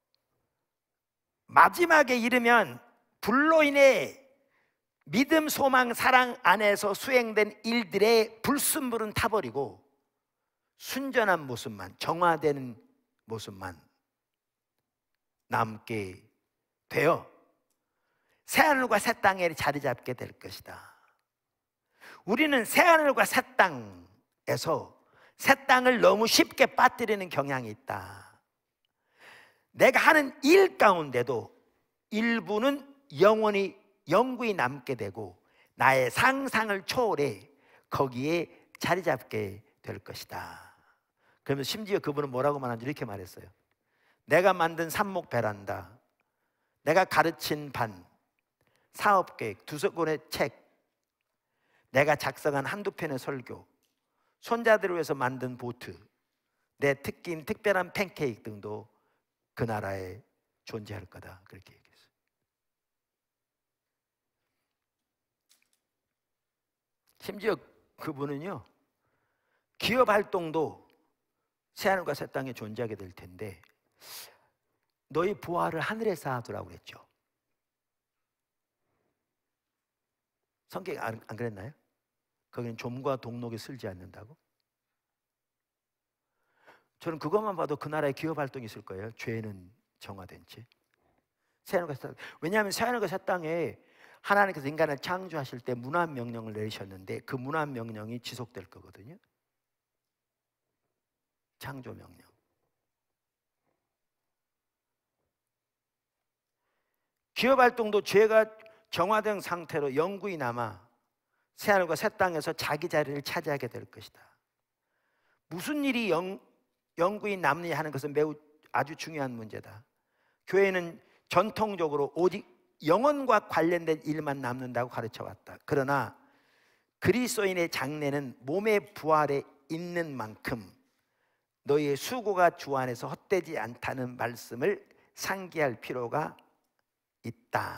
마지막에 이르면 불로 인해 믿음, 소망, 사랑 안에서 수행된 일들의 불순물은 타버리고 순전한 모습만, 정화되는 모습만 남게 되어 새하늘과 새 땅에 자리 잡게 될 것이다. 우리는 새하늘과 새 땅에서 새 땅을 너무 쉽게 빠뜨리는 경향이 있다. 내가 하는 일 가운데도 일부는 영구히 남게 되고 나의 상상을 초월해 거기에 자리 잡게 될 것이다. 그러면서 심지어 그분은 뭐라고 말하는지 이렇게 말했어요. 내가 만든 삽목 베란다, 내가 가르친 반, 사업계획, 2권의 책, 내가 작성한 한두 편의 설교, 손자들을 위해서 만든 보트, 내 특기인 특별한 팬케이크 등도 그 나라에 존재할 거다. 그렇게 얘기했어요. 심지어 그분은요, 기업 활동도 새하늘과 새 땅에 존재하게 될 텐데 너희 부활을 하늘에서 하더라고 그랬죠. 성경에 안 그랬나요? 거기는 좀과 동록이 슬지 않는다고? 저는 그것만 봐도 그 나라에 기업 활동이 있을 거예요. 죄는 정화된 채. 새하늘과 새 땅. 왜냐하면 새하늘과 새 땅에 하나님께서 인간을 창조하실 때 문화 명령을 내리셨는데 그 문화 명령이 지속될 거거든요. 창조 명령. 기업 활동도 죄가 정화된 상태로 영구히 남아 새하늘과 새 땅에서 자기 자리를 차지하게 될 것이다. 무슨 일이 영구히 남느냐 하는 것은 매우 아주 중요한 문제다. 교회는 전통적으로 오직 영혼과 관련된 일만 남는다고 가르쳐왔다. 그러나 그리스도인의 장래는 몸의 부활에 있는 만큼 너희의 수고가 주 안에서 헛되지 않다는 말씀을 상기할 필요가 있다.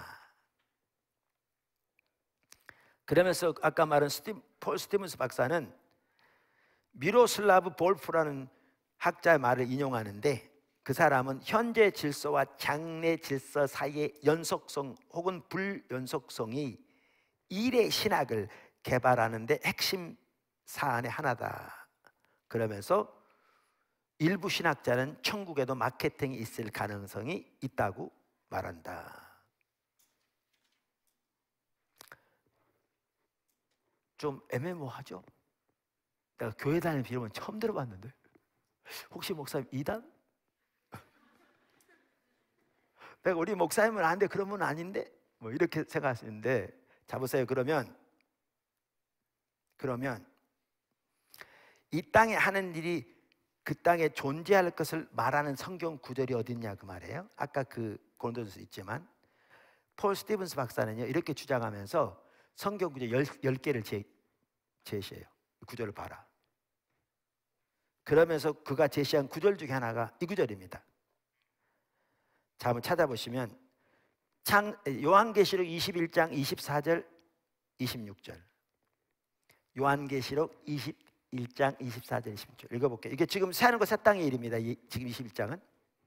그러면서 아까 말한 폴 스티븐스 박사는 미로슬라브 볼프라는 학자의 말을 인용하는데 그 사람은 현재 질서와 장래 질서 사이의 연속성 혹은 불연속성이 일의 신학을 개발하는 데 핵심 사안의 하나다. 그러면서 일부 신학자는 천국에도 마케팅이 있을 가능성이 있다고 말한다. 좀 애매모호하죠? 내가 교회 다니는 이름은 처음 들어봤는데 혹시 목사님 이단? 내가 우리 목사님은 아는데 그러면 아닌데? 뭐 이렇게 생각하시는데 자 보세요. 그러면 이 땅에 하는 일이 그 땅에 존재할 것을 말하는 성경 구절이 어딨냐 그 말이에요. 아까 그 고린도전서 있지만 폴 스티븐스 박사는요 이렇게 주장하면서 성경 구절 10개를 제시해요. 구절을 봐라. 그러면서 그가 제시한 구절 중에 하나가 이 구절입니다. 자, 한번 찾아보시면 요한계시록 21장 24절 26절 요한계시록 21장 24절 26절 읽어볼게요. 이게 지금 새하늘과 새 땅의 일입니다. 지금 21장은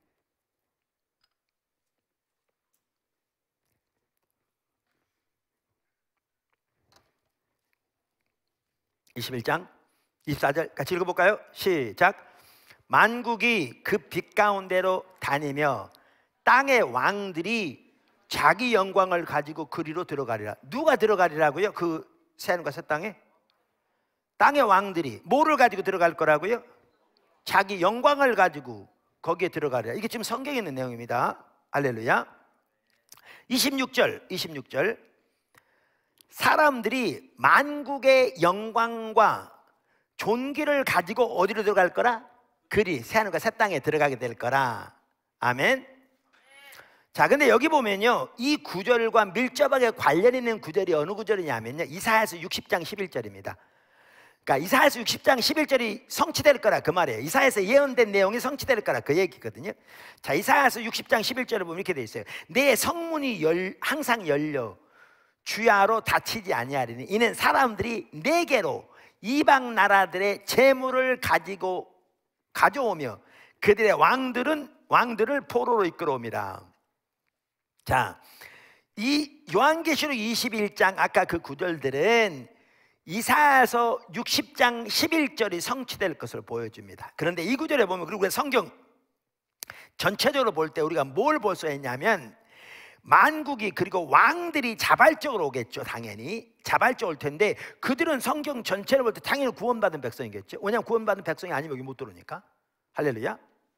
21장 24절 같이 읽어볼까요? 시작. 만국이 그 빛 가운데로 다니며 땅의 왕들이 자기 영광을 가지고 그리로 들어가리라. 누가 들어가리라고요? 그 새하늘과 새 땅에? 땅의 왕들이 뭐를 가지고 들어갈 거라고요? 자기 영광을 가지고 거기에 들어가리라. 이게 지금 성경에 있는 내용입니다. 할렐루야. 26절 사람들이 만국의 영광과 존귀를 가지고 어디로 들어갈 거라? 그리 새하늘과 새 땅에 들어가게 될 거라. 아멘. 자, 근데 여기 보면요 이 구절과 밀접하게 관련 있는 구절이 어느 구절이냐면요 이사야서 60장 11절입니다. 그러니까 이사야서 60장 11절이 성취될 거라 그 말이에요. 이사야서 예언된 내용이 성취될 거라 그 얘기거든요. 자, 이사야서 60장 11절을 보면 이렇게 돼 있어요. 내 성문이 항상 열려 주야로 닫히지 아니하리니 이는 사람들이 내게로 이방 나라들의 재물을 가져오며 그들의 왕들을 포로로 이끌어옵니다. 자, 이 요한계시록 21장 아까 그 구절들은 이사야서 60장 11절이 성취될 것을 보여줍니다. 그런데 이 구절에 보면 그리고 성경 전체적으로 볼 때 우리가 뭘 볼 수 있냐면 만국이 그리고 왕들이 자발적으로 오겠죠. 당연히 자발적으로 올 텐데 그들은 성경 전체를 볼 때 당연히 구원받은 백성이겠죠. 왜냐하면 구원받은 백성이 아니면 여기 못 들어오니까. 할렐루야.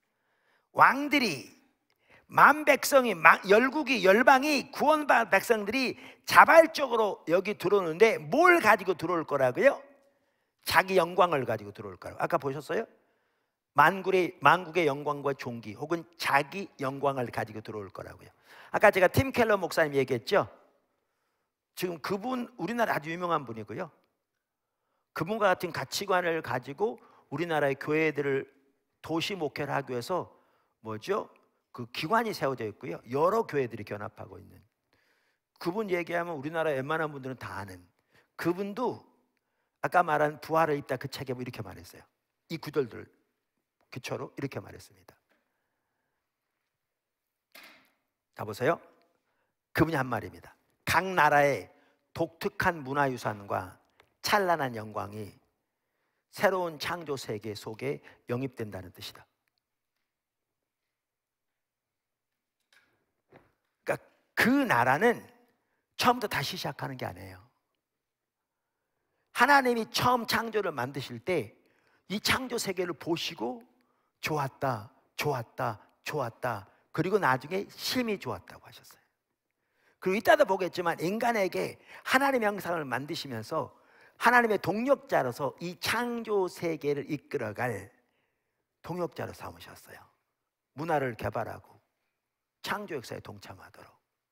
왕들이 만백성이 열국이 열방이 구원받은 백성들이 자발적으로 여기 들어오는데 뭘 가지고 들어올 거라고요? 자기 영광을 가지고 들어올 거라고. 아까 보셨어요? 만국의 영광과 존귀 혹은 자기 영광을 가지고 들어올 거라고요. 아까 제가 팀 켈러 목사님 얘기했죠. 지금 그분 우리나라 아주 유명한 분이고요. 그분과 같은 가치관을 가지고 우리나라의 교회들을 도시 목회를 하기 위해서 그 기관이 세워져 있고요. 여러 교회들이 견합하고 있는 그분 얘기하면 우리나라 웬만한 분들은 다 아는 그분도 아까 말한 부활을 입다 그 책에 이렇게 말했어요. 이 구절들 기초로 이렇게 말했습니다. 자 보세요. 그분이 한 말입니다. 각 나라의 독특한 문화유산과 찬란한 영광이 새로운 창조 세계 속에 영입된다는 뜻이다. 그러니까 그 나라는 처음부터 다시 시작하는 게 아니에요. 하나님이 처음 창조를 만드실 때 이 창조 세계를 보시고 좋았다, 좋았다, 좋았다, 그리고 나중에 심히 좋았다고 하셨어요. 그리고 이따도 보겠지만 인간에게 하나님의 형상을 만드시면서 하나님의 동역자로서 이 창조 세계를 이끌어갈 동역자로 삼으셨어요. 문화를 개발하고 창조 역사에 동참하도록.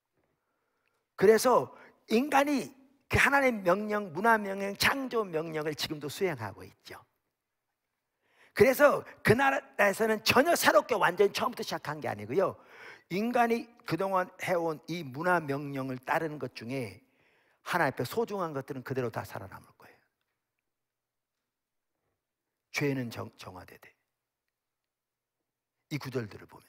그래서 인간이 그 하나님의 명령, 문화 명령, 창조 명령을 지금도 수행하고 있죠. 그래서 그 나라에서는 전혀 새롭게 완전히 처음부터 시작한 게 아니고요, 인간이 그동안 해온 이 문화 명령을 따르는 것 중에 하나님 앞에 소중한 것들은 그대로 다 살아남을 거예요. 죄는 정화되되, 이 구절들을 보면.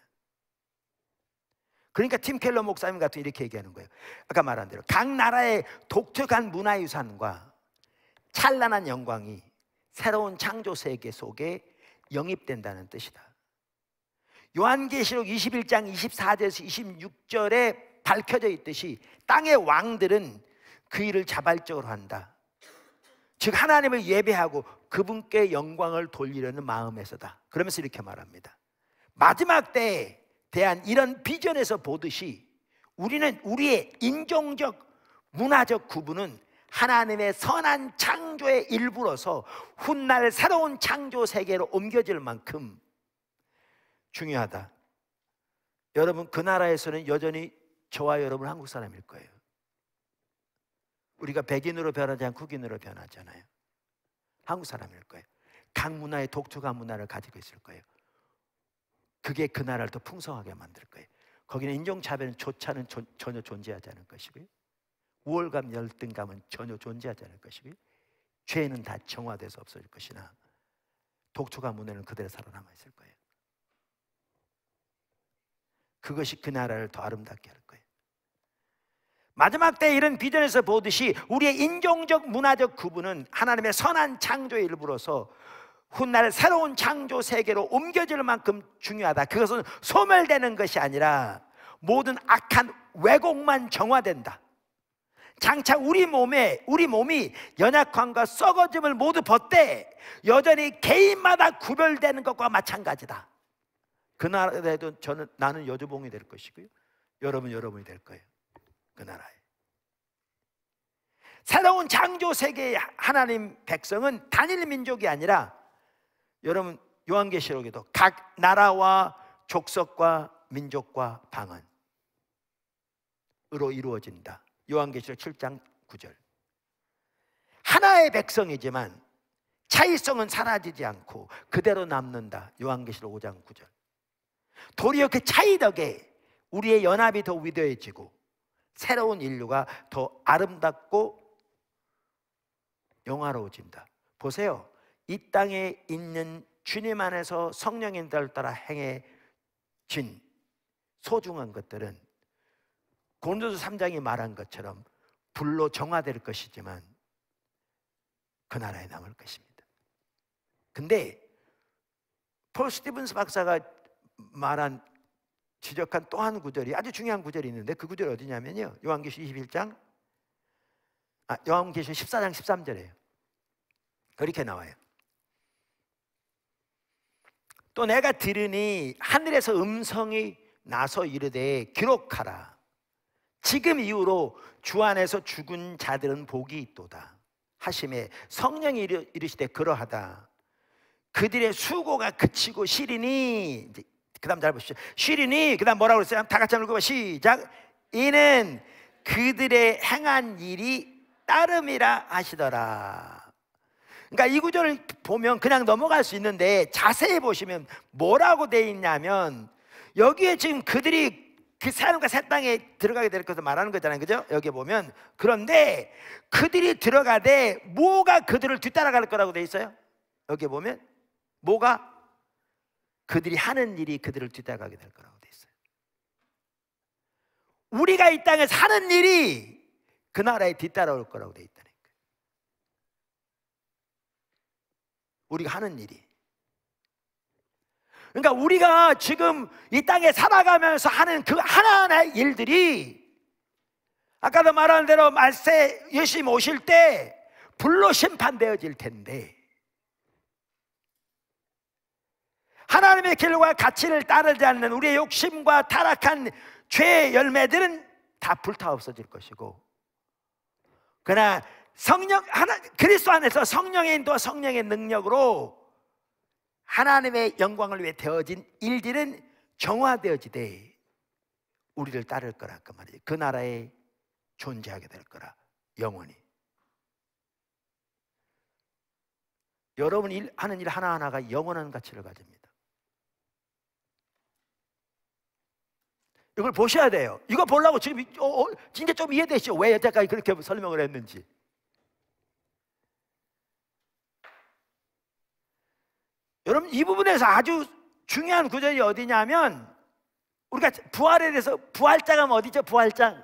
그러니까 팀 켈러 목사님 같은 이렇게 얘기하는 거예요. 아까 말한 대로 각 나라의 독특한 문화유산과 찬란한 영광이 새로운 창조 세계 속에 영입된다는 뜻이다. 요한계시록 21장 24절에서 26절에 밝혀져 있듯이 땅의 왕들은 그 일을 자발적으로 한다. 즉 하나님을 예배하고 그분께 영광을 돌리려는 마음에서다. 그러면서 이렇게 말합니다. 마지막 때에 대한 이런 비전에서 보듯이 우리는 우리의 인종적 문화적 구분은 하나님의 선한 창조의 일부로서 훗날 새로운 창조 세계로 옮겨질 만큼 중요하다. 여러분, 그 나라에서는 여전히 저와 여러분 한국 사람일 거예요. 우리가 백인으로 변하지 않고 흑인으로 변하잖아요. 한국 사람일 거예요. 각 문화의 독특한 문화를 가지고 있을 거예요. 그게 그 나라를 더 풍성하게 만들 거예요. 거기는 인종차별은 조차는 전혀 존재하지 않을 것이고요, 우월감, 열등감은 전혀 존재하지 않을 것이고요, 죄는 다 정화돼서 없어질 것이나 독특한 문화는 그대로 살아남아 있을 거예요. 그것이 그 나라를 더 아름답게 할 거예요. 마지막 때 이런 비전에서 보듯이 우리의 인종적 문화적 구분은 하나님의 선한 창조의 일부로서 훗날 새로운 창조 세계로 옮겨질 만큼 중요하다. 그것은 소멸되는 것이 아니라 모든 악한 왜곡만 정화된다. 장차 우리 몸이 연약함과 썩어짐을 모두 벗되 여전히 개인마다 구별되는 것과 마찬가지다. 그 나라에도 나는 여주봉이 될 것이고요, 여러분이 될 거예요. 그 나라에 새로운 창조 세계의 하나님 백성은 단일 민족이 아니라, 여러분 요한계시록에도 각 나라와 족속과 민족과 방언으로 이루어진다. 요한계시록 7장 9절. 하나의 백성이지만 차이성은 사라지지 않고 그대로 남는다. 요한계시록 5장 9절. 도리어 그 차이 덕에 우리의 연합이 더 위대해지고 새로운 인류가 더 아름답고 영화로워진다. 보세요. 이 땅에 있는 주님 안에서 성령인들 따라 행해진 소중한 것들은 고린도서 3장이 말한 것처럼 불로 정화될 것이지만 그 나라에 남을 것입니다. 근데 폴 스티븐스 박사가 말한 지적한 또 한 구절이 아주 중요한 구절이 있는데, 그 구절이 어디냐면요, 요한계시록 14장 13절이에요. 그렇게 나와요. 또 내가 들으니 하늘에서 음성이 나서 이르되 기록하라. 지금 이후로 주 안에서 죽은 자들은 복이 있도다 하심에 성령이 이르시되 그러하다. 그들의 수고가 그치고 시리니, 그 다음 잘 보시죠. 시리니, 그 다음 뭐라고 그랬어요? 다 같이 한번 읽어봐. 시작. 이는 그들의 행한 일이 따름이라 하시더라. 그러니까 이 구절을 보면 그냥 넘어갈 수 있는데 자세히 보시면 뭐라고 돼 있냐면, 여기에 지금 그들이 그 새하늘과 새 땅에 들어가게 될 것을 말하는 거잖아요, 그죠? 여기 보면. 그런데 그들이 들어가되 뭐가 그들을 뒤따라갈 거라고 돼 있어요? 여기 보면 뭐가? 그들이 하는 일이 그들을 뒤따라가게 될 거라고 돼 있어요. 우리가 이 땅에서 하는 일이 그 나라에 뒤따라올 거라고 돼 있다는 거예요. 우리가 하는 일이. 그러니까 우리가 지금 이 땅에 살아가면서 하는 그 하나하나의 일들이 아까도 말한 대로 말세 예수님 오실 때 불로 심판되어질 텐데, 하나님의 길과 가치를 따르지 않는 우리의 욕심과 타락한 죄의 열매들은 다 불타 없어질 것이고, 그러나 그리스도 안에서 성령의 인도와 성령의 능력으로 하나님의 영광을 위해 되어진 일들은 정화되어지되 우리를 따를 거라 그 말이에요. 그 나라에 존재하게 될 거라, 영원히. 여러분이 하는 일 하나하나가 영원한 가치를 가집니다. 이걸 보셔야 돼요. 이거 보려고 지금 진짜 좀 이해되시죠? 왜 여태까지 그렇게 설명을 했는지. 여러분, 이 부분에서 아주 중요한 구절이 어디냐면, 우리가 부활에 대해서, 부활장은 어디죠? 부활장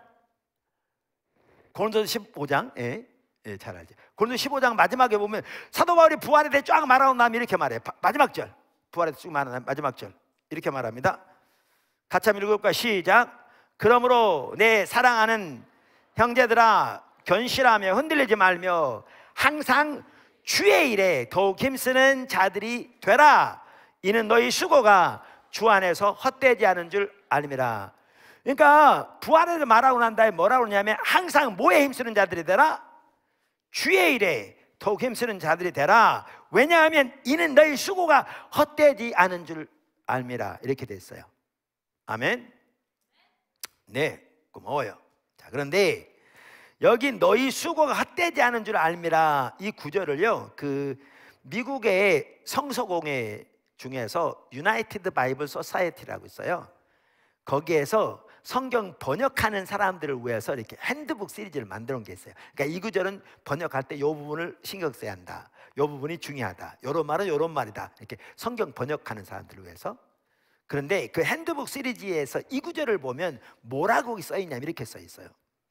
고린도서 15장, 잘 알죠. 고린도서 15장 마지막에 보면 사도 바울이 부활에 대해 쫙 말하고 나면 이렇게 말해요. 마지막 절, 부활에 대해 쭉 말하는 마지막 절 이렇게 말합니다. 같이 한번 읽어볼까요? 시작. 그러므로 내 사랑하는 형제들아, 견실하며 흔들리지 말며 항상 주의 일에 더욱 힘쓰는 자들이 되라. 이는 너희 수고가 주 안에서 헛되지 않은 줄 알미라. 그러니까 부활을 말하고 난 다음에 뭐라고 그러냐면, 항상 뭐에 힘쓰는 자들이 되라? 주의 일에 더욱 힘쓰는 자들이 되라. 왜냐하면 이는 너희 수고가 헛되지 않은 줄 알미라. 이렇게 됐어요. 아멘. 네, 고마워요. 자, 그런데 여기 너희 수고가 헛되지 않은 줄 알미라, 이 구절을요, 그 미국의 성서공회 중에서 유나이티드 바이블 소사이어티라고 있어요. 거기에서 성경 번역하는 사람들을 위해서 이렇게 핸드북 시리즈를 만들어 놓은 게 있어요. 그러니까 이 구절은 번역할 때 이 부분을 신경 써야 한다, 이 부분이 중요하다, 이런 말은 이런 말이다, 이렇게 성경 번역하는 사람들을 위해서. 그런데 그 핸드북 시리즈에서 이 구절을 보면 뭐라고 써 있냐면 이렇게 써 있어요.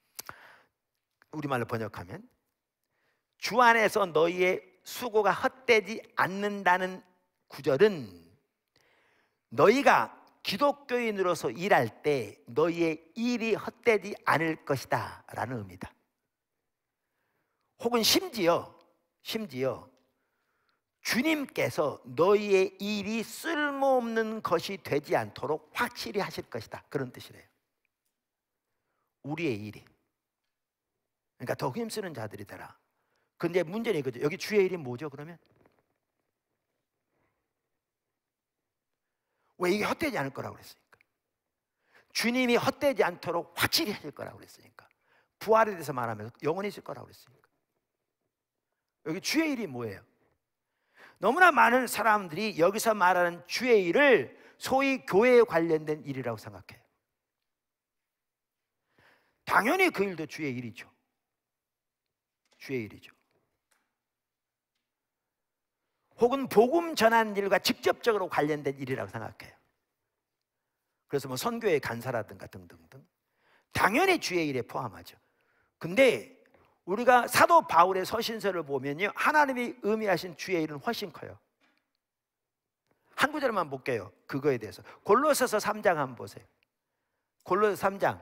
우리말로 번역하면, 주 안에서 너희의 수고가 헛되지 않는다는 구절은 너희가 기독교인으로서 일할 때 너희의 일이 헛되지 않을 것이다 라는 의미다. 혹은 심지어 주님께서 너희의 일이 쓸모없는 것이 되지 않도록 확실히 하실 것이다, 그런 뜻이래요. 우리의 일이, 그러니까 더 힘쓰는 자들이 되라. 근데 문제는 이거죠. 여기 주의 일이 뭐죠 그러면? 왜 이게 헛되지 않을 거라고 그랬으니까. 주님이 헛되지 않도록 확실히 하실 거라고 그랬으니까. 부활에 대해서 말하면서 영원히 있을 거라고 그랬으니까. 여기 주의 일이 뭐예요? 너무나 많은 사람들이 여기서 말하는 주의 일을 소위 교회에 관련된 일이라고 생각해요. 당연히 그 일도 주의 일이죠. 주의 일이죠. 혹은 복음 전하는 일과 직접적으로 관련된 일이라고 생각해요. 그래서 뭐 선교의 간사라든가 등등등 당연히 주의 일에 포함하죠. 근데 우리가 사도 바울의 서신서를 보면요, 하나님이 의미하신 주의 일은 훨씬 커요. 한 구절만 볼게요. 그거에 대해서 골로새서 3장 한번 보세요. 골로새 3장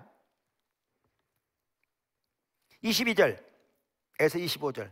22절에서 25절.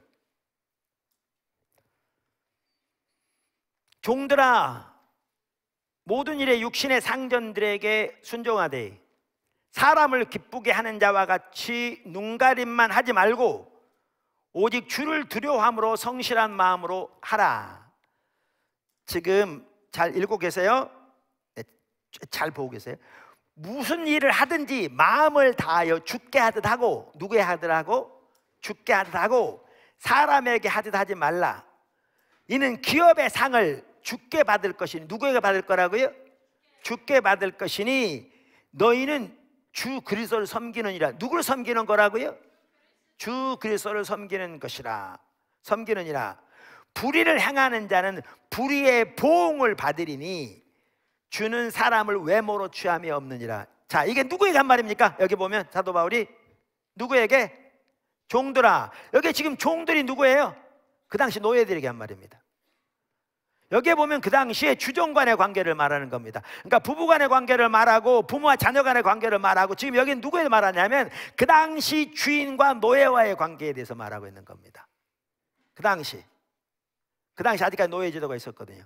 종들아, 모든 일에 육신의 상전들에게 순종하되 사람을 기쁘게 하는 자와 같이 눈가림만 하지 말고 오직 주를 두려워함으로 성실한 마음으로 하라. 지금 잘 읽고 계세요? 네, 잘 보고 계세요? 무슨 일을 하든지 마음을 다하여 주께 하듯 하고, 누구에 하듯 하고? 주께 하듯 하고 사람에게 하듯 하지 말라. 이는 기업의 상을 주께 받을 것이니, 누구에게 받을 거라고요? 주께 받을 것이니 너희는 주 그리스도를 섬기느니라. 누구를 섬기는 거라고요? 주 그리스도를 섬기는 것이라. 섬기느니라. 불의를 행하는 자는 불의의 보응을 받으리니 주는 사람을 외모로 취함이 없느니라. 자, 이게 누구에게 한 말입니까? 여기 보면 사도 바울이 누구에게? 종들아. 여기 지금 종들이 누구예요? 그 당시 노예들에게 한 말입니다. 여기에 보면 그 당시에 주종 간의 관계를 말하는 겁니다. 그러니까 부부 간의 관계를 말하고 부모와 자녀 간의 관계를 말하고, 지금 여기는 누구에 말하냐면 그 당시 주인과 노예와의 관계에 대해서 말하고 있는 겁니다. 그 당시 아직까지 노예 제도가 있었거든요.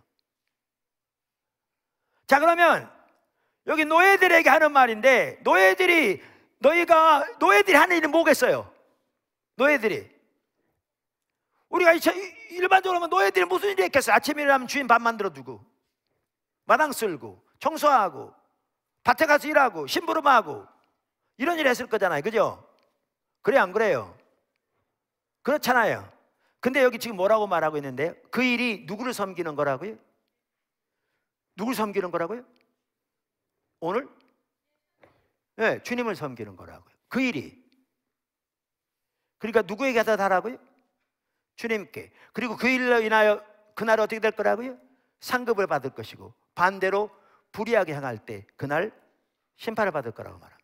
자, 그러면 여기 노예들에게 하는 말인데, 노예들이 하는 일은 뭐겠어요? 노예들이, 우리가 일반적으로 하면 노예들이 무슨 일이 있겠어요? 아침에 일어나면 주인 밥 만들어 두고, 마당 쓸고, 청소하고, 밭에 가서 일하고, 심부름하고, 이런 일 했을 거잖아요. 그죠? 그래, 안 그래요? 그렇잖아요. 근데 여기 지금 뭐라고 말하고 있는데요? 그 일이 누구를 섬기는 거라고요? 누굴 섬기는 거라고요? 오늘? 네, 주님을 섬기는 거라고요. 그 일이. 그러니까 누구에게 하라고요? 주님께. 그리고 그 일로 인하여 그날 어떻게 될 거라고요? 상급을 받을 것이고, 반대로 불의하게 행할 때 그날 심판을 받을 거라고 말합니다.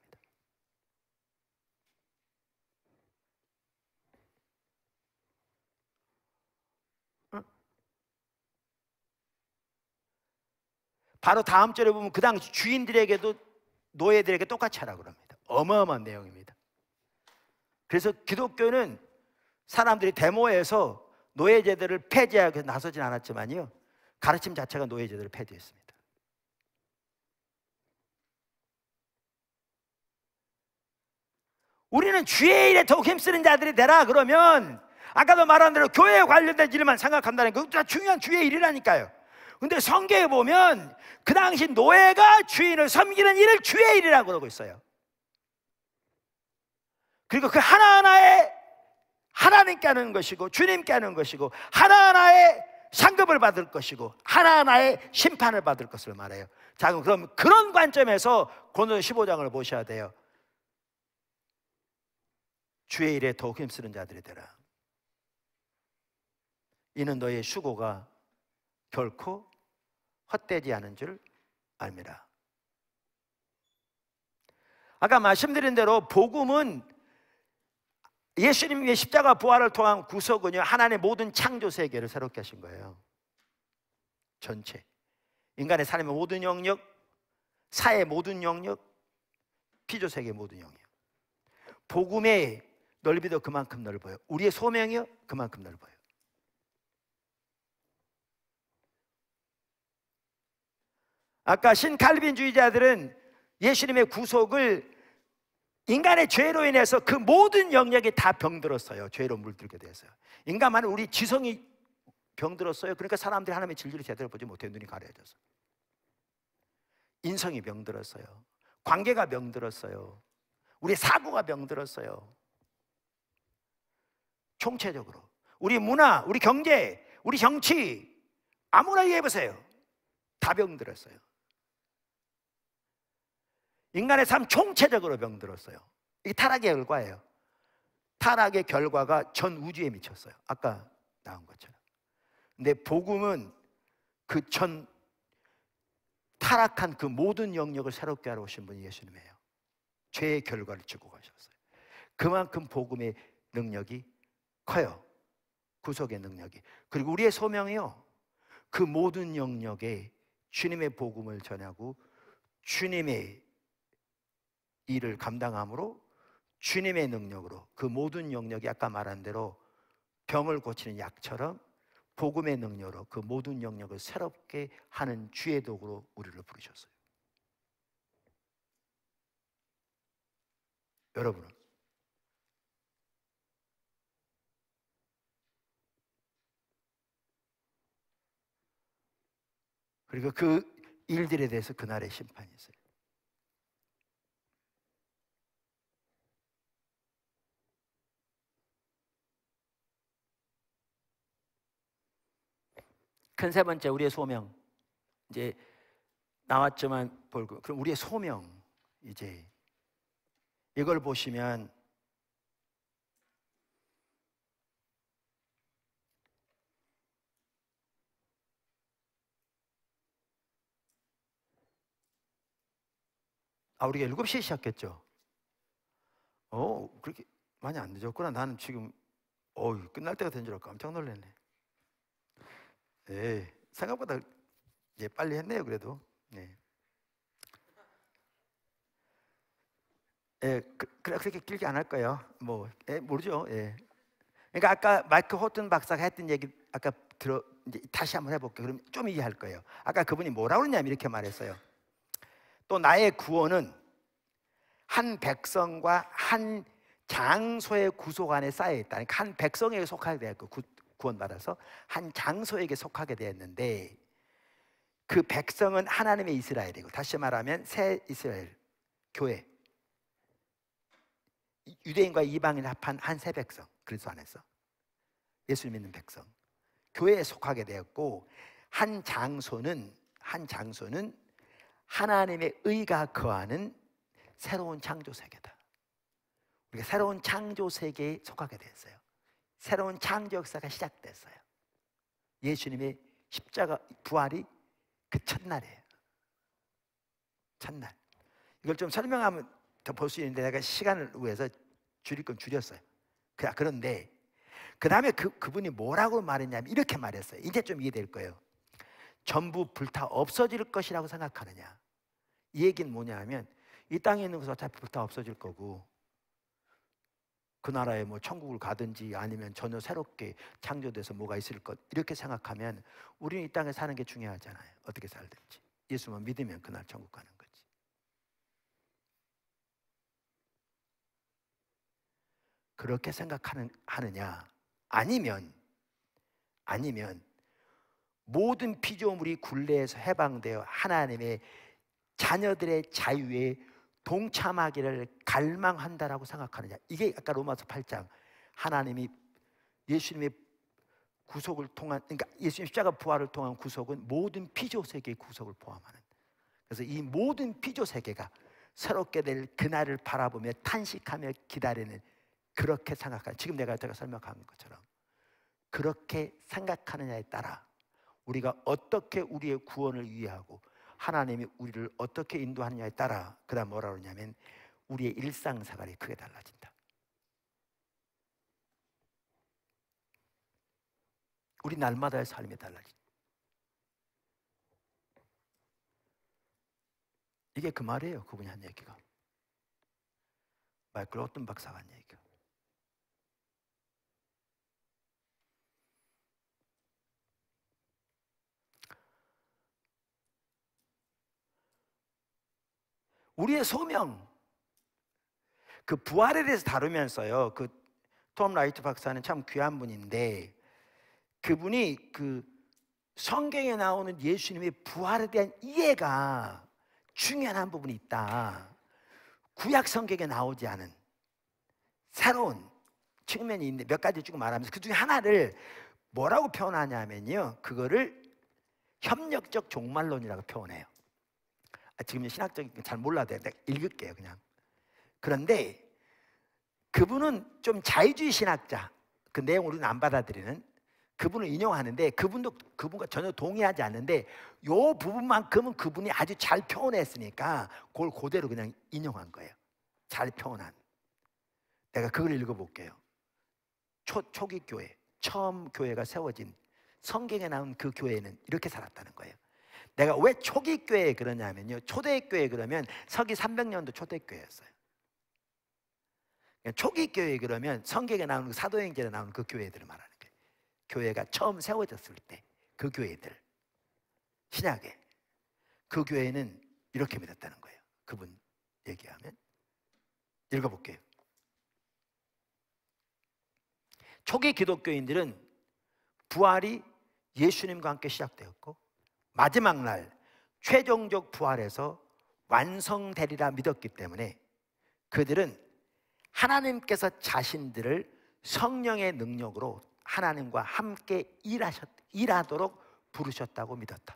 바로 다음 절에 보면 그 당시 주인들에게도 노예들에게 똑같이 하라고 합니다. 어마어마한 내용입니다. 그래서 기독교는 사람들이 데모에서 노예제도를 폐지하기 위해서 나서진 않았지만요, 가르침 자체가 노예제도를 폐지했습니다. 우리는 주의 일에 더욱 힘쓰는 자들이 되라 그러면, 아까도 말한 대로 교회에 관련된 일만 생각한다는 거, 그것도 중요한 주의 일이라니까요. 근데 성경에 보면 그 당시 노예가 주인을 섬기는 일을 주의 일이라고 그러고 있어요. 그리고 그 하나하나에 하나님께 하는 것이고, 주님께 하는 것이고, 하나하나의 상급을 받을 것이고, 하나하나의 심판을 받을 것을 말해요. 자, 그럼 그런 관점에서 고린도서 15장을 보셔야 돼요. 주의 일에 더욱 힘쓰는 자들이 되라. 이는 너의 수고가 결코 헛되지 않은 줄 압니다. 아까 말씀드린 대로 복음은 예수님의 십자가 부활을 통한 구속은요, 하나님의 모든 창조 세계를 새롭게 하신 거예요. 전체 인간의 삶의 모든 영역, 사회의 모든 영역, 피조 세계의 모든 영역. 복음의 넓이도 그만큼 넓어요. 우리의 소명이요, 그만큼 넓어요. 아까 신칼빈주의자들은 예수님의 구속을 인간의 죄로 인해서 그 모든 영역이 다 병들었어요. 죄로 물들게 돼서요. 인간만은 우리 지성이 병들었어요. 그러니까 사람들이 하나님의 진리를 제대로 보지 못해 눈이 가려져서. 인성이 병들었어요. 관계가 병들었어요. 우리 사고가 병들었어요. 총체적으로 우리 문화, 우리 경제, 우리 정치, 아무나 얘기해보세요. 다 병들었어요. 인간의 삶 총체적으로 병들었어요. 이게 타락의 결과예요. 타락의 결과가 전 우주에 미쳤어요. 아까 나온 것처럼. 근데 복음은 그 전 타락한 그 모든 영역을 새롭게 하러 오신 분이 예수님이에요. 죄의 결과를 주고 가셨어요. 그만큼 복음의 능력이 커요. 구속의 능력이. 그리고 우리의 소명이요, 그 모든 영역에 주님의 복음을 전하고 주님의 일을 감당함으로, 주님의 능력으로 그 모든 영역이 아까 말한 대로 병을 고치는 약처럼 복음의 능력으로 그 모든 영역을 새롭게 하는 주의 도구로 우리를 부르셨어요. 여러분은 그리고 그 일들에 대해서 그날의 심판이 있어요. 큰 세 번째, 우리의 소명. 이제 나왔지만 볼고, 그럼 우리의 소명, 이제 이걸 보시면 우리가 7시에 시작했죠. 그렇게 많이 안 늦었구나. 나는 지금 끝날 때가 된 줄 알고 깜짝 놀랐네. 네, 생각보다 이제 빨리 했네요. 그래도. 네. 예, 그렇게 길게 안 할 거예요. 뭐, 모르죠. 예. 그러니까 아까 마이크 호튼 박사가 했던 얘기 아까 이제 다시 한번 해볼게요. 그럼 좀 이해할 거예요. 아까 그분이 뭐라고 그러냐면 이렇게 말했어요. 또 나의 구원은 한 백성과 한 장소의 구속 안에 쌓여 있다. 그러니까 한 백성에게 속하게 되었고 구원받아서 한 장소에게 속하게 되었는데 그 백성은 하나님의 이스라엘이고, 다시 말하면 새 이스라엘 교회, 유대인과 이방인 합한 한 새 백성, 그리스도 안에서 예수 믿는 백성, 교회에 속하게 되었고, 한 장소는 하나님의 의가 거하는 새로운 창조 세계다. 우리가 새로운 창조 세계에 속하게 됐어요. 새로운 창조 역사가 시작됐어요. 예수님의 십자가 부활이 그 첫날이에요. 첫날. 이걸 좀 설명하면 더 볼 수 있는데 내가 시간을 위해서 줄일 건 줄였어요. 그런데 그 다음에 그분이 뭐라고 말했냐면 이렇게 말했어요. 이제 좀 이해될 거예요. 전부 불타 없어질 것이라고 생각하느냐. 이 얘기는 뭐냐 하면 이 땅에 있는 것은 어차피 불타 없어질 거고, 그 나라에 뭐 천국을 가든지 아니면 전혀 새롭게 창조돼서 뭐가 있을 것, 이렇게 생각하면 우리는 이 땅에 사는 게 중요하잖아요. 어떻게 살든지 예수만 믿으면 그날 천국 가는 거지. 그렇게 생각하느냐, 아니면 모든 피조물이 굴레에서 해방되어 하나님의 자녀들의 자유에 동참하기를 갈망한다라고 생각하느냐. 이게 아까 로마서 8장 하나님이 예수님의 구속을 통한, 그러니까 예수님 십자가 부활을 통한 구속은 모든 피조 세계의 구속을 포함하는, 그래서 이 모든 피조 세계가 새롭게 될 그날을 바라보며 탄식하며 기다리는, 그렇게 생각하는, 지금 제가 설명한 것처럼 그렇게 생각하느냐에 따라 우리가 어떻게 우리의 구원을 위하고 하나님이 우리를 어떻게 인도하느냐에 따라 그 다음 뭐라 그러냐면 우리의 일상생활이 크게 달라진다. 우리 날마다의 삶이 달라진다. 이게 그 말이에요. 그분이 한 얘기가. 마이클 호튼 박사가 한 얘기가. 우리의 소명, 그 부활에 대해서 다루면서요, 그 톰 라이트 박사는 참 귀한 분인데, 그분이 그 성경에 나오는 예수님의 부활에 대한 이해가 중요한 한 부분이 있다. 구약 성경에 나오지 않은 새로운 측면이 있는데 몇 가지 쭉 말하면서 그 중에 하나를 뭐라고 표현하냐면요, 그거를 협력적 종말론이라고 표현해요. 지금 신학적인 잘 몰라도 내가 읽을게요 그냥. 그런데 그분은 좀 자유주의 신학자, 그 내용을 우리는 안 받아들이는, 그분을 인용하는데 그분과 전혀 동의하지 않는데 요 부분만큼은 그분이 아주 잘 표현했으니까 그걸 그대로 그냥 인용한 거예요. 잘 표현한. 내가 그걸 읽어볼게요. 초기 교회, 처음 교회가 세워진 성경에 나온 그 교회는 이렇게 살았다는 거예요. 내가 왜 초기 교회에 그러냐면요, 초대교회 그러면 서기 300년도 초대교회였어요. 초기 교회 그러면 성경에 나오는 그 사도행전에 나오는 그 교회들을 말하는 거예요. 교회가 처음 세워졌을 때 그 교회들, 신약에 그 교회는 이렇게 믿었다는 거예요. 그분 얘기하면 읽어볼게요. 초기 기독교인들은 부활이 예수님과 함께 시작되었고 마지막 날 최종적 부활에서 완성되리라 믿었기 때문에 그들은 하나님께서 자신들을 성령의 능력으로 하나님과 함께 일하도록 부르셨다고 믿었다.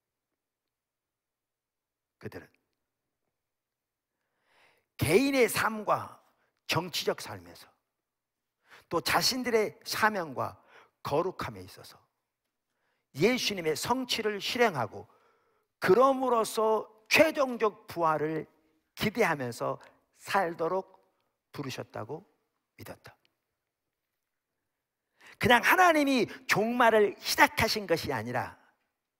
그들은 개인의 삶과 정치적 삶에서 또 자신들의 사명과 거룩함에 있어서 예수님의 성취를 실행하고 그럼으로써 최종적 부활을 기대하면서 살도록 부르셨다고 믿었다. 그냥 하나님이 종말을 시작하신 것이 아니라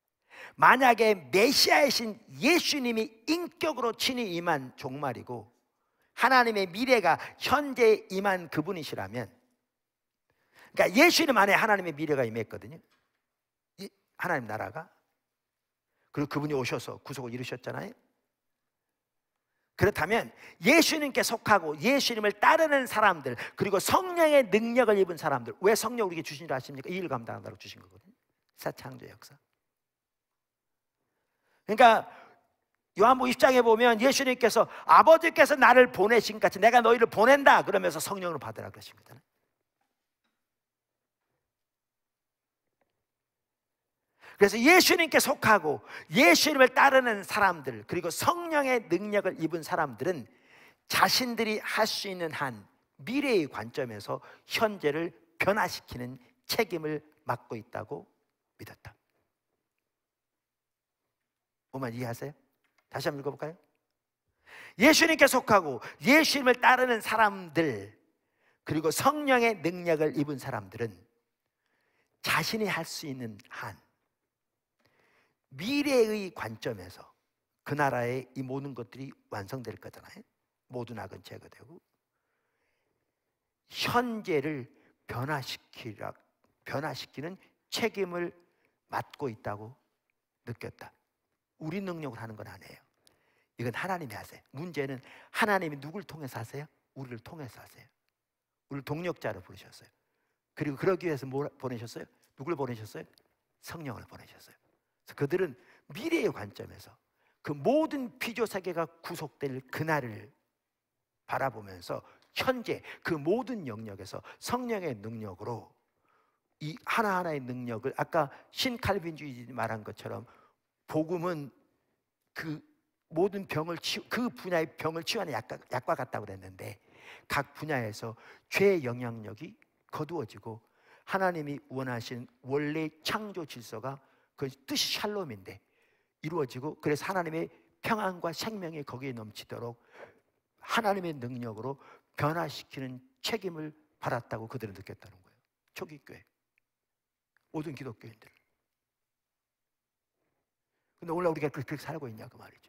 만약에 메시아이신 예수님이 인격으로 친히 임한 종말이고 하나님의 미래가 현재 임한 그분이시라면, 그러니까 예수님 안에 하나님의 미래가 임했거든요. 하나님 나라가. 그리고 그분이 오셔서 구속을 이루셨잖아요. 그렇다면 예수님께 속하고 예수님을 따르는 사람들, 그리고 성령의 능력을 입은 사람들, 왜 성령 우리에게 주신 줄 아십니까? 이 일을 감당한다고 주신 거거든요. 새 창조의 역사. 그러니까 요한복음 10장에 보면 예수님께서 아버지께서 나를 보내신 같이 내가 너희를 보낸다 그러면서 성령을 받으라 그러신 거잖아요. 그래서 예수님께 속하고 예수님을 따르는 사람들, 그리고 성령의 능력을 입은 사람들은 자신들이 할 수 있는 한 미래의 관점에서 현재를 변화시키는 책임을 맡고 있다고 믿었다. 뭐만 이해하세요? 다시 한번 읽어볼까요? 예수님께 속하고 예수님을 따르는 사람들, 그리고 성령의 능력을 입은 사람들은 자신이 할 수 있는 한 미래의 관점에서 그 나라의 이 모든 것들이 완성될 거잖아요. 모든 악은 제거되고 현재를 변화시키는 책임을 맡고 있다고 느꼈다. 우리 능력으로 하는 건 아니에요. 이건 하나님이 하세요. 문제는 하나님이 누굴 통해서 하세요? 우리를 통해서 하세요. 우리를 동력자로 부르셨어요. 그리고 그러기 위해서 뭘 보내셨어요? 누굴 보내셨어요? 성령을 보내셨어요. 그래서 그들은 미래의 관점에서 그 모든 피조 세계가 구속될 그날을 바라보면서 현재 그 모든 영역에서 성령의 능력으로 이 하나하나의 능력을, 아까 신칼빈주의 말한 것처럼 복음은 그 모든 병을 그 분야의 병을 치유하는 약과 같다고 그랬는데, 각 분야에서 죄의 영향력이 거두어지고 하나님이 원하신 원래 창조 질서가 그 뜻이 샬롬인데 이루어지고, 그래서 하나님의 평안과 생명이 거기에 넘치도록 하나님의 능력으로 변화시키는 책임을 받았다고 그들은 느꼈다는 거예요. 초기 교회, 모든 기독교인들. 근데 오늘 우리가 그렇게 살고 있냐 그 말이죠.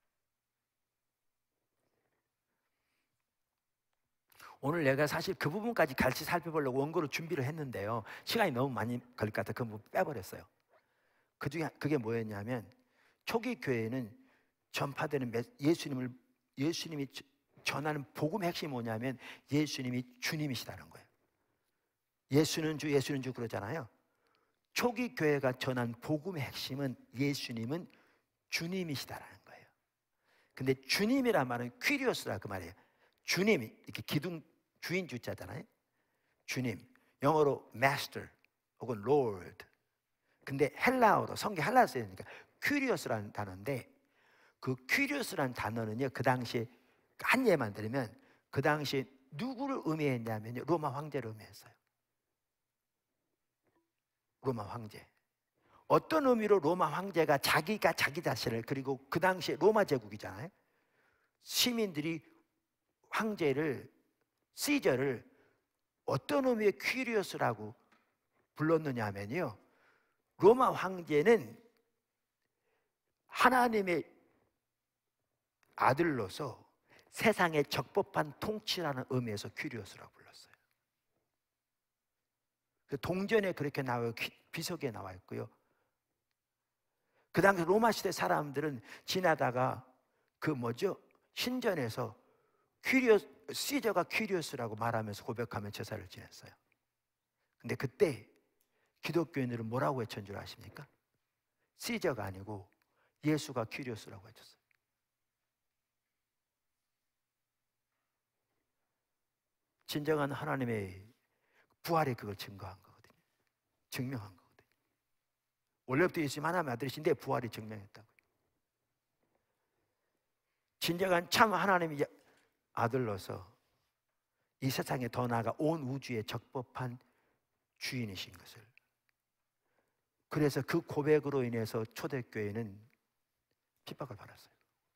오늘 내가 사실 그 부분까지 같이 살펴보려고 원고로 준비를 했는데요, 시간이 너무 많이 걸릴 것 같아 그 부분 빼버렸어요. 그중에 그게 뭐였냐면, 초기 교회는 전파되는 예수님이 전하는 복음의 핵심이 뭐냐면 예수님이 주님이시다는 거예요. 예수는 주 그러잖아요. 초기 교회가 전한 복음의 핵심은 예수님은 주님이시다라는 거예요. 근데 주님이란 말은 퀴리오스라 그 말이에요. 주님, 이렇게 기둥 주인 주자잖아요. 주님, 영어로 master 혹은 lord. 근데 헬라어로, 성경 헬라어 쓰니까 퀴리오스라는 단어인데, 그 퀴리오스라는 단어는요, 그 당시에 한 예만 들으면 그 당시에 누구를 의미했냐면요, 로마 황제를 의미했어요. 로마 황제. 어떤 의미로 로마 황제가 자기가 자기 자신을, 그리고 그 당시에 로마 제국이잖아요. 시민들이 황제를, 시저를 어떤 의미의 퀴리오스라고 불렀느냐 하면요, 로마 황제는 하나님의 아들로서 세상에 적법한 통치라는 의미에서 퀴리오스라고 불렀어요. 그 동전에 그렇게 나와요. 비석에 나와 있고요. 그 당시 로마 시대 사람들은 지나다가 그 신전에서 시저가 퀴리오스라고 말하면서 고백하며 제사를 지냈어요. 근데 그때 기독교인들은 뭐라고 외친 줄 아십니까? 시저가 아니고 예수가 퀴리오스라고 외쳤어요. 진정한 하나님의 부활이 그걸 증거한 거거든요. 증명한 거거든요. 원래부터 예수님 하나님의 아들이신데 부활이 증명했다고요. 진정한 참 하나님의 아들로서 이 세상에 더 나아가 온 우주의 적법한 주인이신 것을. 그래서 그 고백으로 인해서 초대교회는 핍박을 받았어요.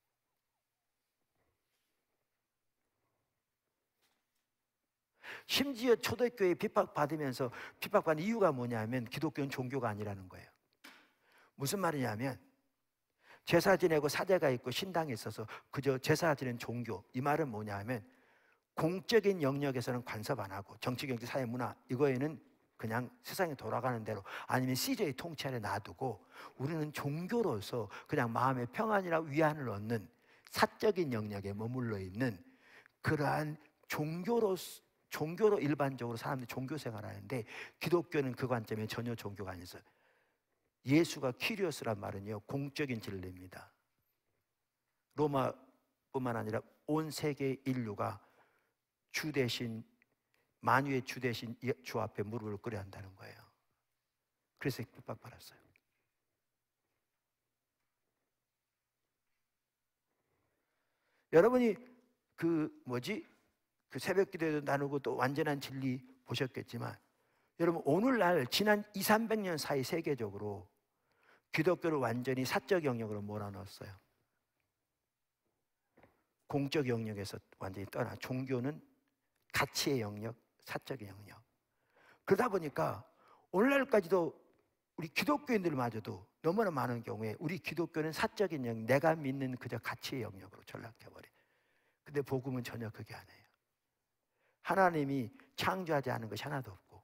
심지어 초대교회 핍박받으면서 핍박받는 이유가 뭐냐면 기독교는 종교가 아니라는 거예요. 무슨 말이냐면 제사 지내고 사제가 있고 신당이 있어서 그저 제사 지낸 종교, 이 말은 뭐냐면 공적인 영역에서는 간섭 안 하고 정치, 경제, 사회, 문화 이거에는 그냥 세상이 돌아가는 대로 아니면 CJ 통치 아래 놔두고 우리는 종교로서 그냥 마음의 평안이나 위안을 얻는 사적인 영역에 머물러 있는 그러한 종교로 일반적으로 사람들이 종교 생활하는데 기독교는 그 관점에 전혀 종교가 아니었어요. 예수가 키리오스란 말은요 공적인 진리입니다. 로마뿐만 아니라 온 세계 인류가 주 대신 만유의 주 대신 주 앞에 무릎을 꿇어야 한다는 거예요. 그래서 핍박받았어요. 여러분이 그 새벽 기도에도 나누고 또 완전한 진리 보셨겠지만 여러분 오늘날 지난 200~300년 사이 세계적으로 기독교를 완전히 사적 영역으로 몰아넣었어요. 공적 영역에서 완전히 떠나 종교는 가치의 영역, 사적의 영역. 그러다 보니까 오늘날까지도 우리 기독교인들마저도 너무나 많은 경우에 우리 기독교는 사적인 영역, 내가 믿는 그저 가치의 영역으로 전락해버려요. 근데 복음은 전혀 그게 아니에요. 하나님이 창조하지 않은 것이 하나도 없고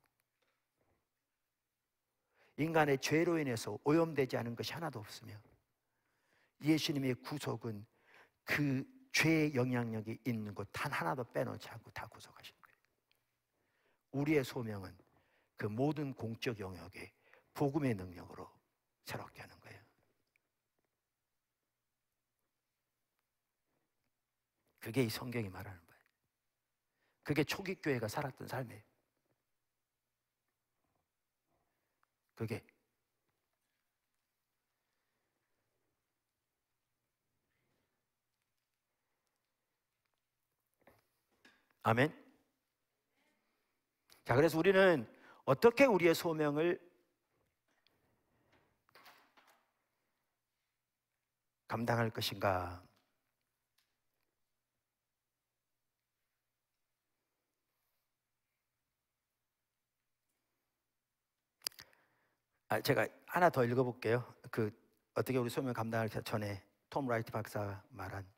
인간의 죄로 인해서 오염되지 않은 것이 하나도 없으며 예수님의 구속은 그 죄의 영향력이 있는 것 단 하나도 빼놓지 않고 다 구속하신 거예요. 우리의 소명은 그 모든 공적 영역에 복음의 능력으로 새롭게 하는 거예요. 그게 이 성경이 말하는 거예요. 그게 초기 교회가 살았던 삶이에요. 그게 아멘. 자, 그래서 우리는 어떻게 우리의 소명을 감당할 것인가? 제가 하나 더 읽어볼게요. 어떻게 우리 소명을 감당할 전에 톰 라이트 박사가 말한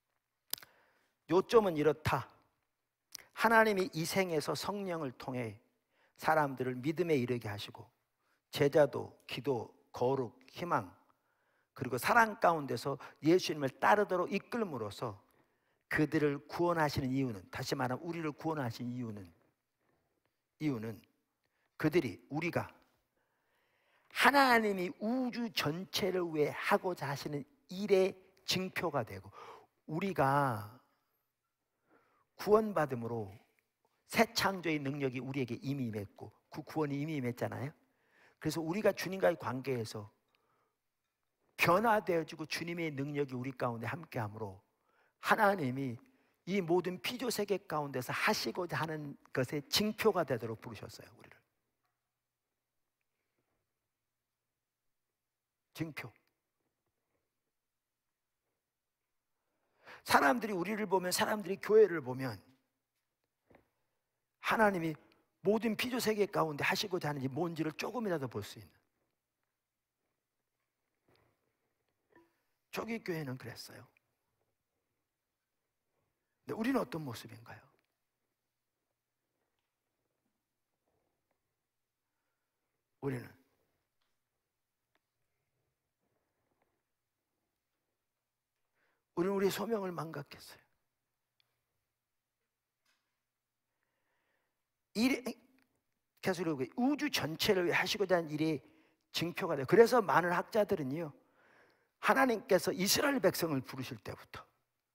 요점은 이렇다. 하나님이 이 생에서 성령을 통해 사람들을 믿음에 이르게 하시고 제자도, 기도, 거룩, 희망 그리고 사랑 가운데서 예수님을 따르도록 이끌므로써 그들을 구원하시는 이유는, 다시 말하면 우리를 구원하신 이유는 우리가 하나님이 우주 전체를 위해 하고자 하시는 일의 증표가 되고 우리가 구원받음으로 새 창조의 능력이 우리에게 이미 임했고 그 구원이 이미 임했잖아요. 그래서 우리가 주님과의 관계에서 변화되어지고 주님의 능력이 우리 가운데 함께함으로 하나님이 이 모든 피조 세계 가운데서 하시고자 하는 것의 징표가 되도록 부르셨어요. 우리를 징표. 사람들이 우리를 보면, 사람들이 교회를 보면 하나님이 모든 피조 세계 가운데 하시고자 하는지 뭔지를 조금이라도 볼 수 있는. 초기 교회는 그랬어요. 근데 우리는 어떤 모습인가요? 우리는 우리의 소명을 망각했어요. 계속 우주 전체를 하시고자 하는 일이 징표가 돼요. 그래서 많은 학자들은요, 하나님께서 이스라엘 백성을 부르실 때부터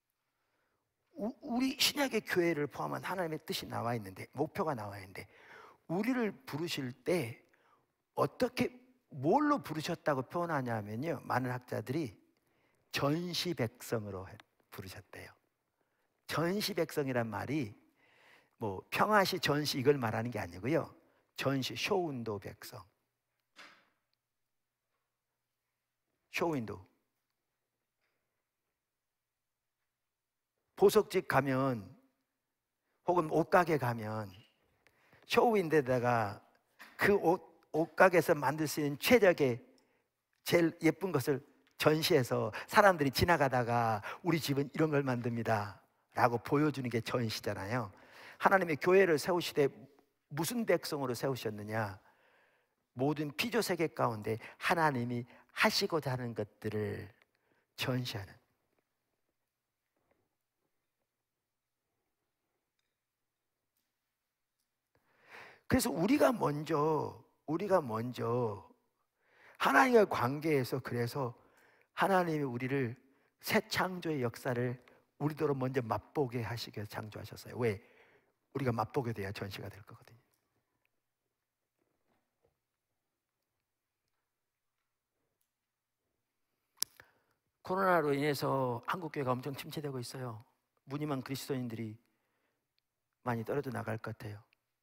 우리 신약의 교회를 포함한 하나님의 뜻이 나와 있는데, 목표가 나와 있는데, 우리를 부르실 때 어떻게 뭘로 부르셨다고 표현하냐면요, 많은 학자들이 전시 백성으로 부르셨대요. 전시 백성이란 말이 뭐 평화시 전시 이걸 말하는 게 아니고요, 전시 쇼윈도 백성, 쇼윈도. 보석집 가면 혹은 옷가게 가면 쇼윈도에다가 그 옷가게에서 만들 수 있는 최적의 제일 예쁜 것을 전시해서 사람들이 지나가다가 우리 집은 이런 걸 만듭니다 라고 보여주는 게 전시잖아요. 하나님의 교회를 세우시되 무슨 백성으로 세우셨느냐? 모든 피조 세계 가운데 하나님이 하시고자 하는 것들을 전시하는. 그래서 우리가 먼저 하나님과 관계에서, 그래서 하나님이 우리를 새 창조의 역사를 우리더러 먼저 맛보게 하시기 위해서 창조하셨어요. 왜? 우리가 맛보게 돼야 전시가 될 거거든요. 코로나로 인해서 한국교회가 엄청 침체되고 있어요. 무늬만 그리스도인들이 많이 떨어져 나갈 것 같아요.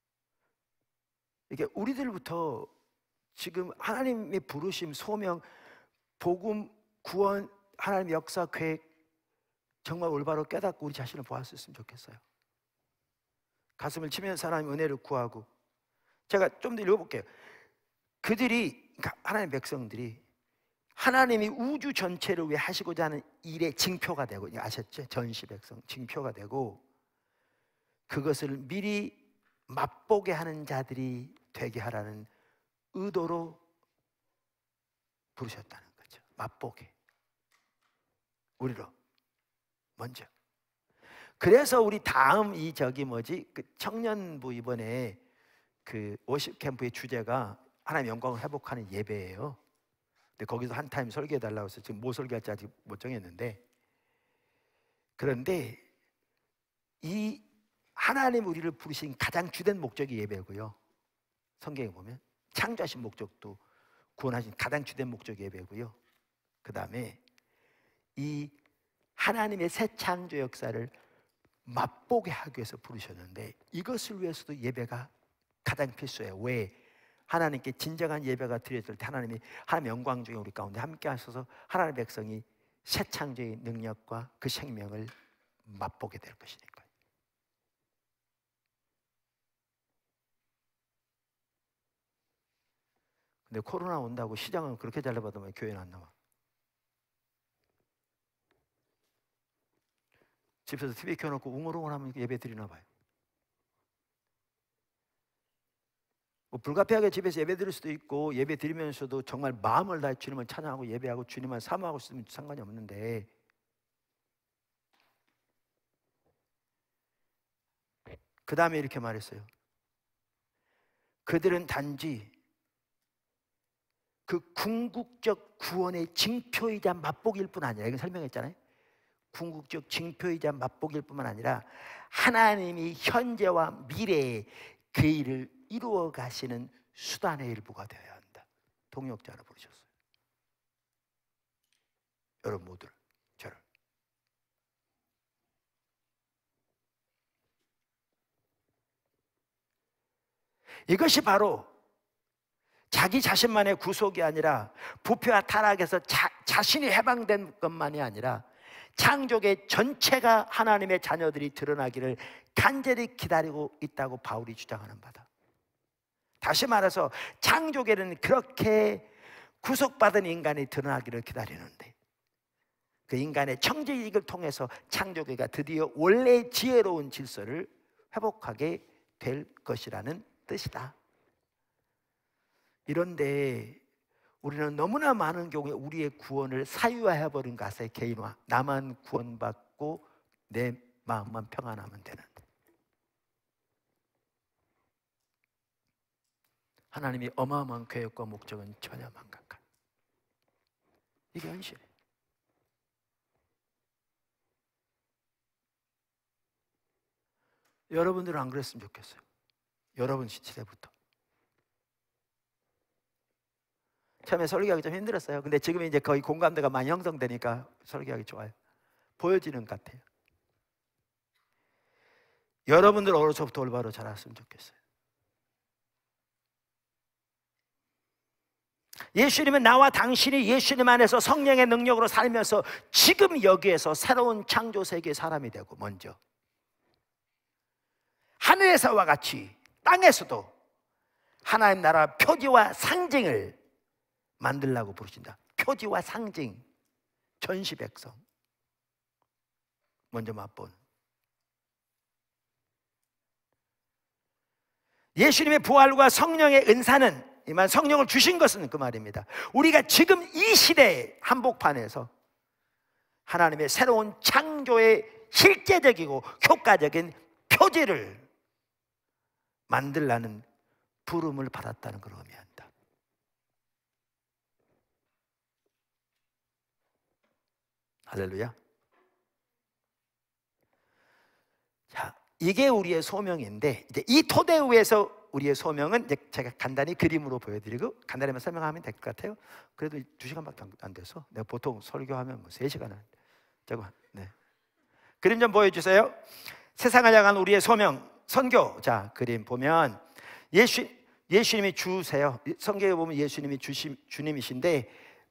이게 우리들부터 지금 하나님의 부르심, 소명, 복음, 구원, 하나님의 역사 계획 정말 올바로 깨닫고 우리 자신을 보았으면 좋겠어요. 가슴을 치면서 하나님의 은혜를 구하고. 제가 좀 더 읽어볼게요. 그들이, 그러니까 하나님의 백성들이 하나님이 우주 전체를 위해 하시고자 하는 일의 징표가 되고, 아셨죠? 전시 백성 징표가 되고, 그것을 미리 맛보게 하는 자들이 되게 하라는 의도로 부르셨다는 거죠. 맛보게, 우리로 먼저. 그래서 우리 다음 그 청년부 이번에 그 워십 캠프의 주제가 하나님의 영광을 회복하는 예배예요. 근데 거기서 한 타임 설교해 달라고 해서 지금 뭐 설교할지 아직 못 정했는데, 그런데 이 하나님 우리를 부르신 가장 주된 목적이 예배고요. 성경에 보면 창조하신 목적도, 구원하신 가장 주된 목적이 예배고요. 그 다음에 이 하나님의 새 창조 역사를 맛보게 하기 위해서 부르셨는데, 이것을 위해서도 예배가 가장 필수예요. 왜? 하나님께 진정한 예배가 드려질 때 하나님의 영광 중에 우리 가운데 함께 하셔서 하나님의 백성이 새 창조의 능력과 그 생명을 맛보게 될 것이니까요. 근데 코로나 온다고 시장은 그렇게 잘 나가더만 교회는 안 나와. 집에서 TV 켜놓고 웅얼웅얼하면 예배 드리나 봐요. 뭐 불가피하게 집에서 예배 드릴 수도 있고, 예배 드리면서도 정말 마음을 다해 주님을 찬양하고 예배하고 주님만 사모하고 있으면 상관이 없는데, 그 다음에 이렇게 말했어요. 그들은 단지 그 궁극적 구원의 징표이자 맛보기일 뿐 아니라, 이건 설명했잖아요. 궁극적 징표이자 맛보기일 뿐만 아니라 하나님이 현재와 미래에 그 일을 이루어 가시는 수단의 일부가 되어야 한다. 동역자로 부르셨어요. 여러분 모두를, 저를. 이것이 바로 자기 자신만의 구속이 아니라, 부패와 타락에서 자신이 해방된 것만이 아니라 창조계 전체가 하나님의 자녀들이 드러나기를 간절히 기다리고 있다고 바울이 주장하는 바다. 다시 말해서 창조계는 그렇게 구속받은 인간이 드러나기를 기다리는데, 그 인간의 청지익을 통해서 창조계가 드디어 원래의 지혜로운 질서를 회복하게 될 것이라는 뜻이다. 이런데 우리는 너무나 많은 경우에 우리의 구원을 사유화해버린 것에 개인화, 나만 구원받고 내 마음만 평안하면 되는, 하나님이 어마어마한 계획과 목적은 전혀 망각한, 이게 현실이에요. 여러분들은 안 그랬으면 좋겠어요. 여러분 시대부터. 처음에 설교하기 좀 힘들었어요. 근데 지금 이제 거의 공감대가 많이 형성되니까 설교하기 좋아요. 보여지는 것 같아요. 여러분들 어려서부터 올바로 자랐으면 좋겠어요. 예수님은 나와 당신이 예수님 안에서 성령의 능력으로 살면서 지금 여기에서 새로운 창조 세계의 사람이 되고, 먼저 하늘에서와 같이 땅에서도 하나님 나라 표지와 상징을 만들라고 부르신다. 표지와 상징, 전시 백성 먼저 맛본 예수님의 부활과 성령의 은사는, 이만 성령을 주신 것은 그 말입니다. 우리가 지금 이 시대의 한복판에서 하나님의 새로운 창조의 실제적이고 효과적인 표지를 만들라는 부름을 받았다는 걸 의미한다. 할렐루야. 자, 이게 우리의 소명인데, 이제 이 토대 위에서 우리의 소명은 이제 제가 간단히 그림으로 보여드리고 간단히만 설명하면 될 것 같아요. 그래도 2시간밖에 안 돼서 내가 보통 설교하면 뭐 3시간 한. 잠깐, 네. 그림 좀 보여주세요. 세상을 향한 우리의 소명, 선교. 자, 그림 보면 예수님이 주세요. 성경에 보면 예수님이 주님이신데,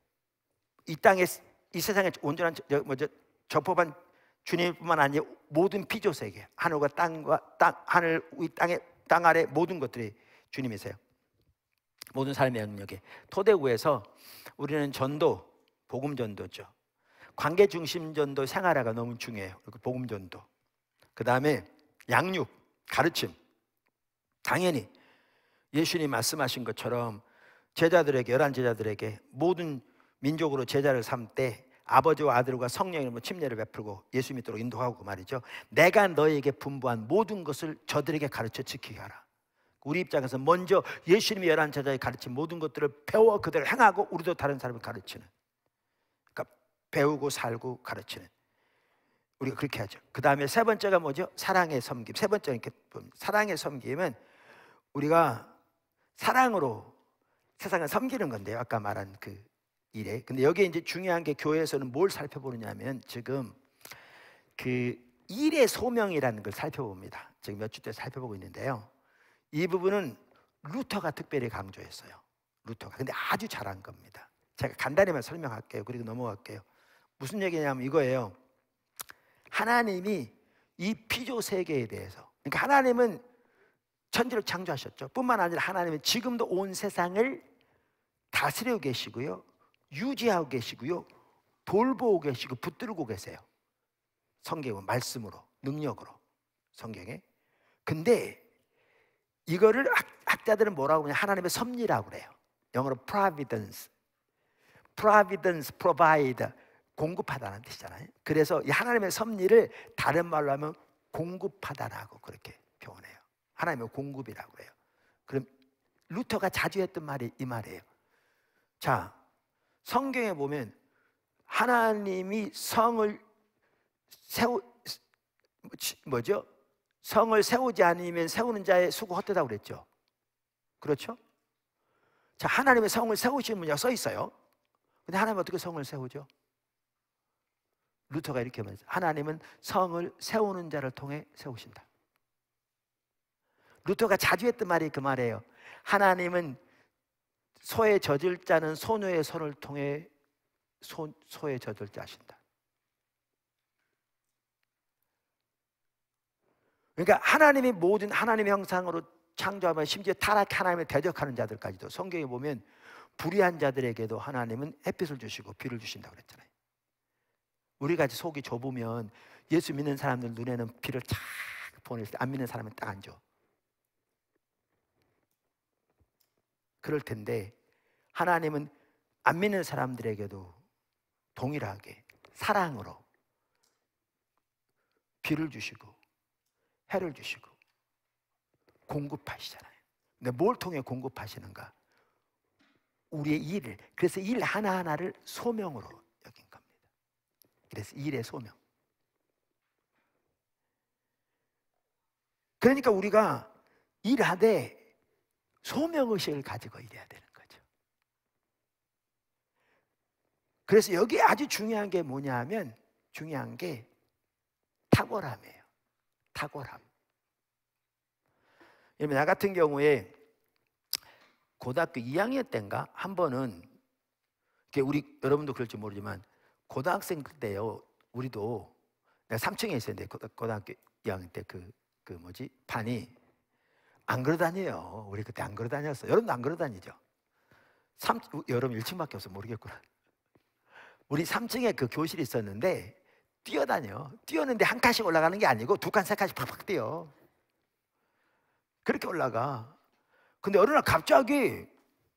이 땅에, 이 세상에 온전한 적법한 주님뿐만 아니라 모든 피조 세계, 하늘과 땅과 하늘 위 땅 아래 모든 것들이 주님이세요. 모든 삶의 영역에 토대 위에서 우리는 전도, 복음 전도죠. 관계 중심 전도 생활화가 너무 중요해요. 복음 전도. 그 다음에 양육, 가르침. 당연히 예수님 말씀하신 것처럼 제자들에게, 11제자들에게 모든 민족으로 제자를 삼되 아버지와 아들과 성령으로 침례를 베풀고 예수 믿도록 인도하고 말이죠. 내가 너에게 분부한 모든 것을 저들에게 가르쳐 지키게 하라. 우리 입장에서 먼저 예수님이 11제자에 가르친 모든 것들을 배워 그대로 행하고 우리도 다른 사람을 가르치는, 그러니까 배우고 살고 가르치는, 우리가 그렇게 하죠. 그 다음에 세 번째가 뭐죠? 사랑의 섬김. 세 번째 이렇게 사랑의 섬김은 우리가 사랑으로 세상을 섬기는 건데요. 아까 말한 그 일에. 근데 여기에 이제 중요한 게 교회에서는 뭘 살펴보느냐면 지금 그 일의 소명이라는 걸 살펴봅니다. 지금 몇 주 때 살펴보고 있는데요. 이 부분은 루터가 특별히 강조했어요. 루터가. 근데 아주 잘한 겁니다. 제가 간단히만 설명할게요. 그리고 넘어갈게요. 무슨 얘기냐면 이거예요. 하나님이 이 피조 세계에 대해서, 그러니까 하나님은 천지를 창조하셨죠. 뿐만 아니라 하나님은 지금도 온 세상을 다스리고 계시고요, 유지하고 계시고요, 돌보고 계시고 붙들고 계세요. 성경은 말씀으로, 능력으로, 성경에. 근데 이거를 학자들은 뭐라고 하냐, 하나님의 섭리라고 그래요. 영어로 providence, provide, 공급하다는 뜻이잖아요. 그래서 이 하나님의 섭리를 다른 말로 하면 공급하다라고 그렇게 표현해요. 하나님의 공급이라고 그래요. 그럼 루터가 자주 했던 말이 이 말이에요. 자, 성경에 보면 하나님이 성을 성을 세우지 않으면 세우는 자의 수고 헛되다고 그랬죠. 그렇죠? 자, 하나님의 성을 세우시는 분이라고 써 있어요. 근데 하나님은 어떻게 성을 세우죠? 루터가 이렇게 말했어요. 하나님은 성을 세우는 자를 통해 세우신다. 루터가 자주 했던 말이 그 말이에요. 하나님은 소에 젖을 자는 소녀의 손을 통해 소에 젖을 자신다. 그러니까 하나님이 모든 하나님의 형상으로 창조하면, 심지어 타락 하나님을 대적하는 자들까지도 성경에 보면 불의한 자들에게도 하나님은 햇빛을 주시고 비를 주신다고 그랬잖아요. 우리같이 속이 좁으면 예수 믿는 사람들 눈에는 비를 착 보낼 때 안 믿는 사람은 딱 안 줘. 그럴 텐데 하나님은 안 믿는 사람들에게도 동일하게 사랑으로 비를 주시고 해를 주시고 공급하시잖아요. 근데 뭘 통해 공급하시는가? 우리의 일을. 그래서 일 하나하나를 소명으로 여긴 겁니다. 그래서 일의 소명. 그러니까 우리가 일하되 소명의식을 가지고 일해야 되는 거죠. 그래서 여기 아주 중요한 게 뭐냐 하면, 중요한 게 탁월함이에요. 탁월함. 나 같은 경우에 고등학교 2학년 때인가 한 번은, 우리 여러분도 그럴지 모르지만 고등학생 때요, 우리도 내가 3층에 있었는데 고등학교 2학년 때 반이 안 걸어 다녀요. 우리 그때 안 걸어 다녔어. 여러분도 안 걸어 다니죠? 여러분 1층밖에 없어 모르겠구나. 우리 3층에 그 교실이 있었는데 뛰었는데 한 칸씩 올라가는 게 아니고 두 칸, 세 칸씩 팍팍 뛰어. 그렇게 올라가. 근데 어느 날 갑자기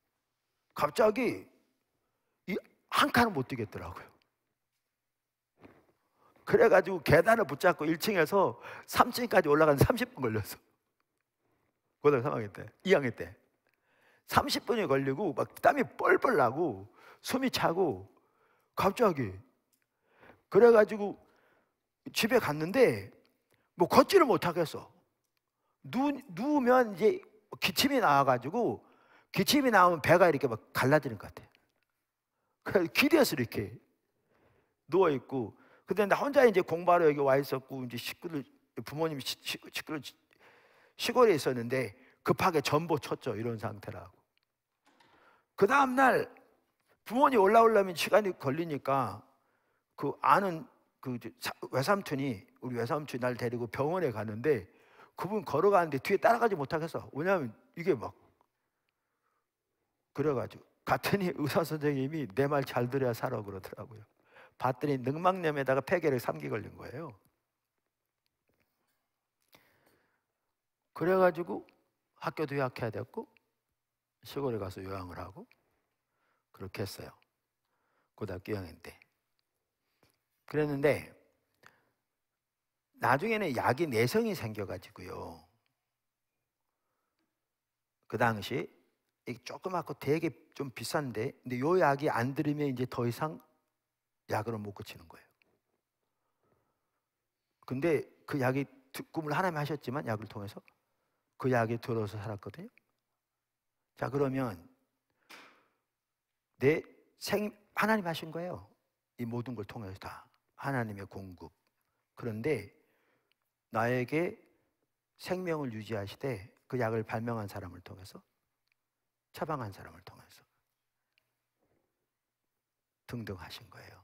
이 한 칸을 못 뛰겠더라고요. 그래가지고 계단을 붙잡고 1층에서 3층까지 올라가는 30분 걸렸어. 고등학교 3학년 때, 2학년 때 30분이 걸리고 막 땀이 뻘뻘 나고 숨이 차고 갑자기 그래가지고 집에 갔는데 뭐 걷지를 못하겠어. 누우면 이제 기침이 나와가지고 기침이 나오면 배가 이렇게 막 갈라지는 것 같아. 그래서 기대서 이렇게 누워 있고, 근데 나 혼자 이제 공부하러 여기 와 있었고 이제 부모님이 시골에 있었는데 급하게 전보 쳤죠. 이런 상태라고. 그 다음 날 부모님 올라오려면 시간이 걸리니까 그 아는 그 외삼촌이 우리 외삼촌이 날 데리고 병원에 가는데 그분 걸어가는데 뒤에 따라가지 못하겠어. 왜냐하면 이게 막 그래가지고 갔더니 의사 선생님이 내 말 잘 들어야 살아 그러더라고요. 봤더니 늑막염에다가 폐결핵 3기 걸린 거예요. 그래가지고 학교도 휴학해야 됐고 시골에 가서 요양을 하고 그렇게 했어요. 고등학교 2학년 때. 그랬는데 나중에는 약이 내성이 생겨가지고요. 그 당시 조그맣고 되게 좀 비싼데, 근데 요 약이 안 들으면 이제 더 이상 약으로 못 고치는 거예요. 근데 그 약이 꿈을 하나님 하셨지만 약을 통해서 그 약이 들어서 살았거든요. 자, 그러면 하나님 하신 거예요. 이 모든 걸 통해서 다 하나님의 공급. 그런데 나에게 생명을 유지하시되 그 약을 발명한 사람을 통해서, 처방한 사람을 통해서 등등 하신 거예요.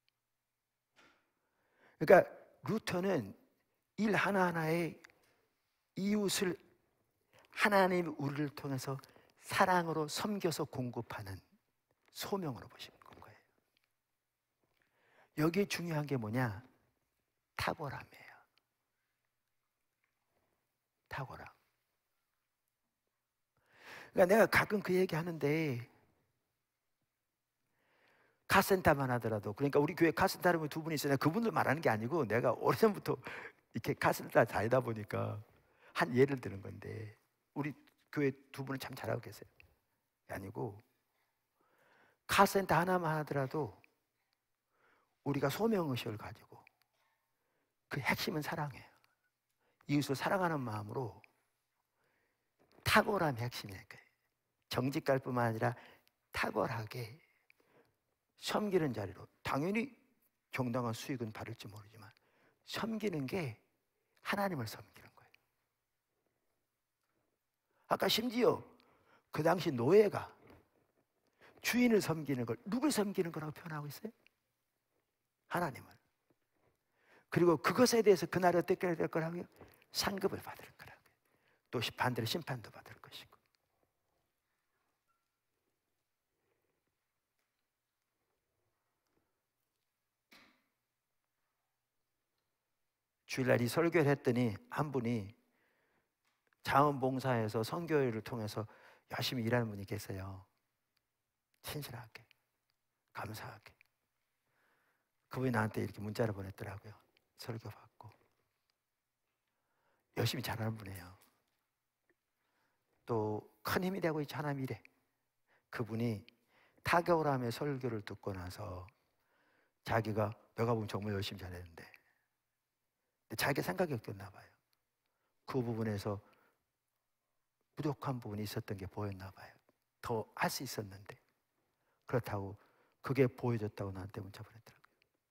그러니까 루터는 일 하나하나의 이웃을 하나님이 우리를 통해서 사랑으로 섬겨서 공급하는 소명으로 보시는 거예요. 여기에 중요한 게 뭐냐? 탁월함이에요. 탁월함. 그러니까 내가 가끔 그 얘기 하는데, 카센터만 하더라도, 그러니까 우리 교회 카센터를 두 분이 있어요. 그분들 말하는 게 아니고 내가 오래전부터 이렇게 카센터 다니다 보니까 한 예를 드는 건데, 우리 교회 두 분은 참 잘하고 계세요. 아니고 카센터 하나만 하더라도 우리가 소명의식을 가지고, 그 핵심은 사랑이에요. 이웃을 사랑하는 마음으로 탁월함이 핵심이에요. 정직할 뿐만 아니라 탁월하게 섬기는 자리로, 당연히 정당한 수익은 받을지 모르지만 섬기는 게 하나님을 섬기는 거예요. 아까 심지어 그 당시 노예가 주인을 섬기는 걸 누굴 섬기는 거라고 표현하고 있어요? 하나님을. 그리고 그것에 대해서 그날이 어떻게 될 거라고요? 상급을 받을 거라고요. 또 반대로 심판도 받을 것이고. 주일날 이 설교를 했더니 한 분이 자원봉사에서 선교회를 통해서 열심히 일하는 분이 계세요. 친절하게, 감사하게. 그분이 나한테 이렇게 문자를 보냈더라고요. 설교 받고. 열심히 잘하는 분이에요. 또 큰 힘이 되고 있지 하나님 일에. 그분이 타격함의 설교를 듣고 나서 자기가, 내가 보면 정말 열심히 잘했는데 자기 생각이 없었나 봐요. 그 부분에서 부족한 부분이 있었던 게 보였나 봐요. 더 할 수 있었는데. 그렇다고 그게 보여졌다고 나한테 문자 보냈더라고요.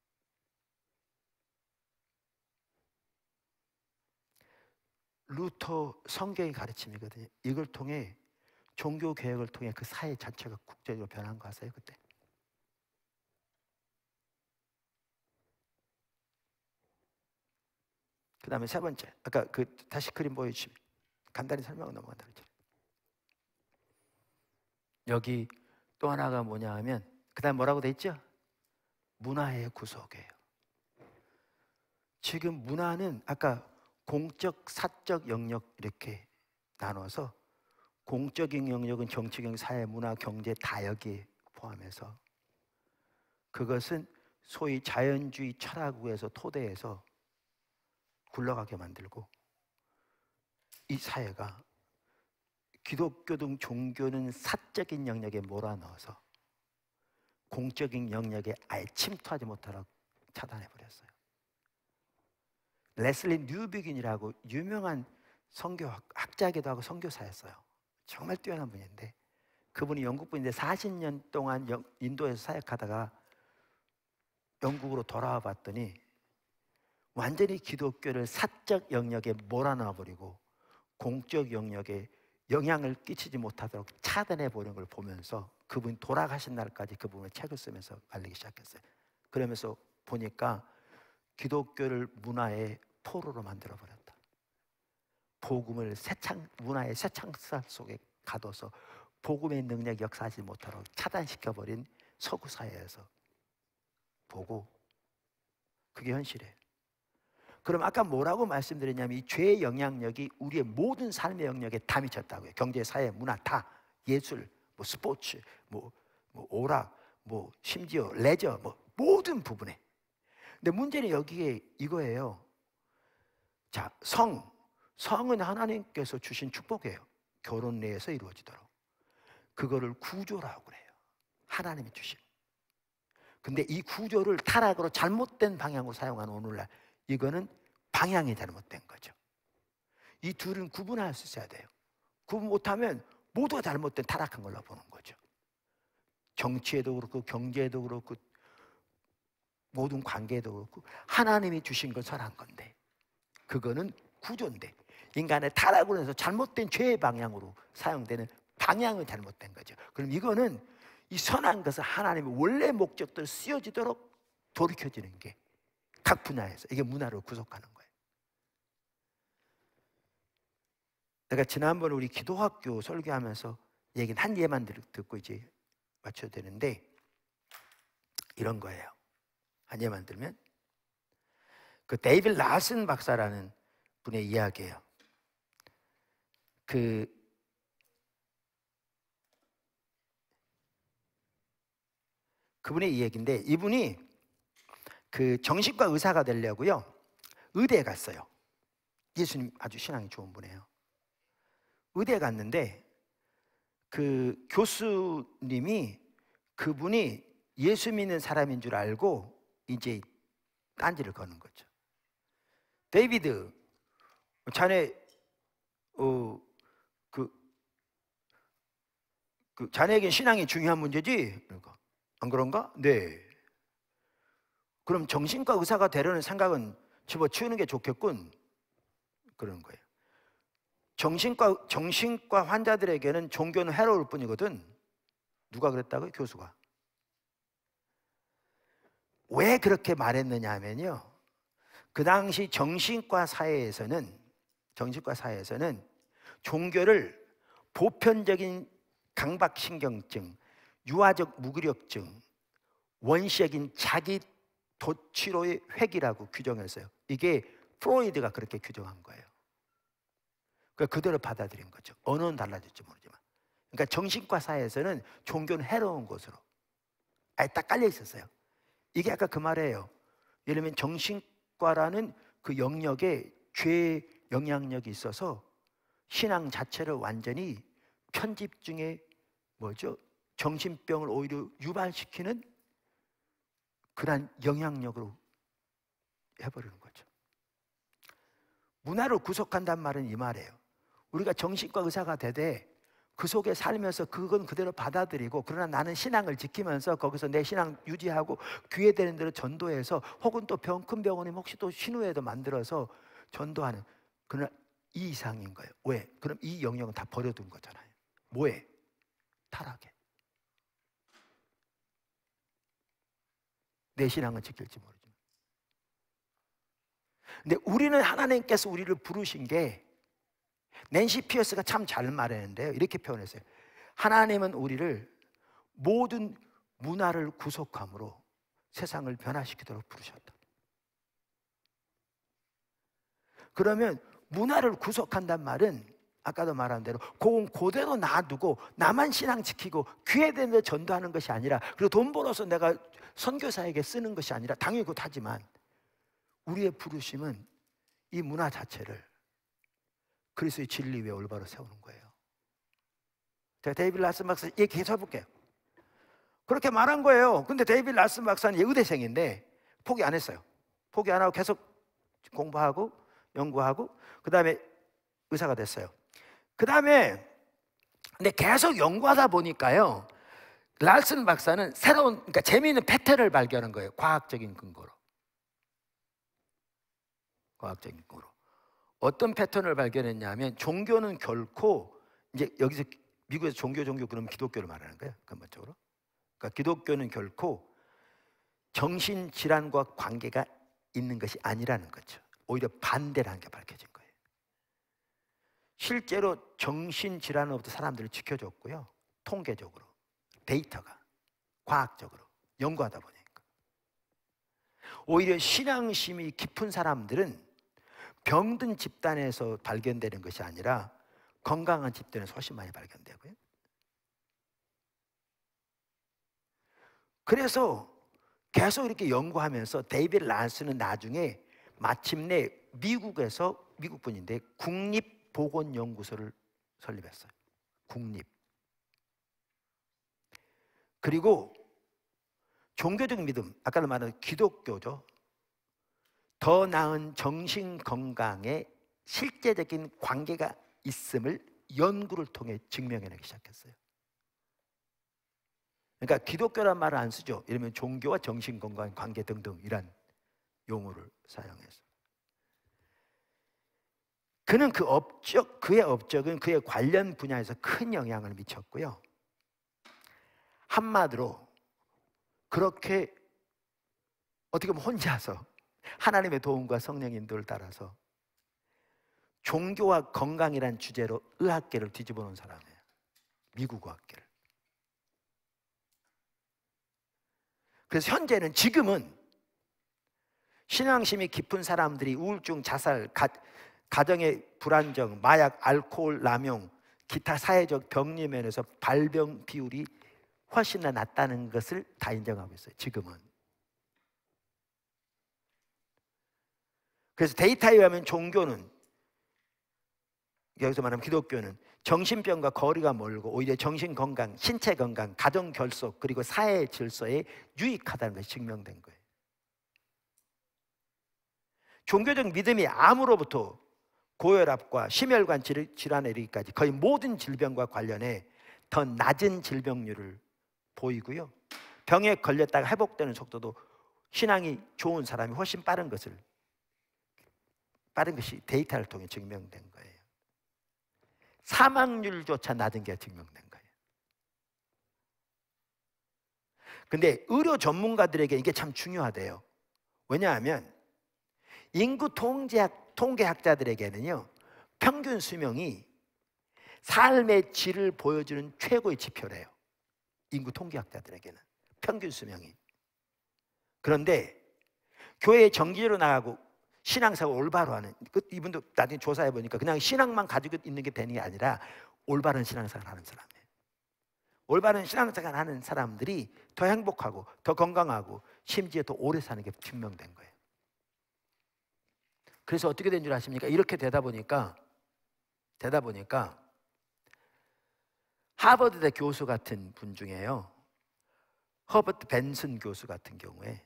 루터 성경의 가르침이거든요. 이걸 통해 종교 개혁을 통해 그 사회 자체가 국제적으로 변한 거 아세요? 그때. 그 다음에 세 번째, 아까 다시 그림 보여주시면 간단히 설명을 넘어간다 그랬죠. 여기 또 하나가 뭐냐 하면, 그 다음 뭐라고 돼 있죠? 문화의 구속이에요. 지금 문화는 아까 공적, 사적 영역 이렇게 나눠서 공적인 영역은 정치경, 사회, 문화, 경제 다 여기에 포함해서 그것은 소위 자연주의 철학에서 토대에서 굴러가게 만들고 이 사회가 기독교 등 종교는 사적인 영역에 몰아넣어서 공적인 영역에 아예 침투하지 못하도록 차단해버렸어요. 레슬리 뉴비긴이라고 유명한 학자이기도 하고 선교사였어요. 정말 뛰어난 분인데 그분이 영국 분인데 40년 동안 인도에서 사역하다가 영국으로 돌아와 봤더니 완전히 기독교를 사적 영역에 몰아넣어버리고 공적 영역에 영향을 끼치지 못하도록 차단해버리는 걸 보면서 그분이 돌아가신 날까지 그분의 책을 쓰면서 알리기 시작했어요. 그러면서 보니까 기독교를 문화의 포로로 만들어버렸다. 복음을 문화의 새창살 속에 가둬서 복음의 능력 역사하지 못하도록 차단시켜버린 서구 사회에서 보고 그게 현실이에요. 그럼 아까 뭐라고 말씀드렸냐면 이 죄의 영향력이 우리의 모든 삶의 영역에 다 미쳤다고요. 경제, 사회, 문화 다, 예술, 뭐 스포츠, 뭐 오락, 뭐 심지어 레저, 뭐 모든 부분에. 근데 문제는 여기에 이거예요. 자, 성은 하나님께서 주신 축복이에요. 결혼 내에서 이루어지도록. 그거를 구조라고 그래요. 하나님이 주신. 근데 이 구조를 타락으로 잘못된 방향으로 사용하는 오늘날 이거는 방향이 잘못된 거죠. 이 둘은 구분할 수 있어야 돼요. 구분 못하면 모두가 잘못된 타락한 걸로 보는 거죠. 정치에도 그렇고 경제에도 그렇고 모든 관계에도 그렇고 하나님이 주신 걸 선한 건데 그거는 구조인데 인간의 타락으로 해서 잘못된 죄의 방향으로 사용되는 방향은 잘못된 거죠. 그럼 이거는 이 선한 것을 하나님의 원래 목적대로 쓰여지도록 돌이켜지는 게 각 분야에서 이게 문화를 구속하는 거예요. 내가 지난번에 우리 기도학교 설교하면서 얘기는 한 예만 듣고 이제 맞춰야 되는데 이런 거예요. 한 예만 들면 그 데이빗 라슨 박사라는 분의 이야기예요. 그분의 이야기인데 이분이 그 정신과 의사가 되려고요 의대에 갔어요. 예수님 아주 신앙이 좋은 분이에요. 의대에 갔는데 그 교수님이 그분이 예수 믿는 사람인 줄 알고 이제 딴지를 거는 거죠. 데이비드, 자네 자네에겐 신앙이 중요한 문제지? 그러니까 안 그런가? 네. 그럼 정신과 의사가 되려는 생각은 집어치우는 게 좋겠군. 그러는 거예요. 정신과 환자들에게는 종교는 해로울 뿐이거든. 누가 그랬다고요? 교수가. 왜 그렇게 말했느냐 하면요 그 당시 정신과 사회에서는 종교를 보편적인 강박신경증, 유아적 무기력증, 원시적인 자기 도취로의 획이라고 규정했어요. 이게 프로이드가 그렇게 규정한 거예요. 그러니까 그대로 받아들인 거죠. 언어는 달라질지 모르지만. 그러니까 정신과 사회에서는 종교는 해로운 것으로 아예 딱 깔려 있었어요. 이게 아까 그 말이에요. 예를 들면 정신과라는 그 영역에 죄의 영향력이 있어서 신앙 자체를 완전히 편집 중에 정신병을 오히려 유발시키는 그런 영향력으로 해버리는 거죠. 문화를 구속한다는 말은 이 말이에요. 우리가 정신과 의사가 되되 그 속에 살면서 그건 그대로 받아들이고 그러나 나는 신앙을 지키면서 거기서 내 신앙 유지하고 귀회되는 대로 전도해서 혹은 또 큰 병원이면 혹시 또 신우회도 만들어서 전도하는 그러나 이 이상인 거예요. 왜? 그럼 이 영역은 다 버려둔 거잖아요. 뭐에? 타락해. 내 신앙은 지킬지 모르지만. 근데 우리는 하나님께서 우리를 부르신 게 낸시 피어스가 참 잘 말했는데요. 이렇게 표현했어요. 하나님은 우리를 모든 문화를 구속함으로 세상을 변화시키도록 부르셨다. 그러면 문화를 구속한단 말은 아까도 말한 대로 그건 그대로 놔두고 나만 신앙 지키고 귀에 대는 데 전도하는 것이 아니라, 그리고 돈 벌어서 내가 선교사에게 쓰는 것이 아니라, 당연히 그것도 하지만 우리의 부르심은 이 문화 자체를 그리스도의 진리 위에 올바로 세우는 거예요. 제가 데이비드 라슨 박사 얘기해서 해볼게요. 그렇게 말한 거예요. 근데 데이비드 라슨 박사는 의대생인데 포기 안 했어요. 포기 안 하고 계속 공부하고 연구하고 그 다음에 의사가 됐어요. 그 다음에 근데 계속 연구하다 보니까요, 랄슨 박사는 새로운, 그러니까 재미있는 패턴을 발견한 거예요. 과학적인 근거로. 과학적인 근거로. 어떤 패턴을 발견했냐면, 종교는 결코, 이제 여기서 미국에서 종교 그러면 기독교를 말하는 거예요. 근본적으로. 그러니까 기독교는 결코 정신질환과 관계가 있는 것이 아니라는 거죠. 오히려 반대라는 게 밝혀진 거예요. 실제로 정신질환으로부터 사람들을 지켜줬고요. 통계적으로, 데이터가, 과학적으로 연구하다 보니까. 오히려 신앙심이 깊은 사람들은 병든 집단에서 발견되는 것이 아니라 건강한 집단에서 훨씬 많이 발견되고요. 그래서 계속 이렇게 연구하면서 데이비드 란스는 나중에 마침내 미국에서, 미국 분인데 국립보건연구소를 설립했어요. 국립. 그리고 종교적 믿음, 아까도 말한 기독교죠. 더 나은 정신 건강에 실제적인 관계가 있음을 연구를 통해 증명해내기 시작했어요. 그러니까 기독교란 말을 안 쓰죠. 예를 들면 종교와 정신 건강의 관계 등등 이란 용어를 사용해서. 그는 그의 업적은 그의 관련 분야에서 큰 영향을 미쳤고요. 한마디로 그렇게 어떻게 보면 혼자서 하나님의 도움과 성령의 인도를 따라서 종교와 건강이란 주제로 의학계를 뒤집어 놓은 사람이에요. 미국 의학계를. 그래서 현재는, 지금은 신앙심이 깊은 사람들이 우울증, 자살, 가정의 불안정, 마약, 알코올 남용, 기타 사회적 병리 면에서 발병 비율이 훨씬 더 낮다는 것을 다 인정하고 있어요. 지금은. 그래서 데이터에 의하면 종교는, 여기서 말하면 기독교는 정신병과 거리가 멀고 오히려 정신건강, 신체건강, 가정결속 그리고 사회 질서에 유익하다는 것이 증명된 거예요. 종교적 믿음이 암으로부터 고혈압과 심혈관 질환에 이르기까지 거의 모든 질병과 관련해 더 낮은 질병률을 보이고요. 병에 걸렸다가 회복되는 속도도 신앙이 좋은 사람이 훨씬 빠른 것이 데이터를 통해 증명된 거예요. 사망률조차 낮은 게 증명된 거예요. 근데 의료 전문가들에게 이게 참 중요하대요. 왜냐하면 인구 통계학자들에게는요, 평균 수명이 삶의 질을 보여주는 최고의 지표래요. 인구 통계학자들에게는 평균 수명이. 그런데 교회에 정기적으로 나가고 신앙생활 올바로 하는, 이분도 나중에 조사해 보니까 그냥 신앙만 가지고 있는 게 되는 게 아니라 올바른 신앙생활 하는 사람이에요. 올바른 신앙생활 하는 사람들이 더 행복하고 더 건강하고 심지어 더 오래 사는 게 증명된 거예요. 그래서 어떻게 된 줄 아십니까? 이렇게 되다 보니까 하버드대 교수 같은 분 중에요, 허버트 벤슨 교수 같은 경우에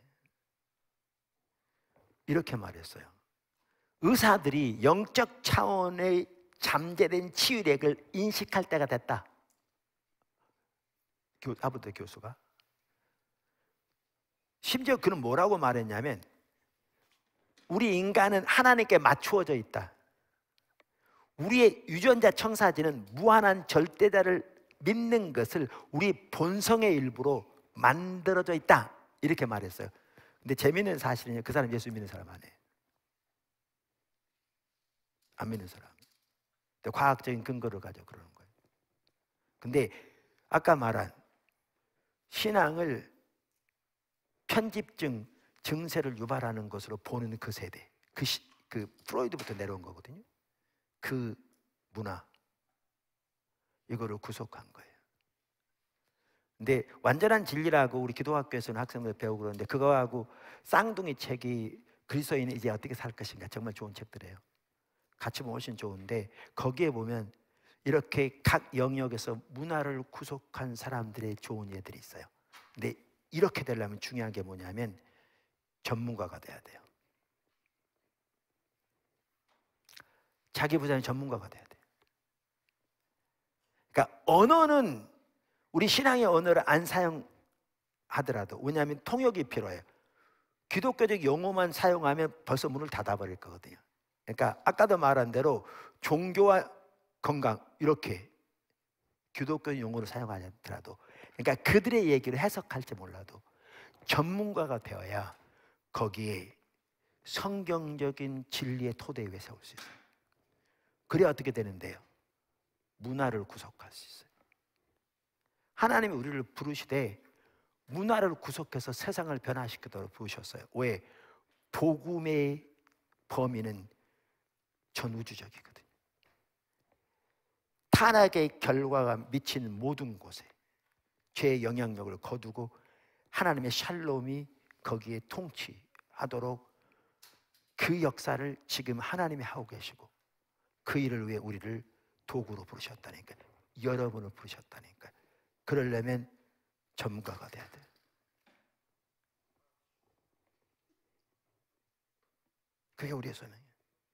이렇게 말했어요. 의사들이 영적 차원의 잠재된 치유력을 인식할 때가 됐다. 하버드 교수가. 심지어 그는 뭐라고 말했냐면, 우리 인간은 하나님께 맞추어져 있다. 우리의 유전자 청사진은 무한한 절대자를 믿는 것을 우리 본성의 일부로 만들어져 있다. 이렇게 말했어요. 근데 재미있는 사실은요, 그 사람 예수 믿는 사람 아니에요. 안 믿는 사람. 근데 과학적인 근거를 가지고 그러는 거예요. 근데 아까 말한 신앙을 편집증 증세를 유발하는 것으로 보는 그 세대, 그 프로이드부터 내려온 거거든요. 그 문화, 이거를 구속한 거예요. 근데 완전한 진리라고 우리 기도학교에서는 학생들 배우고 그러는데, 그거하고 쌍둥이 책이 그리스도인이 이제 어떻게 살 것인가, 정말 좋은 책들이에요. 같이 보면 훨씬 좋은데, 거기에 보면 이렇게 각 영역에서 문화를 구속한 사람들의 좋은 예들이 있어요. 근데 이렇게 되려면 중요한 게 뭐냐면 전문가가 돼야 돼요. 자기 부자는 전문가가 돼야 돼요. 그러니까 언어는 우리 신앙의 언어를 안 사용하더라도, 왜냐하면 통역이 필요해요. 기독교적 용어만 사용하면 벌써 문을 닫아버릴 거거든요. 그러니까 아까도 말한 대로 종교와 건강, 이렇게 기독교 용어를 사용하더라도, 그러니까 그들의 얘기를 해석할지 몰라도 전문가가 되어야 거기에 성경적인 진리의 토대 위에 세울 수 있어요. 그래야 어떻게 되는데요? 문화를 구속할 수 있어요. 하나님이 우리를 부르시되 문화를 구속해서 세상을 변화시키도록 부르셨어요. 왜? 복음의 범위는 전우주적이거든요. 타락의 결과가 미치는 모든 곳에 죄의 영향력을 거두고 하나님의 샬롬이 거기에 통치하도록 그 역사를 지금 하나님이 하고 계시고, 그 일을 위해 우리를 도구로 부르셨다니까요. 여러분을 부르셨다니까요. 그러려면 전문가가 돼야 돼요. 그게 우리의 소명이에요.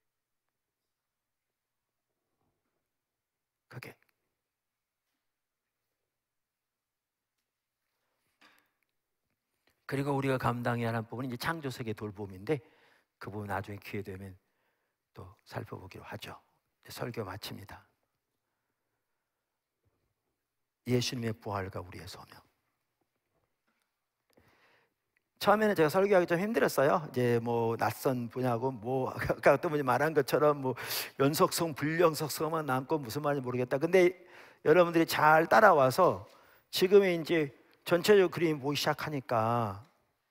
그게. 그리고 우리가 감당해야 하는 부분은 이제 창조세계 돌봄인데, 그 부분 나중에 기회 되면 또 살펴보기로 하죠. 설교 마칩니다. 예수님의 부활과 우리의 소명. 처음에는 제가 설교하기 좀 힘들었어요. 이제 뭐 낯선 분야고, 뭐 아까 어떤 분이 말한 것처럼 뭐 연속성, 불연속성만 남고 무슨 말인지 모르겠다. 근데 여러분들이 잘 따라와서 지금의 이제 전체적 그림이 보기 시작하니까,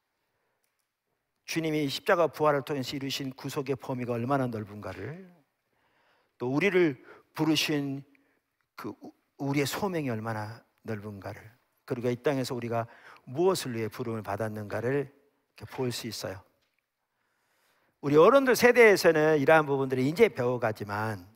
주님이 십자가 부활을 통해서 이루신 구속의 범위가 얼마나 넓은가를, 또 우리를 부르신 그 우리의 소명이 얼마나 넓은가를, 그리고 이 땅에서 우리가 무엇을 위해 부름을 받았는가를 볼 수 있어요. 우리 어른들 세대에서는 이러한 부분들을 이제 배워가지만,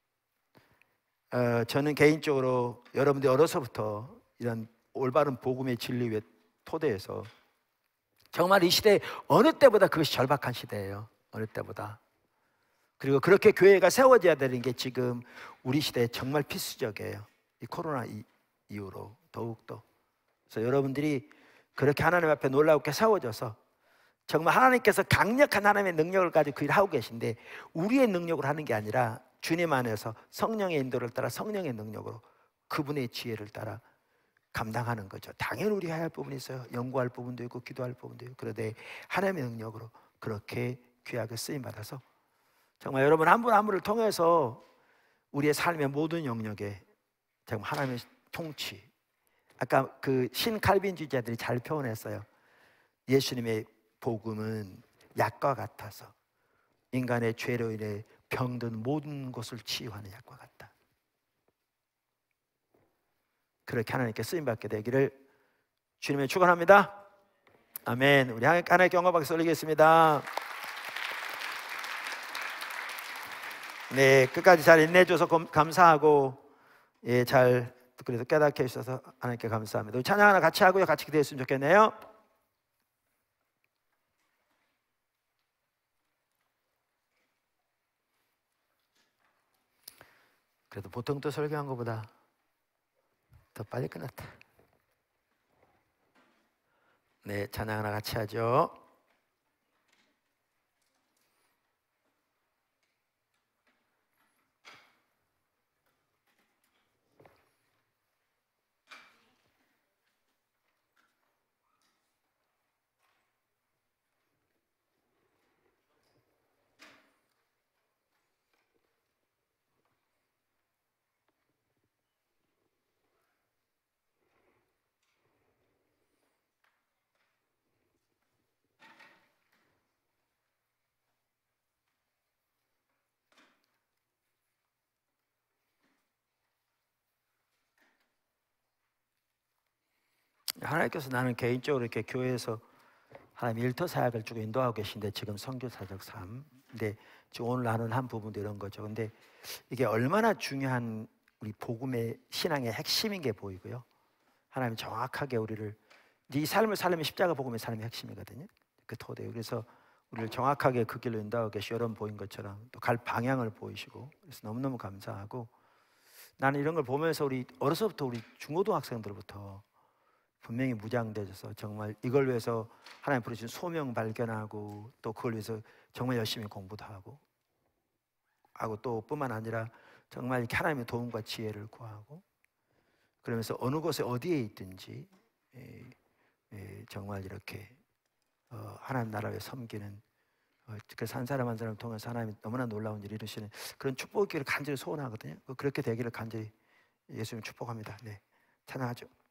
저는 개인적으로 여러분들이 어려서부터 이런 올바른 복음의 진리 위에 토대에서 정말 이 시대 어느 때보다 그것이 절박한 시대예요. 어느 때보다. 그리고 그렇게 교회가 세워져야 되는 게 지금 우리 시대에 정말 필수적이에요. 이 코로나 이후로 더욱더. 그래서 여러분들이 그렇게 하나님 앞에 놀랍게 세워져서 정말 하나님께서 강력한 하나님의 능력을 가지고 그 일을 하고 계신데, 우리의 능력으로 하는 게 아니라 주님 안에서 성령의 인도를 따라 성령의 능력으로 그분의 지혜를 따라 감당하는 거죠. 당연히 우리가 해야 할 부분이 있어요. 연구할 부분도 있고 기도할 부분도 있고. 그런데 하나님의 능력으로 그렇게 귀하게 쓰임받아서 정말 여러분 한 분 한 분을 통해서 우리의 삶의 모든 영역에 정말 하나님의 통치, 아까 그 신칼빈주의자들이 잘 표현했어요. 예수님의 복음은 약과 같아서 인간의 죄로 인해 병든 모든 것을 치유하는 약과 같다. 그렇게 하나님께 쓰임받게 되기를 주님의 축원합니다. 아멘. 우리 하나님께 영광 박수 올리겠습니다. 네, 끝까지 잘 인내해줘서 감사하고, 예, 잘 그래서 깨닫게 해주셔서 하나님께 감사합니다. 우리 찬양 하나 같이 하고요, 같이 기도했으면 좋겠네요. 그래도 보통 또 설교한 것보다 더 빨리 끝났다. 네, 찬양 하나 같이 하죠. 하나님께서 나는 개인적으로 이렇게 교회에서 하나님 일터 사역을 쭉 인도하고 계신데 지금 선교사적 삶. 근데 지금 오늘 나눈 한 부분도 이런 거죠. 근데 이게 얼마나 중요한 우리 복음의 신앙의 핵심인 게 보이고요. 하나님 정확하게 우리를 네 삶을 살려면 십자가 복음의 삶이 핵심이거든요. 그 토대. 그래서 우리를 정확하게 그 길로 인도하고 계시 여러분 보인 것처럼 또 갈 방향을 보이시고 그래서 너무너무 감사하고 나는 이런 걸 보면서 우리 어려서부터 우리 중고등학생들부터 분명히 무장되셔서 정말 이걸 위해서 하나님 부르신 소명 발견하고 또 그걸 위해서 정말 열심히 공부도 하고 또 뿐만 아니라 정말 이렇게 하나님의 도움과 지혜를 구하고 그러면서 어느 곳에 어디에 있든지 정말 이렇게 하나님 나라에 섬기는 그래서 한 사람 한 사람 통해서 하나님이 너무나 놀라운 일을 이루시는 그런 축복의 길을 간절히 소원하거든요. 그렇게 되기를 간절히 예수님 축복합니다. 네, 찬양하죠.